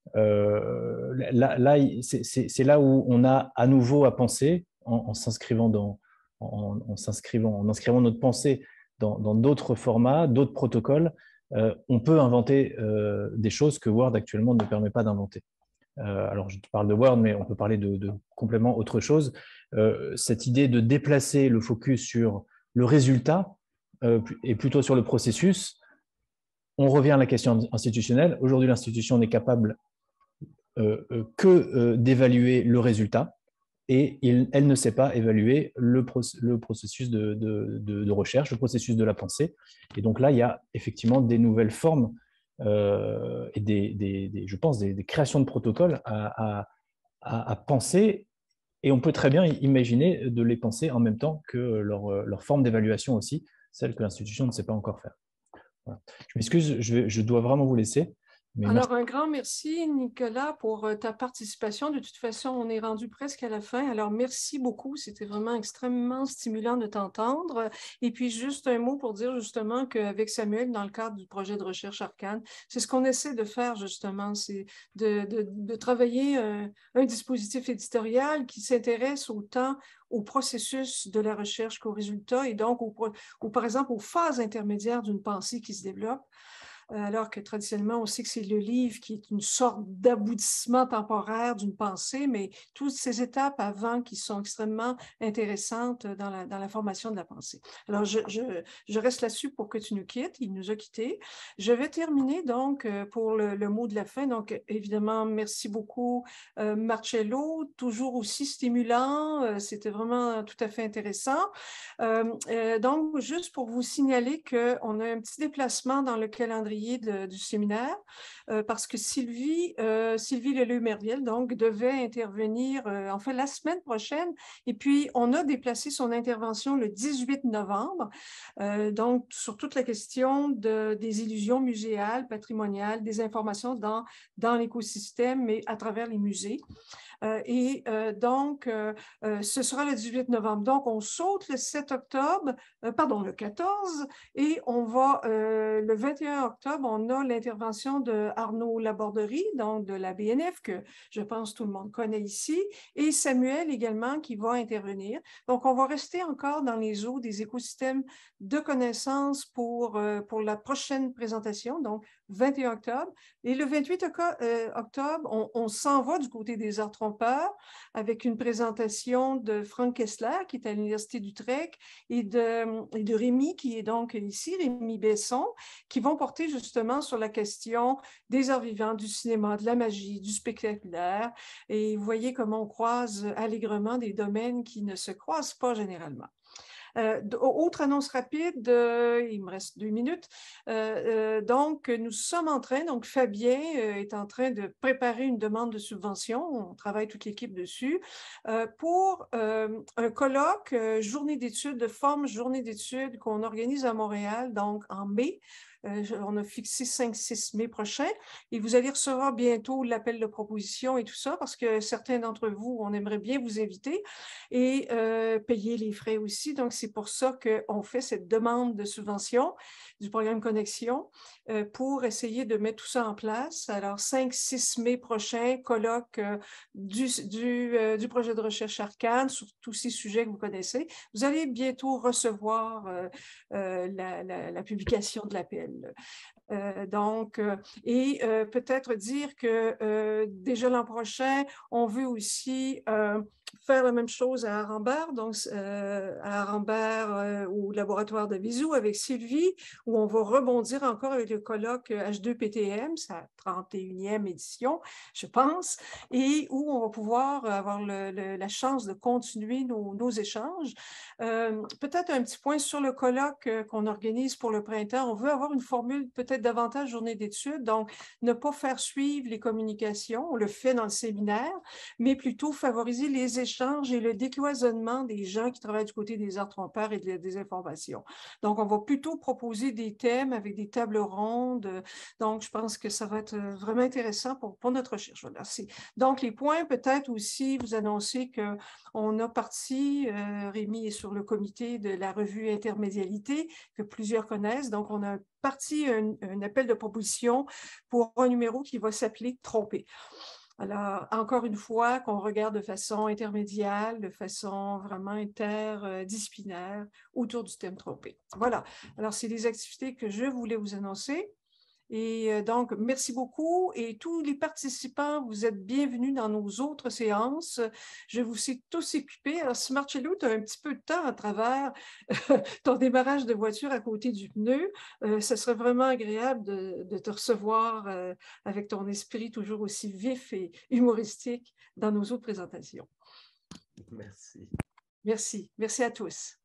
euh, là, là c'est là où on a à nouveau à penser en, en s'inscrivant dans en, en s'inscrivant en inscrivant notre pensée dans d'autres formats, d'autres protocoles. Euh, on peut inventer euh, des choses que Word actuellement ne permet pas d'inventer. Euh, alors, je te parle de Word, mais on peut parler de, de complètement autre chose. Euh, cette idée de déplacer le focus sur le résultat euh, et plutôt sur le processus, on revient à la question institutionnelle. Aujourd'hui, l'institution n'est capable euh, que euh, d'évaluer le résultat. Et il, elle ne sait pas évaluer le, le processus de, de, de, de recherche, le processus de la pensée. Et donc là, il y a effectivement des nouvelles formes euh, et des, des, des, je pense, des, des créations de protocoles à, à, à, à penser. Et on peut très bien imaginer de les penser en même temps que leur, leur forme d'évaluation aussi, celle que l'institution ne sait pas encore faire. Voilà. Je m'excuse, je, je dois vraiment vous laisser. Mais Alors, merci. Un grand merci, Nicolas, pour ta participation. De toute façon, on est rendu presque à la fin. Alors, merci beaucoup. C'était vraiment extrêmement stimulant de t'entendre. Et puis, juste un mot pour dire justement qu'avec Samuel, dans le cadre du projet de recherche Arcane, c'est ce qu'on essaie de faire justement, c'est de, de, de travailler un, un dispositif éditorial qui s'intéresse autant au processus de la recherche qu'aux résultats et donc, au, au, par exemple, aux phases intermédiaires d'une pensée qui se développe. Alors que traditionnellement, on sait que c'est le livre qui est une sorte d'aboutissement temporaire d'une pensée, mais toutes ces étapes avant qui sont extrêmement intéressantes dans la, dans la formation de la pensée. Alors, je, je, je reste là-dessus pour que tu nous quittes. Il nous a quittés. Je vais terminer donc pour le, le mot de la fin. Donc, évidemment, merci beaucoup, euh, Marcello, toujours aussi stimulant. Euh, C'était vraiment tout à fait intéressant. Euh, euh, donc, juste pour vous signaler qu'on a un petit déplacement dans le calendrier De, du séminaire, euh, parce que Sylvie, euh, Sylvie Leleu-Merviel, donc, devait intervenir, euh, en fait, la semaine prochaine, et puis on a déplacé son intervention le dix-huit novembre, euh, donc, sur toute la question de, des illusions muséales, patrimoniales, des informations dans, dans l'écosystème, mais à travers les musées. Euh, et euh, donc, euh, euh, ce sera le dix-huit novembre. Donc, on saute le sept octobre, euh, pardon, le quatorze, et on va, euh, le vingt et un octobre, on a l'intervention de Arnaud Laborderie, donc de la B N F, que je pense tout le monde connaît ici, et Samuel également qui va intervenir. Donc, on va rester encore dans les eaux des écosystèmes de connaissances pour, euh, pour la prochaine présentation, donc vingt et un octobre. Et le vingt-huit octobre, on, on s'en va du côté des arts trompeurs avec une présentation de Franck Kessler, qui est à l'Université d'Utrecht, et de, et de Rémi, qui est donc ici, Rémi Besson, qui vont porter justement sur la question des arts vivants, du cinéma, de la magie, du spectaculaire. Et vous voyez comment on croise allègrement des domaines qui ne se croisent pas généralement. Euh, autre annonce rapide, euh, il me reste deux minutes. Euh, euh, donc, nous sommes en train, donc Fabien euh, est en train de préparer une demande de subvention, on travaille toute l'équipe dessus, euh, pour euh, un colloque, euh, journée d'études, de forme journée d'études qu'on organise à Montréal, donc en mai, Euh, on a fixé cinq six mai prochain et vous allez recevoir bientôt l'appel de proposition et tout ça parce que certains d'entre vous, on aimerait bien vous inviter et euh, payer les frais aussi. Donc, c'est pour ça qu'on fait cette demande de subvention du programme Connexion euh, pour essayer de mettre tout ça en place. Alors, cinq six mai prochain, colloque euh, du, du, euh, du projet de recherche Arcane sur tous ces sujets que vous connaissez. Vous allez bientôt recevoir euh, euh, la, la, la publication de l'appel. Euh, donc, euh, et euh, peut-être dire que euh, déjà l'an prochain, on veut aussi euh, faire la même chose à Arambert, donc euh, à Arambert euh, au laboratoire de Visou avec Sylvie, où on va rebondir encore avec le colloque H deux P T M, sa trente et unième édition, je pense, et où on va pouvoir avoir le, le, la chance de continuer nos, nos échanges. Euh, peut-être un petit point sur le colloque euh, qu'on organise pour le printemps. On veut avoir une formule peut-être davantage journée d'études, donc ne pas faire suivre les communications, on le fait dans le séminaire, mais plutôt favoriser les échanges et le décloisonnement des gens qui travaillent du côté des arts trompeurs et de la désinformation. Donc, on va plutôt proposer des thèmes avec des tables rondes. Donc, je pense que ça va être vraiment intéressant pour, pour notre recherche. Voilà. Donc, les points, peut-être aussi vous annoncer qu'on a parti, euh, Rémi est sur le comité de la revue Intermédialité, que plusieurs connaissent. Donc, on a parti un, un appel de proposition pour un numéro qui va s'appeler « Tromper ». Alors, encore une fois, qu'on regarde de façon intermédiaire, de façon vraiment interdisciplinaire autour du thème trompé. Voilà. Alors, c'est les activités que je voulais vous annoncer. Et donc, merci beaucoup. Et tous les participants, vous êtes bienvenus dans nos autres séances. Je vous sais tous équipés. Alors, si Marcello, tu as un petit peu de temps à travers ton démarrage de voiture à côté du pneu, euh, ce serait vraiment agréable de, de te recevoir euh, avec ton esprit toujours aussi vif et humoristique dans nos autres présentations. Merci. Merci. Merci à tous.